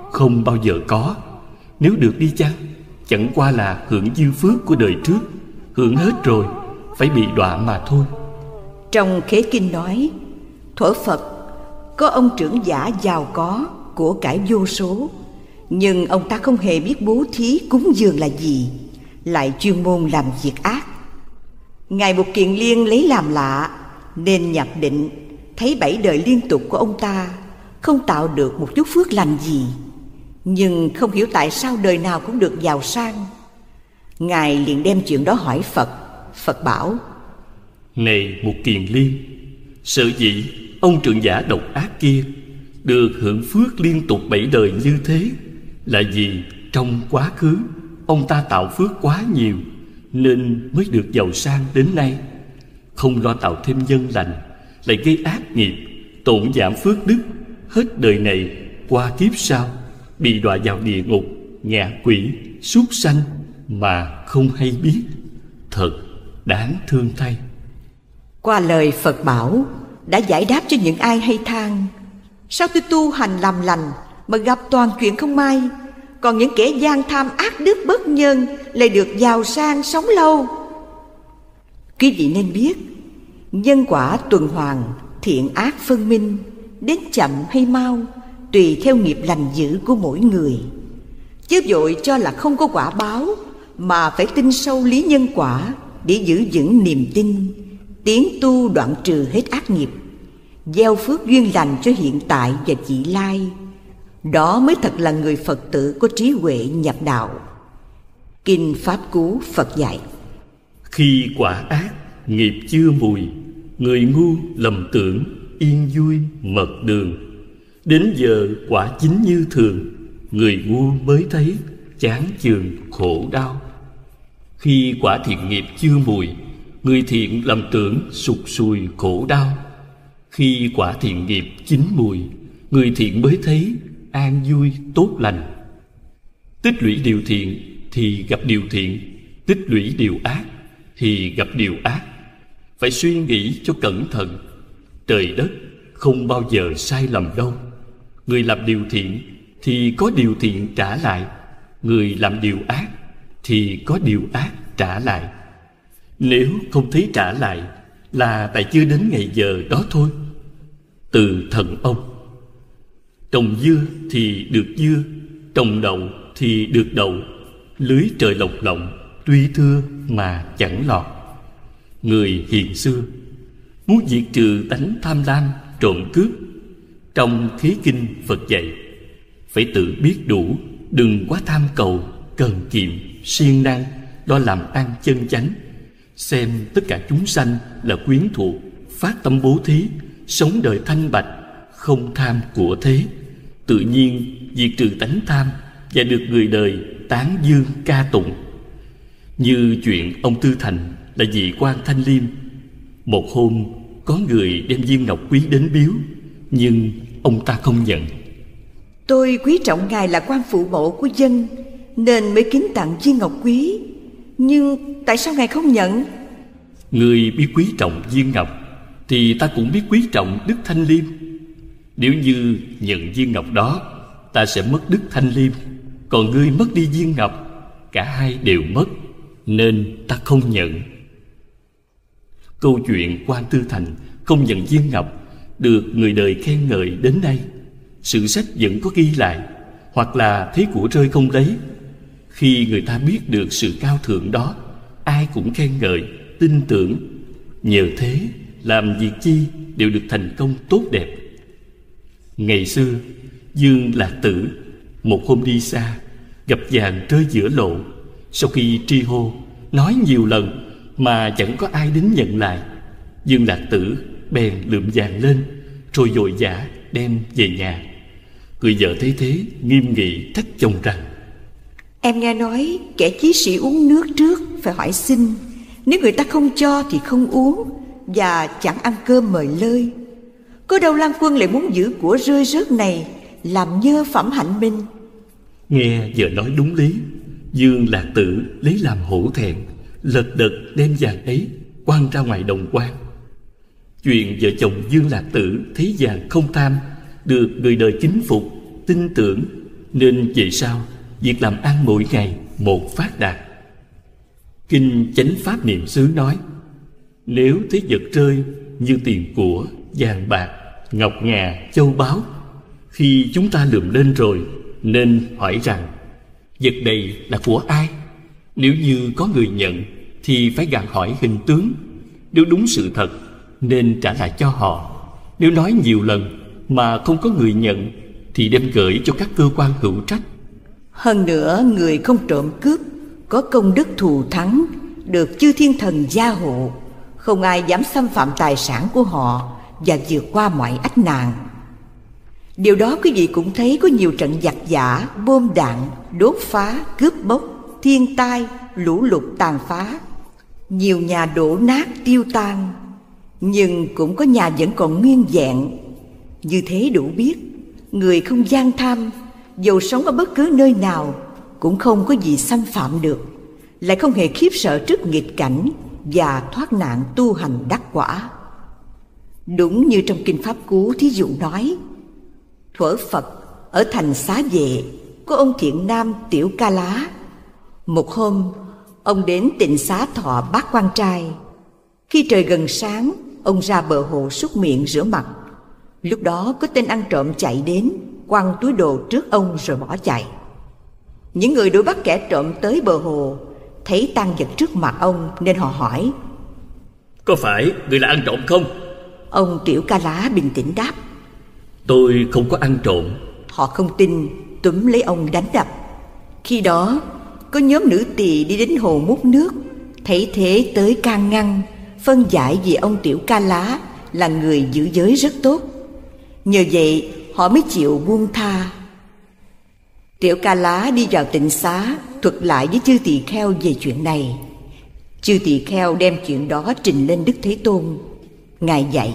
không bao giờ có. Nếu được đi chăng, chẳng qua là hưởng dư phước của đời trước. Hưởng hết rồi, phải bị đọa mà thôi. Trong Khế Kinh nói, thuở Phật có ông trưởng giả giàu có, của cải vô số, nhưng ông ta không hề biết bố thí cúng dường là gì, lại chuyên môn làm việc ác. Ngài Mục Kiền Liên lấy làm lạ, nên nhập định thấy bảy đời liên tục của ông ta không tạo được một chút phước lành gì, nhưng không hiểu tại sao đời nào cũng được giàu sang. Ngài liền đem chuyện đó hỏi Phật. Phật bảo: Này Mục Kiền Liên, sở dĩ ông trưởng giả độc ác kia được hưởng phước liên tục bảy đời như thế là vì trong quá khứ ông ta tạo phước quá nhiều, nên mới được giàu sang đến nay. Không lo tạo thêm nhân lành, lại gây ác nghiệp, tổn giảm phước đức, hết đời này qua kiếp sau bị đọa vào địa ngục, ngạ quỷ, súc sanh mà không hay biết. Thật đáng thương thay. Qua lời Phật bảo đã giải đáp cho những ai hay than: sao tôi tu hành làm lành mà gặp toàn chuyện không may, còn những kẻ gian tham ác đức bất nhân lại được giàu sang sống lâu. Quý vị nên biết, nhân quả tuần hoàn, thiện ác phân minh, đến chậm hay mau tùy theo nghiệp lành dữ của mỗi người. Chứ vội cho là không có quả báo, mà phải tin sâu lý nhân quả để giữ vững niềm tin, tiến tu đoạn trừ hết ác nghiệp, gieo phước duyên lành cho hiện tại và vị lai. Đó mới thật là người Phật tử có trí huệ nhập đạo. Kinh Pháp Cú Phật dạy: khi quả ác, nghiệp chưa mùi, người ngu lầm tưởng, yên vui mật đường. Đến giờ quả chín như thường, người ngu mới thấy, chán chường khổ đau. Khi quả thiện nghiệp chưa mùi, người thiện lầm tưởng, sụt sùi khổ đau. Khi quả thiện nghiệp chín mùi, người thiện mới thấy, an vui tốt lành. Tích lũy điều thiện thì gặp điều thiện, tích lũy điều ác thì gặp điều ác. Phải suy nghĩ cho cẩn thận. Trời đất không bao giờ sai lầm đâu. Người làm điều thiện thì có điều thiện trả lại, người làm điều ác thì có điều ác trả lại. Nếu không thấy trả lại là tại chưa đến ngày giờ đó thôi. Từ thần ông: trồng dưa thì được dưa, trồng đậu thì được đậu. Lưới trời lồng lộng, tuy thưa mà chẳng lọt. Người hiền xưa muốn diệt trừ tánh tham lam, trộm cướp. Trong Khế Kinh Phật dạy phải tự biết đủ, đừng quá tham cầu, cần kiệm, siêng năng, lo làm ăn chân chánh. Xem tất cả chúng sanh là quyến thuộc, phát tâm bố thí, sống đời thanh bạch, không tham của thế. Tự nhiên diệt trừ tánh tham và được người đời tán dương ca tụng. Như chuyện ông Tư Thành là vị quan Thanh Liêm. Một hôm có người đem viên ngọc quý đến biếu, nhưng ông ta không nhận. Tôi quý trọng ngài là quan phụ mẫu của dân, nên mới kính tặng viên ngọc quý. Nhưng tại sao ngài không nhận? Người biết quý trọng viên ngọc thì ta cũng biết quý trọng Đức Thanh Liêm. Nếu như nhận viên ngọc đó, ta sẽ mất Đức Thanh Liêm, còn ngươi mất đi viên ngọc, cả hai đều mất, nên ta không nhận. Câu chuyện quan Tư Thành không nhận viên ngọc được người đời khen ngợi đến nay. Sử sách vẫn có ghi lại, hoặc là thấy của rơi không lấy. Khi người ta biết được sự cao thượng đó, ai cũng khen ngợi, tin tưởng. Nhờ thế làm việc chi đều được thành công tốt đẹp. Ngày xưa Dương Lạc Tử một hôm đi xa, gặp vàng rơi giữa lộ. Sau khi tri hô nói nhiều lần mà chẳng có ai đến nhận lại, Dương Lạc Tử bèn lượm vàng lên, rồi vội vã đem về nhà. Người vợ thấy thế nghiêm nghị trách chồng rằng: em nghe nói kẻ chí sĩ uống nước trước phải hỏi xin, nếu người ta không cho thì không uống, và chẳng ăn cơm mời lơi. Có đâu Lan Quân lại muốn giữ của rơi rớt này làm nhơ phẩm hạnh minh. Nghe vợ nói đúng lý, Dương Lạc Tử lấy làm hổ thẹn, lật đật đem vàng ấy quăng ra ngoài đồng quan. Chuyện vợ chồng Dương Lạc Tử thấy vàng không tham, được người đời kính phục, tin tưởng, nên về sau việc làm ăn mỗi ngày một phát đạt. Kinh Chánh Pháp Niệm xứ nói, nếu thấy vật rơi như tiền của, vàng bạc, ngọc ngà, châu báu, khi chúng ta lượm lên rồi nên hỏi rằng vật này là của ai. Nếu như có người nhận thì phải gặng hỏi hình tướng. Nếu đúng sự thật nên trả lại cho họ. Nếu nói nhiều lần mà không có người nhận thì đem gửi cho các cơ quan hữu trách. Hơn nữa, người không trộm cướp có công đức thù thắng, được chư thiên thần gia hộ, không ai dám xâm phạm tài sản của họ và vượt qua mọi ách nạn. Điều đó quý vị cũng thấy có nhiều trận giặc giả, bom đạn, đốt phá, cướp bóc, thiên tai, lũ lụt tàn phá, nhiều nhà đổ nát tiêu tan, nhưng cũng có nhà vẫn còn nguyên vẹn. Như thế đủ biết, người không gian tham, dầu sống ở bất cứ nơi nào cũng không có gì xâm phạm được, lại không hề khiếp sợ trước nghịch cảnh và thoát nạn tu hành đắc quả. Đúng như trong Kinh Pháp Cú thí dụ nói, thuở Phật ở thành Xá Vệ có ông thiện nam Tiểu Ca Lá. Một hôm, ông đến tịnh xá thọ Bát Quan Trai. Khi trời gần sáng, ông ra bờ hồ súc miệng rửa mặt. Lúc đó có tên ăn trộm chạy đến, quăng túi đồ trước ông rồi bỏ chạy. Những người đuổi bắt kẻ trộm tới bờ hồ, thấy tang vật trước mặt ông nên họ hỏi, có phải người là ăn trộm không? Ông Tiểu Ca Lá bình tĩnh đáp, tôi không có ăn trộm. Họ không tin, túm lấy ông đánh đập. Khi đó có nhóm nữ tỳ đi đến hồ múc nước, thấy thế tới can ngăn, phân giải vì ông Tiểu Ca Lá là người giữ giới rất tốt. Nhờ vậy họ mới chịu buông tha. Tiểu Ca Lá đi vào tịnh xá, thuật lại với chư tỳ kheo về chuyện này. Chư tỳ kheo đem chuyện đó trình lên Đức Thế Tôn. Ngài dạy,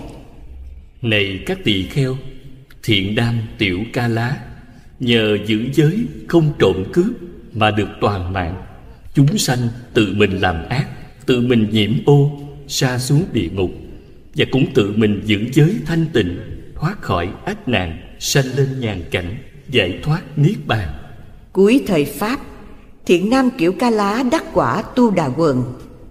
này các tỳ kheo, thiện nam Tiểu Ca Lá nhờ giữ giới không trộm cướp mà được toàn mạng. Chúng sanh tự mình làm ác, tự mình nhiễm ô, sa xuống địa ngục, và cũng tự mình giữ giới thanh tịnh, thoát khỏi ách nạn, sanh lên nhàn cảnh, giải thoát niết bàn. Cuối thời Pháp, thiện nam Tiểu Ca Lá đắc quả tu đà quần.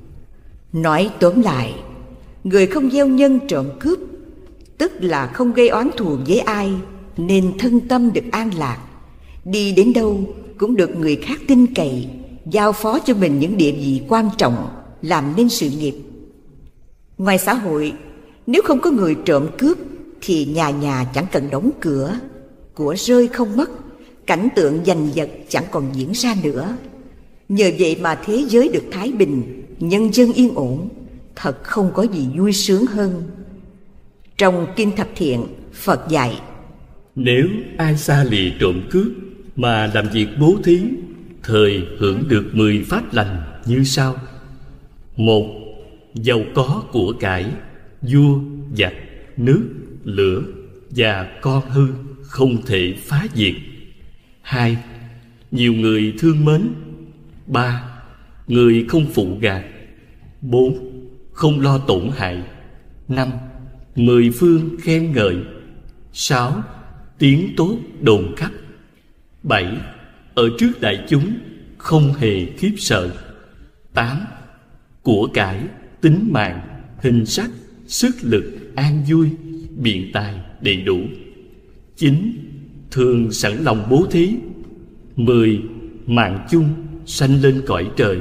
Nói tóm lại, người không gieo nhân trộm cướp, tức là không gây oán thù với ai, nên thân tâm được an lạc. Đi đến đâu cũng được người khác tin cậy, giao phó cho mình những địa vị quan trọng, làm nên sự nghiệp. Ngoài xã hội, nếu không có người trộm cướp thì nhà nhà chẳng cần đóng cửa, của rơi không mất, cảnh tượng giành giật chẳng còn diễn ra nữa. Nhờ vậy mà thế giới được thái bình, nhân dân yên ổn, thật không có gì vui sướng hơn. Trong Kinh Thập Thiện, Phật dạy, nếu ai xa lìa trộm cướp mà làm việc bố thí, thời hưởng được mười pháp lành như sau. Một, giàu có của cải, vua, giặc, nước, lửa và con hư không thể phá diệt. Hai, nhiều người thương mến. Ba, người không phụ gạt. Bốn, không lo tổn hại. Năm, mười phương khen ngợi. Sáu, tiếng tốt đồn khắp. Bảy, ở trước đại chúng không hề khiếp sợ. Tám, của cải, tính mạng, hình sắc, sức lực, an vui, biện tài đầy đủ. Chín, thường sẵn lòng bố thí. Mười, mạng chung, sanh lên cõi trời.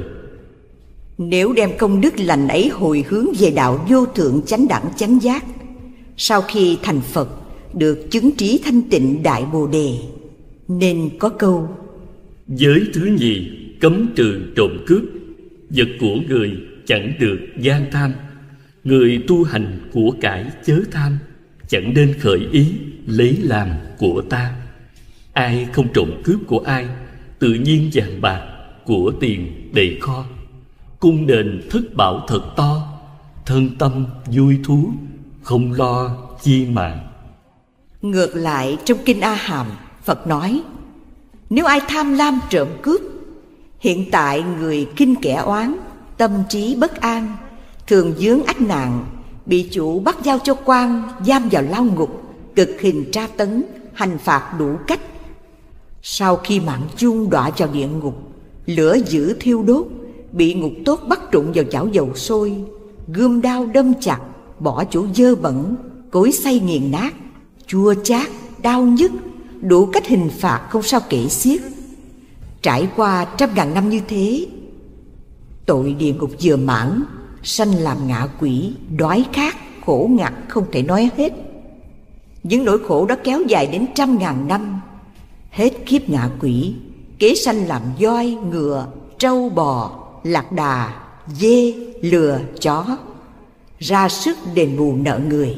Nếu đem công đức lành ấy hồi hướng về đạo vô thượng chánh đẳng chánh giác, sau khi thành Phật được chứng trí thanh tịnh đại bồ đề, nên có câu: giới thứ nhì cấm trừ trộm cướp, vật của người chẳng được gian tham. Người tu hành của cải chớ tham, chẳng nên khởi ý lấy làm của ta. Ai không trộm cướp của ai, tự nhiên vàng bạc của tiền đầy kho. Cung đền thất bảo thật to, thân tâm vui thú, không lo chi mạng. Ngược lại, trong Kinh A Hàm, Phật nói: nếu ai tham lam trộm cướp, hiện tại người khinh kẻ oán, tâm trí bất an, thường vướng ách nạn, bị chủ bắt giao cho quan, giam vào lao ngục, cực hình tra tấn, hành phạt đủ cách. Sau khi mạng chung đọa vào địa ngục, lửa dữ thiêu đốt, bị ngục tốt bắt trụng vào chảo dầu sôi, gươm đao đâm chặt, bỏ chỗ dơ bẩn, cối xay nghiền nát, chua chát, đau nhức, đủ cách hình phạt không sao kể xiết. Trải qua trăm ngàn năm như thế, tội địa ngục vừa mãn, sanh làm ngạ quỷ, đói khát, khổ ngặt không thể nói hết. Những nỗi khổ đó kéo dài đến trăm ngàn năm. Hết kiếp ngạ quỷ, kế sanh làm voi, ngựa, trâu bò, lạc đà, dê, lừa, chó, ra sức đền bù nợ người.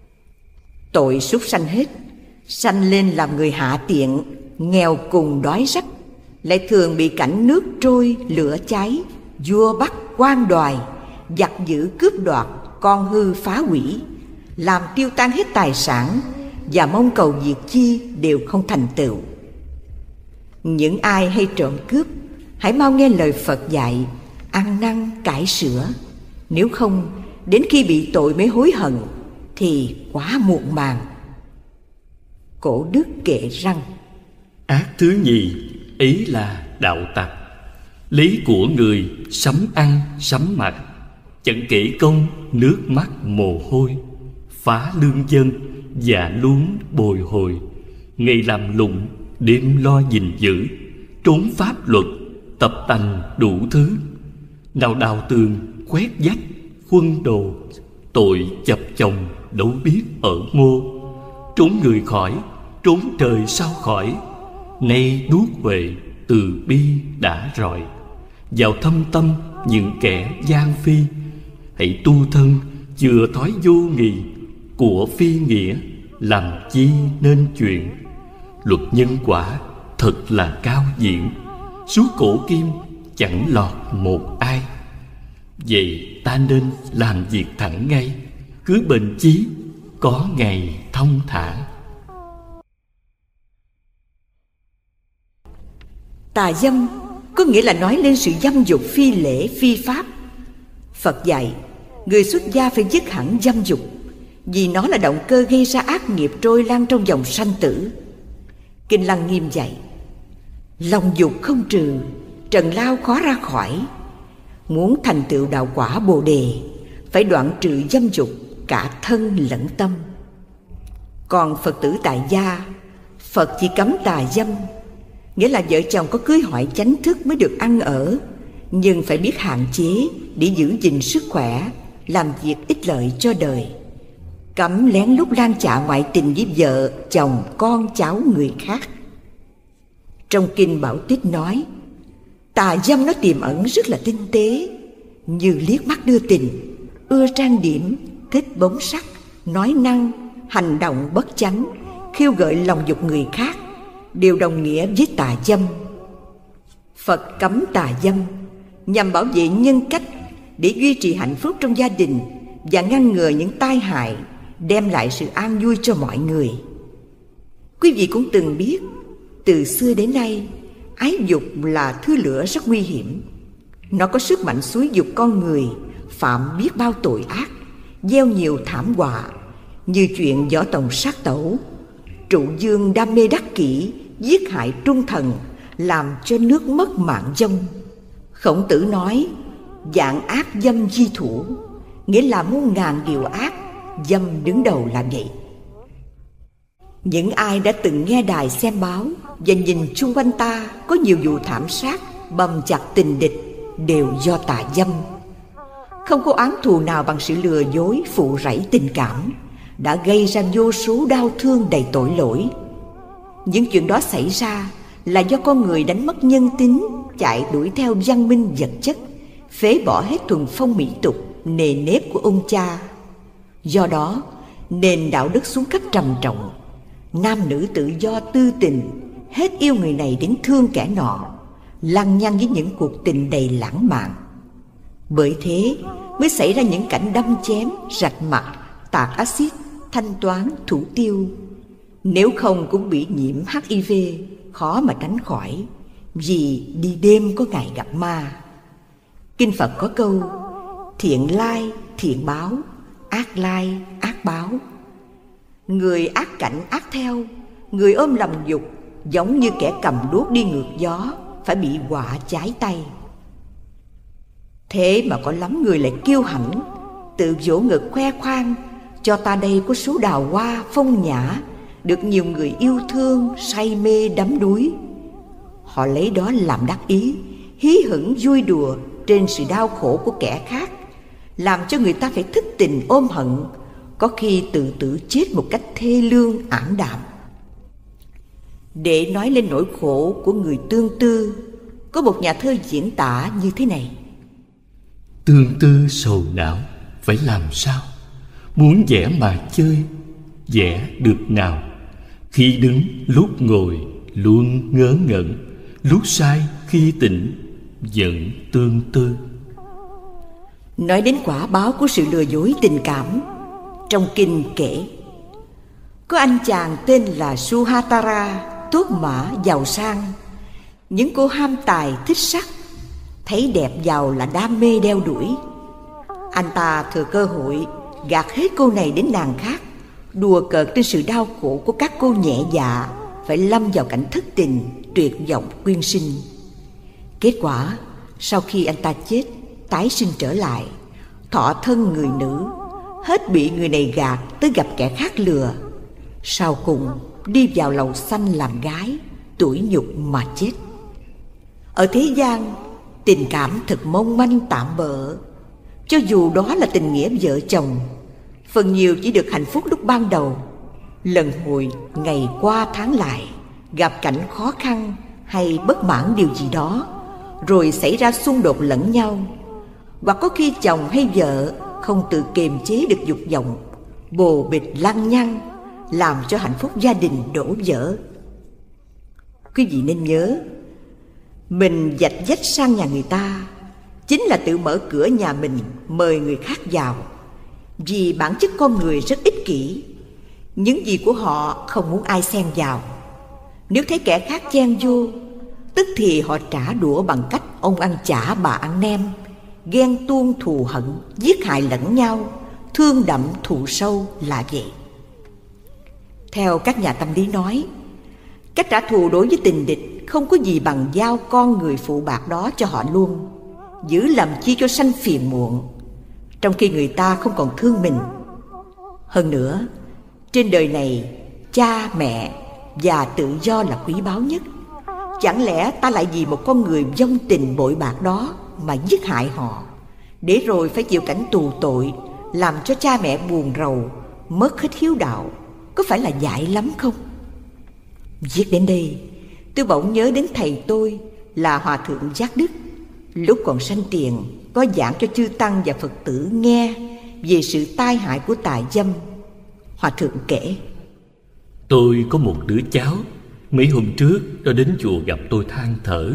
Tội súc sanh hết, sanh lên làm người hạ tiện, nghèo cùng đói rách, lại thường bị cảnh nước trôi, lửa cháy, vua bắt quan đoài, giặc dữ cướp đoạt, con hư phá hủy, làm tiêu tan hết tài sản, và mong cầu việc chi đều không thành tựu. Những ai hay trộm cướp, hãy mau nghe lời Phật dạy, ăn năn cải sửa. Nếu không, đến khi bị tội mới hối hận thì quá muộn màng. Cổ đức kệ rằng: Ác thứ nhì ấy là đạo tặc, lấy của người sắm ăn sắm mặc, chẳng kể công nước mắt mồ hôi, phá lương dân và luống bồi hồi, ngày làm lụng đêm lo gìn giữ, trốn pháp luật tập tành đủ thứ, nào đào tường quét vách khuân đồ, tội chập chồng đâu biết ở mô, trốn người khỏi trốn trời sao khỏi, nay đuốc huệ từ bi đã rọi, vào thâm tâm những kẻ gian phi, hãy tu thân chừa thói vô nghị, của phi nghĩa làm chi nên chuyện. Luật nhân quả thật là cao diện, suốt cổ kim chẳng lọt một ai. Vậy ta nên làm việc thẳng ngay, cứ bền chí có ngày thông thả. Tà dâm có nghĩa là nói lên sự dâm dục phi lễ phi pháp. Phật dạy người xuất gia phải dứt hẳn dâm dục, vì nó là động cơ gây ra ác nghiệp trôi lan trong dòng sanh tử. Kinh Lăng Nghiêm dạy: lòng dục không trừ, trần lao khó ra khỏi. Muốn thành tựu đạo quả Bồ đề, phải đoạn trừ dâm dục cả thân lẫn tâm. Còn Phật tử tại gia, Phật chỉ cấm tà dâm, nghĩa là vợ chồng có cưới hỏi chánh thức mới được ăn ở, nhưng phải biết hạn chế để giữ gìn sức khỏe, làm việc ích lợi cho đời. Cấm lén lút lan chạ ngoại tình với vợ, chồng, con, cháu người khác. Trong kinh Bảo Tích nói, tà dâm nó tiềm ẩn rất là tinh tế, như liếc mắt đưa tình, ưa trang điểm, thích bóng sắc, nói năng, hành động bất chánh, khiêu gợi lòng dục người khác, đều đồng nghĩa với tà dâm. Phật cấm tà dâm nhằm bảo vệ nhân cách, để duy trì hạnh phúc trong gia đình và ngăn ngừa những tai hại, đem lại sự an vui cho mọi người. Quý vị cũng từng biết, từ xưa đến nay, ái dục là thứ lửa rất nguy hiểm. Nó có sức mạnh xúi dục con người phạm biết bao tội ác, gieo nhiều thảm họa, như chuyện Võ Tòng sát tẩu, Trụ Dương đam mê đắc kỷ, giết hại trung thần, làm cho nước mất mạng vong. Khổng Tử nói, dạng ác dâm di thủ, nghĩa là muôn ngàn điều ác, dâm đứng đầu là vậy. Những ai đã từng nghe đài xem báo và nhìn chung quanh ta có nhiều vụ thảm sát, bầm chặt tình địch, đều do tà dâm. Không có oán thù nào bằng sự lừa dối, phụ rẫy tình cảm, đã gây ra vô số đau thương đầy tội lỗi. Những chuyện đó xảy ra là do con người đánh mất nhân tính, chạy đuổi theo văn minh vật chất, phế bỏ hết thuần phong mỹ tục, nề nếp của ông cha. Do đó, nền đạo đức xuống cấp trầm trọng. Nam nữ tự do tư tình, hết yêu người này đến thương kẻ nọ, lăng nhăng với những cuộc tình đầy lãng mạn. Bởi thế mới xảy ra những cảnh đâm chém, rạch mặt, tạt axit, thanh toán, thủ tiêu. Nếu không cũng bị nhiễm hát i vê, khó mà tránh khỏi, vì đi đêm có ngày gặp ma. Kinh Phật có câu, thiện lai, thiện báo, ác lai, ác báo. Người ác cảnh ác theo, người ôm lòng dục, giống như kẻ cầm đuốc đi ngược gió, phải bị họa cháy tay. Thế mà có lắm người lại kiêu hãnh, tự vỗ ngực khoe khoang: cho ta đây có số đào hoa phong nhã, được nhiều người yêu thương, say mê đắm đuối. Họ lấy đó làm đắc ý, hí hửng vui đùa trên sự đau khổ của kẻ khác, làm cho người ta phải thức tình ôm hận, có khi tự tử chết một cách thê lương ảm đạm. Để nói lên nỗi khổ của người tương tư, có một nhà thơ diễn tả như thế này: tương tư sầu não phải làm sao, muốn vẽ mà chơi, vẽ được nào. Khi đứng lúc ngồi luôn ngớ ngẩn, lúc say khi tỉnh vẫn tương tư. Nói đến quả báo của sự lừa dối tình cảm, trong kinh kể có anh chàng tên là Suhatara, tốt mã giàu sang. Những cô ham tài thích sắc, thấy đẹp giàu là đam mê đeo đuổi. Anh ta thừa cơ hội gạt hết cô này đến nàng khác, đùa cợt trên sự đau khổ của các cô nhẹ dạ phải lâm vào cảnh thất tình, tuyệt vọng quyên sinh. Kết quả, sau khi anh ta chết, tái sinh trở lại, thọ thân người nữ, hết bị người này gạt tới gặp kẻ khác lừa, sau cùng đi vào lầu xanh làm gái, tủi nhục mà chết. Ở thế gian, tình cảm thật mong manh tạm bợ. Cho dù đó là tình nghĩa vợ chồng, phần nhiều chỉ được hạnh phúc lúc ban đầu. Lần hồi ngày qua tháng lại, gặp cảnh khó khăn hay bất mãn điều gì đó, rồi xảy ra xung đột lẫn nhau. Hoặc có khi chồng hay vợ không tự kiềm chế được dục vọng, bồ bịch lăng nhăng, làm cho hạnh phúc gia đình đổ vỡ. Quý vị nên nhớ, mình dạch dách sang nhà người ta chính là tự mở cửa nhà mình mời người khác vào. Vì bản chất con người rất ích kỷ, những gì của họ không muốn ai xen vào. Nếu thấy kẻ khác chen vô, tức thì họ trả đũa bằng cách ông ăn chả bà ăn nem, ghen tuông thù hận, giết hại lẫn nhau, thương đậm thù sâu là vậy. Theo các nhà tâm lý nói, cách trả thù đối với tình địch không có gì bằng giao con người phụ bạc đó cho họ luôn, giữ làm chi cho sanh phiền muộn, trong khi người ta không còn thương mình. Hơn nữa, trên đời này, cha mẹ và tự do là quý báu nhất. Chẳng lẽ ta lại vì một con người vong tình bội bạc đó mà giết hại họ, để rồi phải chịu cảnh tù tội, làm cho cha mẹ buồn rầu, mất hết hiếu đạo, có phải là dại lắm không? Viết đến đây, tôi bỗng nhớ đến thầy tôi là Hòa thượng Giác Đức. Lúc còn sanh tiền, có giảng cho chư tăng và Phật tử nghe về sự tai hại của tà dâm. Hòa thượng kể: tôi có một đứa cháu, mấy hôm trước nó đến chùa gặp tôi than thở.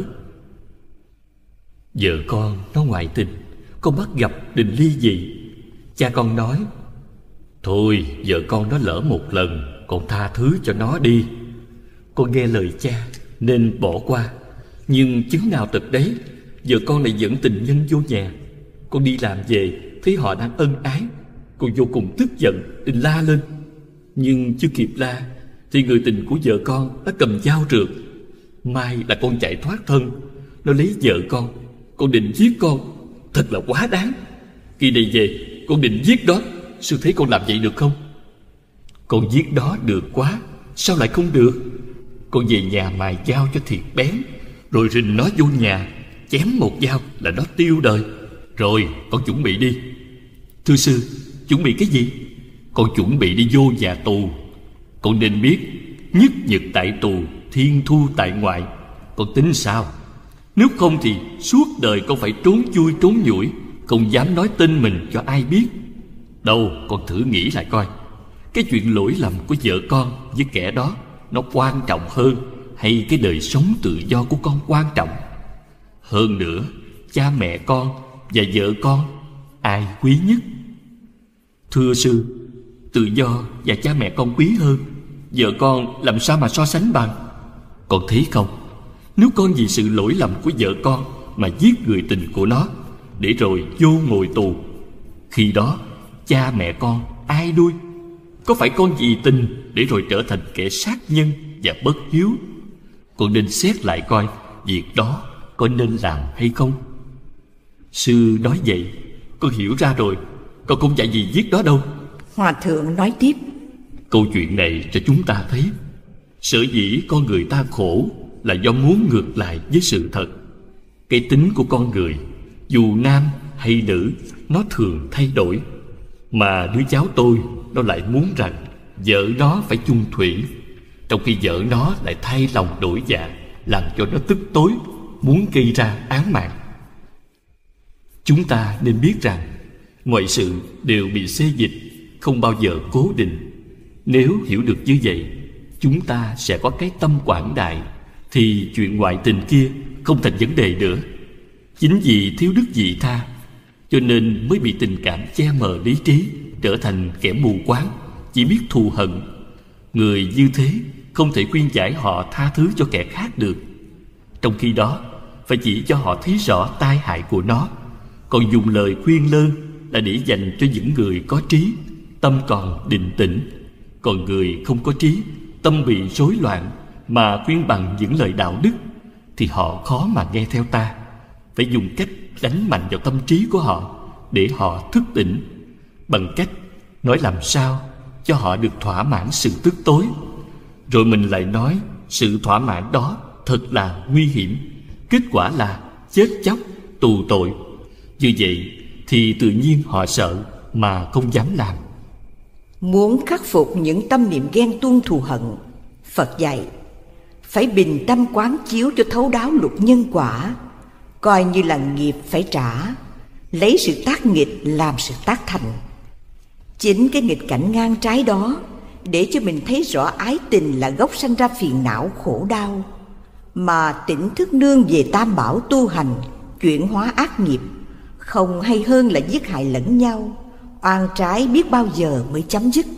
Vợ con nó ngoại tình, con bắt gặp định ly dị. Cha con nói: thôi vợ con nó lỡ một lần, con tha thứ cho nó đi. Con nghe lời cha nên bỏ qua, nhưng chứng nào tật đấy, vợ con lại dẫn tình nhân vô nhà. Con đi làm về thấy họ đang ân ái, con vô cùng tức giận định la lên. Nhưng chưa kịp la thì người tình của vợ con đã cầm dao rượt. May là con chạy thoát thân. Nó lấy vợ con, con định giết con. Thật là quá đáng. Khi này về con định giết đó. Sư thấy con làm vậy được không? Con giết đó được quá, sao lại không được? Con về nhà mài dao cho thiệt bén, rồi rình nó vô nhà, chém một dao là nó tiêu đời. Rồi con chuẩn bị đi. Thưa sư, chuẩn bị cái gì? Con chuẩn bị đi vô nhà tù. Con nên biết, nhất nhật tại tù, thiên thu tại ngoại. Con tính sao? Nếu không thì suốt đời con phải trốn chui trốn nhủi, không dám nói tên mình cho ai biết. Đâu, con thử nghĩ lại coi, cái chuyện lỗi lầm của vợ con với kẻ đó nó quan trọng hơn, hay cái đời sống tự do của con quan trọng? Hơn nữa, cha mẹ con và vợ con ai quý nhất? Thưa sư, tự do và cha mẹ con quý hơn, vợ con làm sao mà so sánh bằng? Con thấy không, nếu con vì sự lỗi lầm của vợ con mà giết người tình của nó, để rồi vô ngồi tù, khi đó cha mẹ con ai nuôi? Có phải con vì tình để rồi trở thành kẻ sát nhân và bất hiếu? con nên xét lại coi việc đó có nên làm hay không. Sư nói vậy, con hiểu ra rồi. Con không dạy gì viết đó đâu. Hòa thượng nói tiếp: Câu chuyện này cho chúng ta thấy, sở dĩ con người ta khổ là do muốn ngược lại với sự thật. Cái tính của con người, dù nam hay nữ, nó thường thay đổi. Mà đứa cháu tôi, nó lại muốn rằng vợ nó phải chung thủy, trong khi vợ nó lại thay lòng đổi dạ, làm cho nó tức tối, muốn gây ra án mạng. Chúng ta nên biết rằng mọi sự đều bị xê dịch, không bao giờ cố định. Nếu hiểu được như vậy, chúng ta sẽ có cái tâm quảng đại, thì chuyện ngoại tình kia không thành vấn đề nữa. Chính vì thiếu đức vị tha, cho nên mới bị tình cảm che mờ lý trí, trở thành kẻ mù quáng, chỉ biết thù hận. Người như thế không thể khuyên giải họ tha thứ cho kẻ khác được. Trong khi đó, phải chỉ cho họ thấy rõ tai hại của nó. Còn dùng lời khuyên lơn là để dành cho những người có trí, tâm còn định tĩnh. Còn người không có trí, tâm bị rối loạn, mà khuyên bằng những lời đạo đức, thì họ khó mà nghe theo ta. Phải dùng cách đánh mạnh vào tâm trí của họ, để họ thức tỉnh, bằng cách nói làm sao cho họ được thỏa mãn sự tức tối. Rồi mình lại nói sự thỏa mãn đó thật là nguy hiểm, kết quả là chết chóc, tù tội. Như vậy thì tự nhiên họ sợ mà không dám làm. Muốn khắc phục những tâm niệm ghen tuông thù hận, Phật dạy phải bình tâm quán chiếu cho thấu đáo luật nhân quả, coi như là nghiệp phải trả, lấy sự tác nghịch làm sự tác thành. Chính cái nghịch cảnh ngang trái đó để cho mình thấy rõ ái tình là gốc sanh ra phiền não khổ đau, mà tỉnh thức nương về tam bảo tu hành, chuyển hóa ác nghiệp, không hay hơn là giết hại lẫn nhau. Oan trái biết bao giờ mới chấm dứt.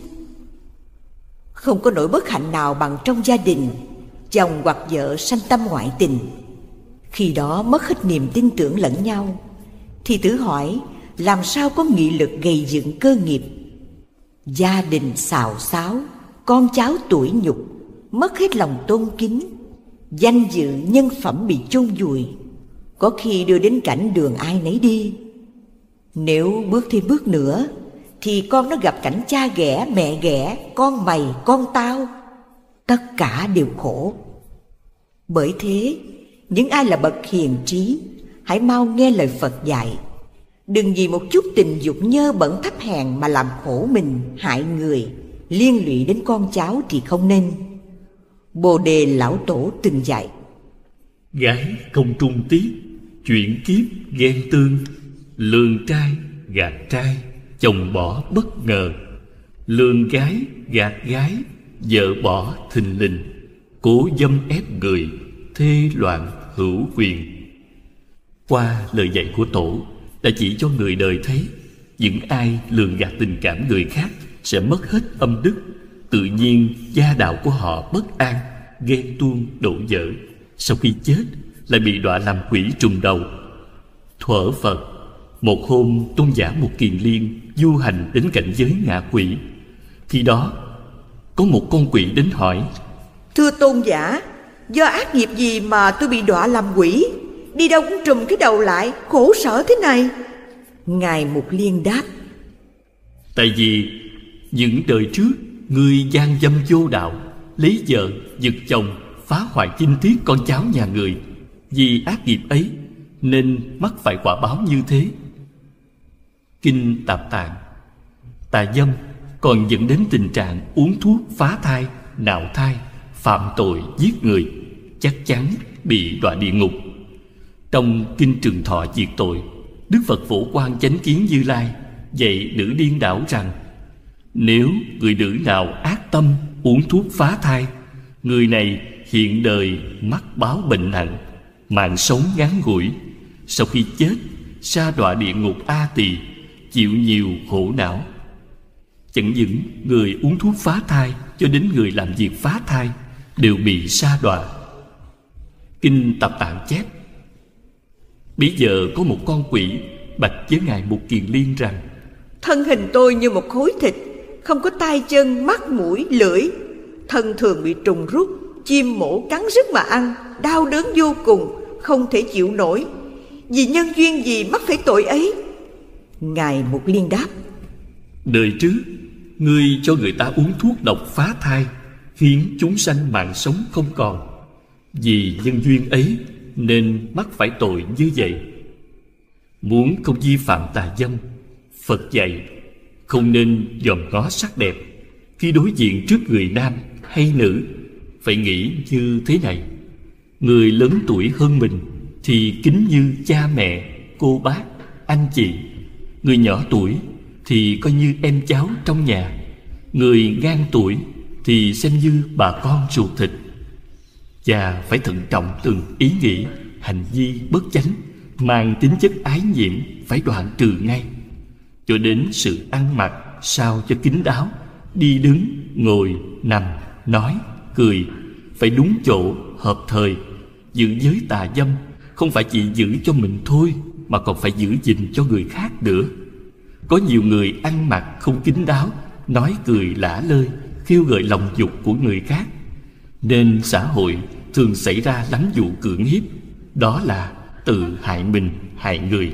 Không có nỗi bất hạnh nào bằng trong gia đình, chồng hoặc vợ sanh tâm ngoại tình. Khi đó mất hết niềm tin tưởng lẫn nhau, thì thử hỏi làm sao có nghị lực gây dựng cơ nghiệp. Gia đình xào xáo, con cháu tủi nhục, mất hết lòng tôn kính, danh dự nhân phẩm bị chôn vùi, có khi đưa đến cảnh đường ai nấy đi. Nếu bước thêm bước nữa, thì con nó gặp cảnh cha ghẻ, mẹ ghẻ, con mày, con tao, tất cả đều khổ. Bởi thế, những ai là bậc hiền trí, hãy mau nghe lời Phật dạy. Đừng vì một chút tình dục nhơ bẩn thấp hèn mà làm khổ mình, hại người, liên lụy đến con cháu thì không nên. Bồ Đề Lão Tổ từng dạy: Gái không trung tiết, chuyện kiếp ghen tương, lường trai gạt trai, chồng bỏ bất ngờ, lường gái gạt gái, vợ bỏ thình lình, cố dâm ép người, thê loạn hữu quyền. Qua lời dạy của Tổ đã chỉ cho người đời thấy, những ai lường gạt tình cảm người khác sẽ mất hết âm đức, tự nhiên gia đạo của họ bất an, ghen tuông đổ vỡ, sau khi chết lại bị đọa làm quỷ trùng đầu. Thuở Phật, một hôm tôn giả Một Kiền Liên du hành đến cảnh giới ngạ quỷ. Khi đó có một con quỷ đến hỏi: Thưa tôn giả, do ác nghiệp gì mà tôi bị đọa làm quỷ, đi đâu cũng trùm cái đầu lại, khổ sở thế này? Ngài Mục Liên đáp: Tại vì những đời trước ngươi gian dâm vô đạo, lấy vợ giật chồng, phá hoại chinh tiết con cháu nhà người. Vì ác nghiệp ấy nên mắc phải quả báo như thế. Kinh Tạp Tạng: tà dâm còn dẫn đến tình trạng uống thuốc phá thai, nạo thai, phạm tội giết người, chắc chắn bị đọa địa ngục. Trong Kinh Trường Thọ Diệt Tội, Đức Phật Phổ Quang Chánh Kiến Như Lai dạy nữ điên đảo rằng, nếu người nữ nào ác tâm uống thuốc phá thai, người này hiện đời mắc báo bệnh nặng, mạng sống ngắn ngủi, sau khi chết sa đọa địa ngục A Tỳ, chịu nhiều khổ não. Chẳng những người uống thuốc phá thai cho đến người làm việc phá thai đều bị sa đọa. Kinh Tập Tạng chép: bây giờ có một con quỷ bạch với Ngài Mục Kiền Liên rằng: thân hình tôi như một khối thịt, không có tay chân, mắt mũi, lưỡi, thân thường bị trùng rút, chim mổ cắn rứt mà ăn, đau đớn vô cùng, không thể chịu nổi. Vì nhân duyên gì mắc phải tội ấy? Ngài Mục Liên đáp: Đời trước, ngươi cho người ta uống thuốc độc phá thai, khiến chúng sanh mạng sống không còn. Vì nhân duyên ấy nên mắc phải tội như vậy. Muốn không vi phạm tà dâm, Phật dạy không nên dòm ngó sắc đẹp. Khi đối diện trước người nam hay nữ, phải nghĩ như thế này: người lớn tuổi hơn mình thì kính như cha mẹ, cô bác, anh chị. Người nhỏ tuổi thì coi như em cháu trong nhà. Người ngang tuổi thì xem như bà con ruột thịt. Và phải thận trọng từng ý nghĩ, hành vi bất chánh, mang tính chất ái nhiễm phải đoạn trừ ngay. Cho đến sự ăn mặc sao cho kín đáo, đi đứng, ngồi, nằm, nói, cười phải đúng chỗ, hợp thời. Giữ giới tà dâm không phải chỉ giữ cho mình thôi, mà còn phải giữ gìn cho người khác nữa. Có nhiều người ăn mặc không kín đáo, nói cười lả lơi, khiêu gợi lòng dục của người khác, nên xã hội thường xảy ra lắm vụ cưỡng hiếp. Đó là tự hại mình, hại người.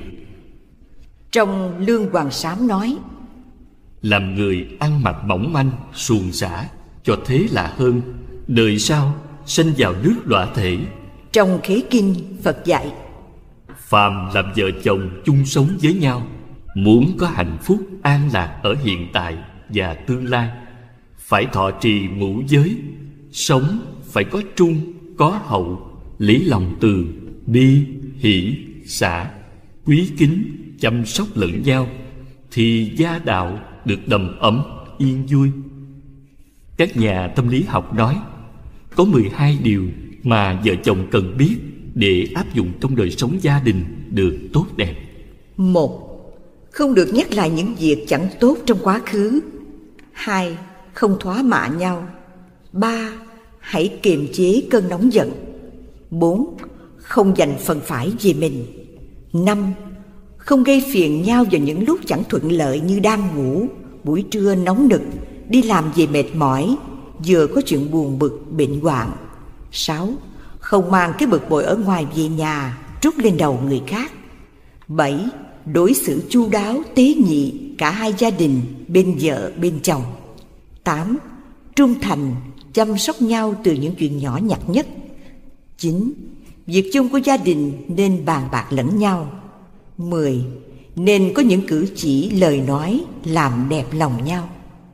Trong Lương Hoàng Sám nói: làm người ăn mặc mỏng manh, suồng sã, cho thế là hơn. Đời sau sanh vào nước đọa thể. Trong Khế Kinh, Phật dạy: phàm làm vợ chồng chung sống với nhau, muốn có hạnh phúc an lạc ở hiện tại và tương lai, phải thọ trì ngũ giới. Sống phải có trung, có hậu, lý lòng từ, bi, hỷ, xả, quý kính, chăm sóc lẫn nhau, thì gia đạo được đầm ấm, yên vui. Các nhà tâm lý học nói có mười hai điều mà vợ chồng cần biết để áp dụng trong đời sống gia đình được tốt đẹp. Một, không được nhắc lại những việc chẳng tốt trong quá khứ. Hai, không thóa mạ nhau. Ba, hãy kiềm chế cơn nóng giận. Bốn, không giành phần phải về mình. Năm, không gây phiền nhau vào những lúc chẳng thuận lợi như đang ngủ, buổi trưa nóng nực, đi làm về mệt mỏi, vừa có chuyện buồn bực, bệnh hoạn. Sáu, không mang cái bực bội ở ngoài về nhà, trút lên đầu người khác. Bảy, đối xử chu đáo, tế nhị cả hai gia đình, bên vợ, bên chồng. Tám, trung thành, chăm sóc nhau từ những chuyện nhỏ nhặt nhất. Chín, việc chung của gia đình nên bàn bạc lẫn nhau. Mười, nên có những cử chỉ, lời nói làm đẹp lòng nhau.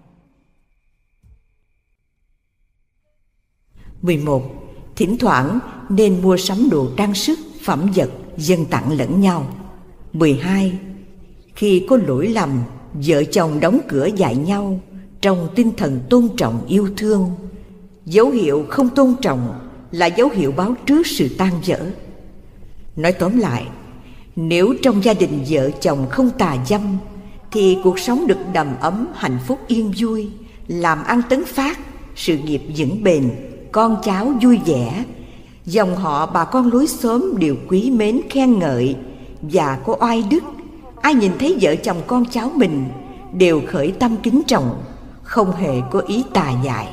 Mười một, thỉnh thoảng nên mua sắm đồ trang sức, phẩm vật, dâng tặng lẫn nhau. Mười hai, khi có lỗi lầm, vợ chồng đóng cửa dạy nhau trong tinh thần tôn trọng yêu thương. Dấu hiệu không tôn trọng là dấu hiệu báo trước sự tan vỡ. Nói tóm lại, nếu trong gia đình vợ chồng không tà dâm thì cuộc sống được đầm ấm, hạnh phúc yên vui, làm ăn tấn phát, sự nghiệp vững bền, con cháu vui vẻ, dòng họ bà con lối xóm đều quý mến khen ngợi và có oai đức. Ai nhìn thấy vợ chồng con cháu mình đều khởi tâm kính trọng, không hề có ý tà dại.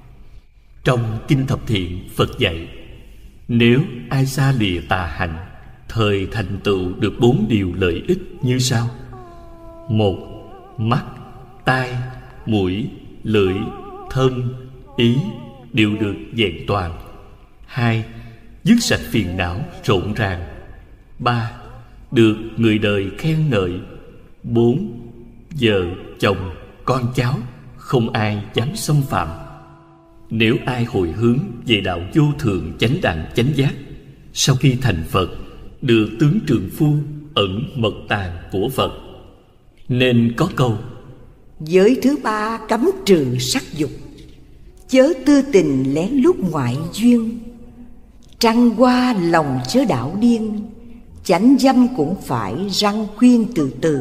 Trong Kinh Thập Thiện, Phật dạy nếu ai xa lìa tà hạnh, thời thành tựu được bốn điều lợi ích như sau. Một, mắt, tai, mũi, lưỡi, thân, ý đều được vẹn toàn. Hai, dứt sạch phiền não rộn ràng. Ba, được người đời khen ngợi. Bốn, vợ, chồng, con cháu không ai dám xâm phạm. Nếu ai hồi hướng về đạo vô thượng chánh đẳng chánh giác, sau khi thành Phật được tướng trượng phu ẩn mật tàng của Phật. Nên có câu: giới thứ ba cấm trừ sắc dục, chớ tư tình lén lút ngoại duyên. Trăng qua lòng chớ đảo điên, chánh dâm cũng phải răng khuyên từ từ.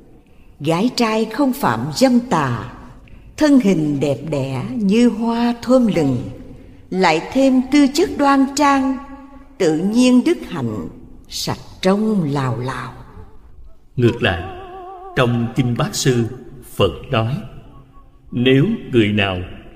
Gái trai không phạm dâm tà, thân hình đẹp đẽ như hoa thơm lừng, lại thêm tư chất đoan trang, tự nhiên đức hạnh sạch trong lào lào. Ngược lại, trong Kinh Bát Sư, Phật nói nếu người nào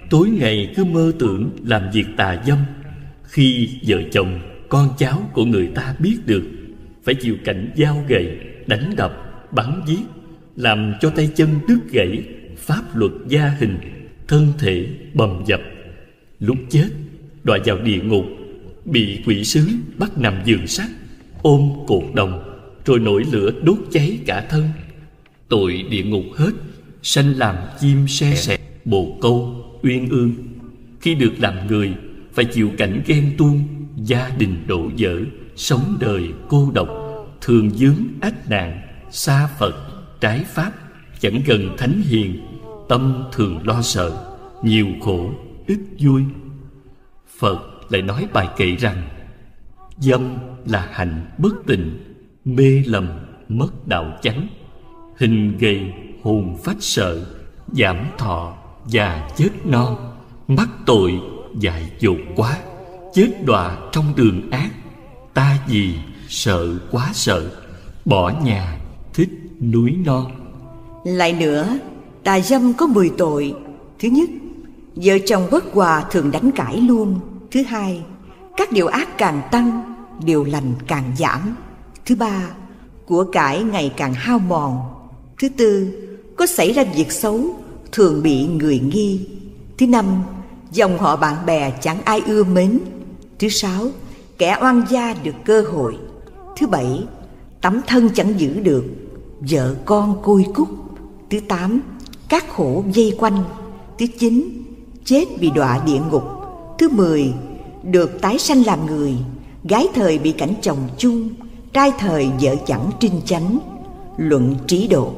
tối ngày cứ mơ tưởng làm việc tà dâm. Khi vợ chồng, con cháu của người ta biết được, phải chịu cảnh dao gậy, đánh đập, bắn giết, làm cho tay chân đứt gãy, pháp luật gia hình, thân thể bầm dập. Lúc chết, đọa vào địa ngục, bị quỷ sứ bắt nằm giường sắt, ôm cột đồng, rồi nổi lửa đốt cháy cả thân. Tội địa ngục hết, sanh làm chim se sẹt, bồ câu, uyên ương. Khi được làm người, phải chịu cảnh ghen tuông, gia đình đổ vỡ, sống đời cô độc, thường vướng ách nạn, xa Phật, trái pháp, chẳng gần thánh hiền, tâm thường lo sợ, nhiều khổ, ít vui. Phật lại nói bài kệ rằng: dâm là hành bất tịnh, mê lầm mất đạo chánh, hình gầy hồn phách sợ, giảm thọ già chết non, mắc tội dại dột quá, chết đọa trong đường ác. Ta gì sợ quá sợ, bỏ nhà thích núi non. Lại nữa, tà dâm có mười tội. Thứ nhất, vợ chồng bất hòa thường đánh cãi luôn. Thứ hai, các điều ác càng tăng, điều lành càng giảm. Thứ ba, của cải ngày càng hao mòn. Thứ tư, có xảy ra việc xấu, thường bị người nghi. Thứ năm, dòng họ bạn bè chẳng ai ưa mến. Thứ sáu, kẻ oan gia được cơ hội. Thứ bảy, tấm thân chẳng giữ được, vợ con côi cút. Thứ tám, các khổ vây quanh. Thứ chín, chết bị đọa địa ngục. Thứ mười, được tái sanh làm người, gái thời bị cảnh chồng chung, trai thời vợ chẳng trinh chánh. Luận trí độ.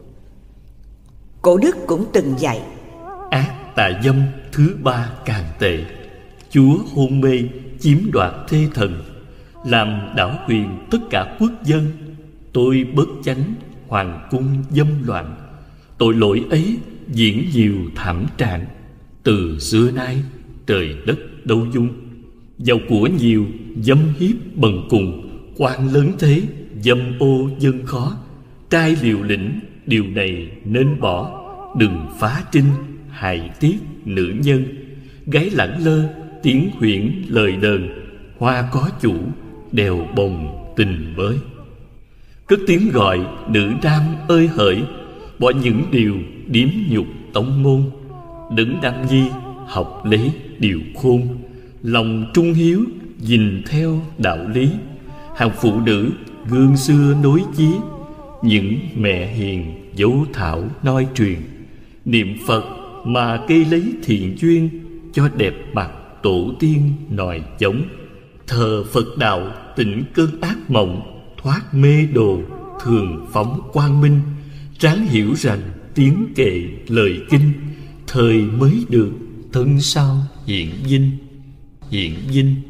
Cổ đức cũng từng dạy: ác tà dâm thứ ba càng tệ. Chúa hôn mê chiếm đoạt thê thần, làm đảo huyền tất cả quốc dân. Tôi bất chánh, hoàng cung dâm loạn. Tội lỗi ấy diễn nhiều thảm trạng. Từ xưa nay trời đất đâu dung. Giàu của nhiều, dâm hiếp bần cùng. Quan lớn thế, dâm ô dân khó. Trai liều lĩnh, điều này nên bỏ. Đừng phá trinh, hại tiếc nữ nhân. Gái lẳng lơ, tiếng huyễn lời đờn. Hoa có chủ, đèo bồng tình mới. Cất tiếng gọi nữ nam ơi hỡi, bỏ những điều điếm nhục tống ngôn. Đấng đam nhi học lấy điều khôn, lòng trung hiếu gìn theo đạo lý. Hàng phụ nữ gương xưa nối chí, những mẹ hiền dấu thảo nói truyền. Niệm Phật mà cây lấy thiện duyên, cho đẹp mặt tổ tiên nòi giống. Thờ Phật đạo tịnh cơn ác mộng, thoát mê đồ thường phóng quang minh. Ráng hiểu rằng tiếng kệ lời kinh, thời mới được thân sau hiện vinh, hiện vinh.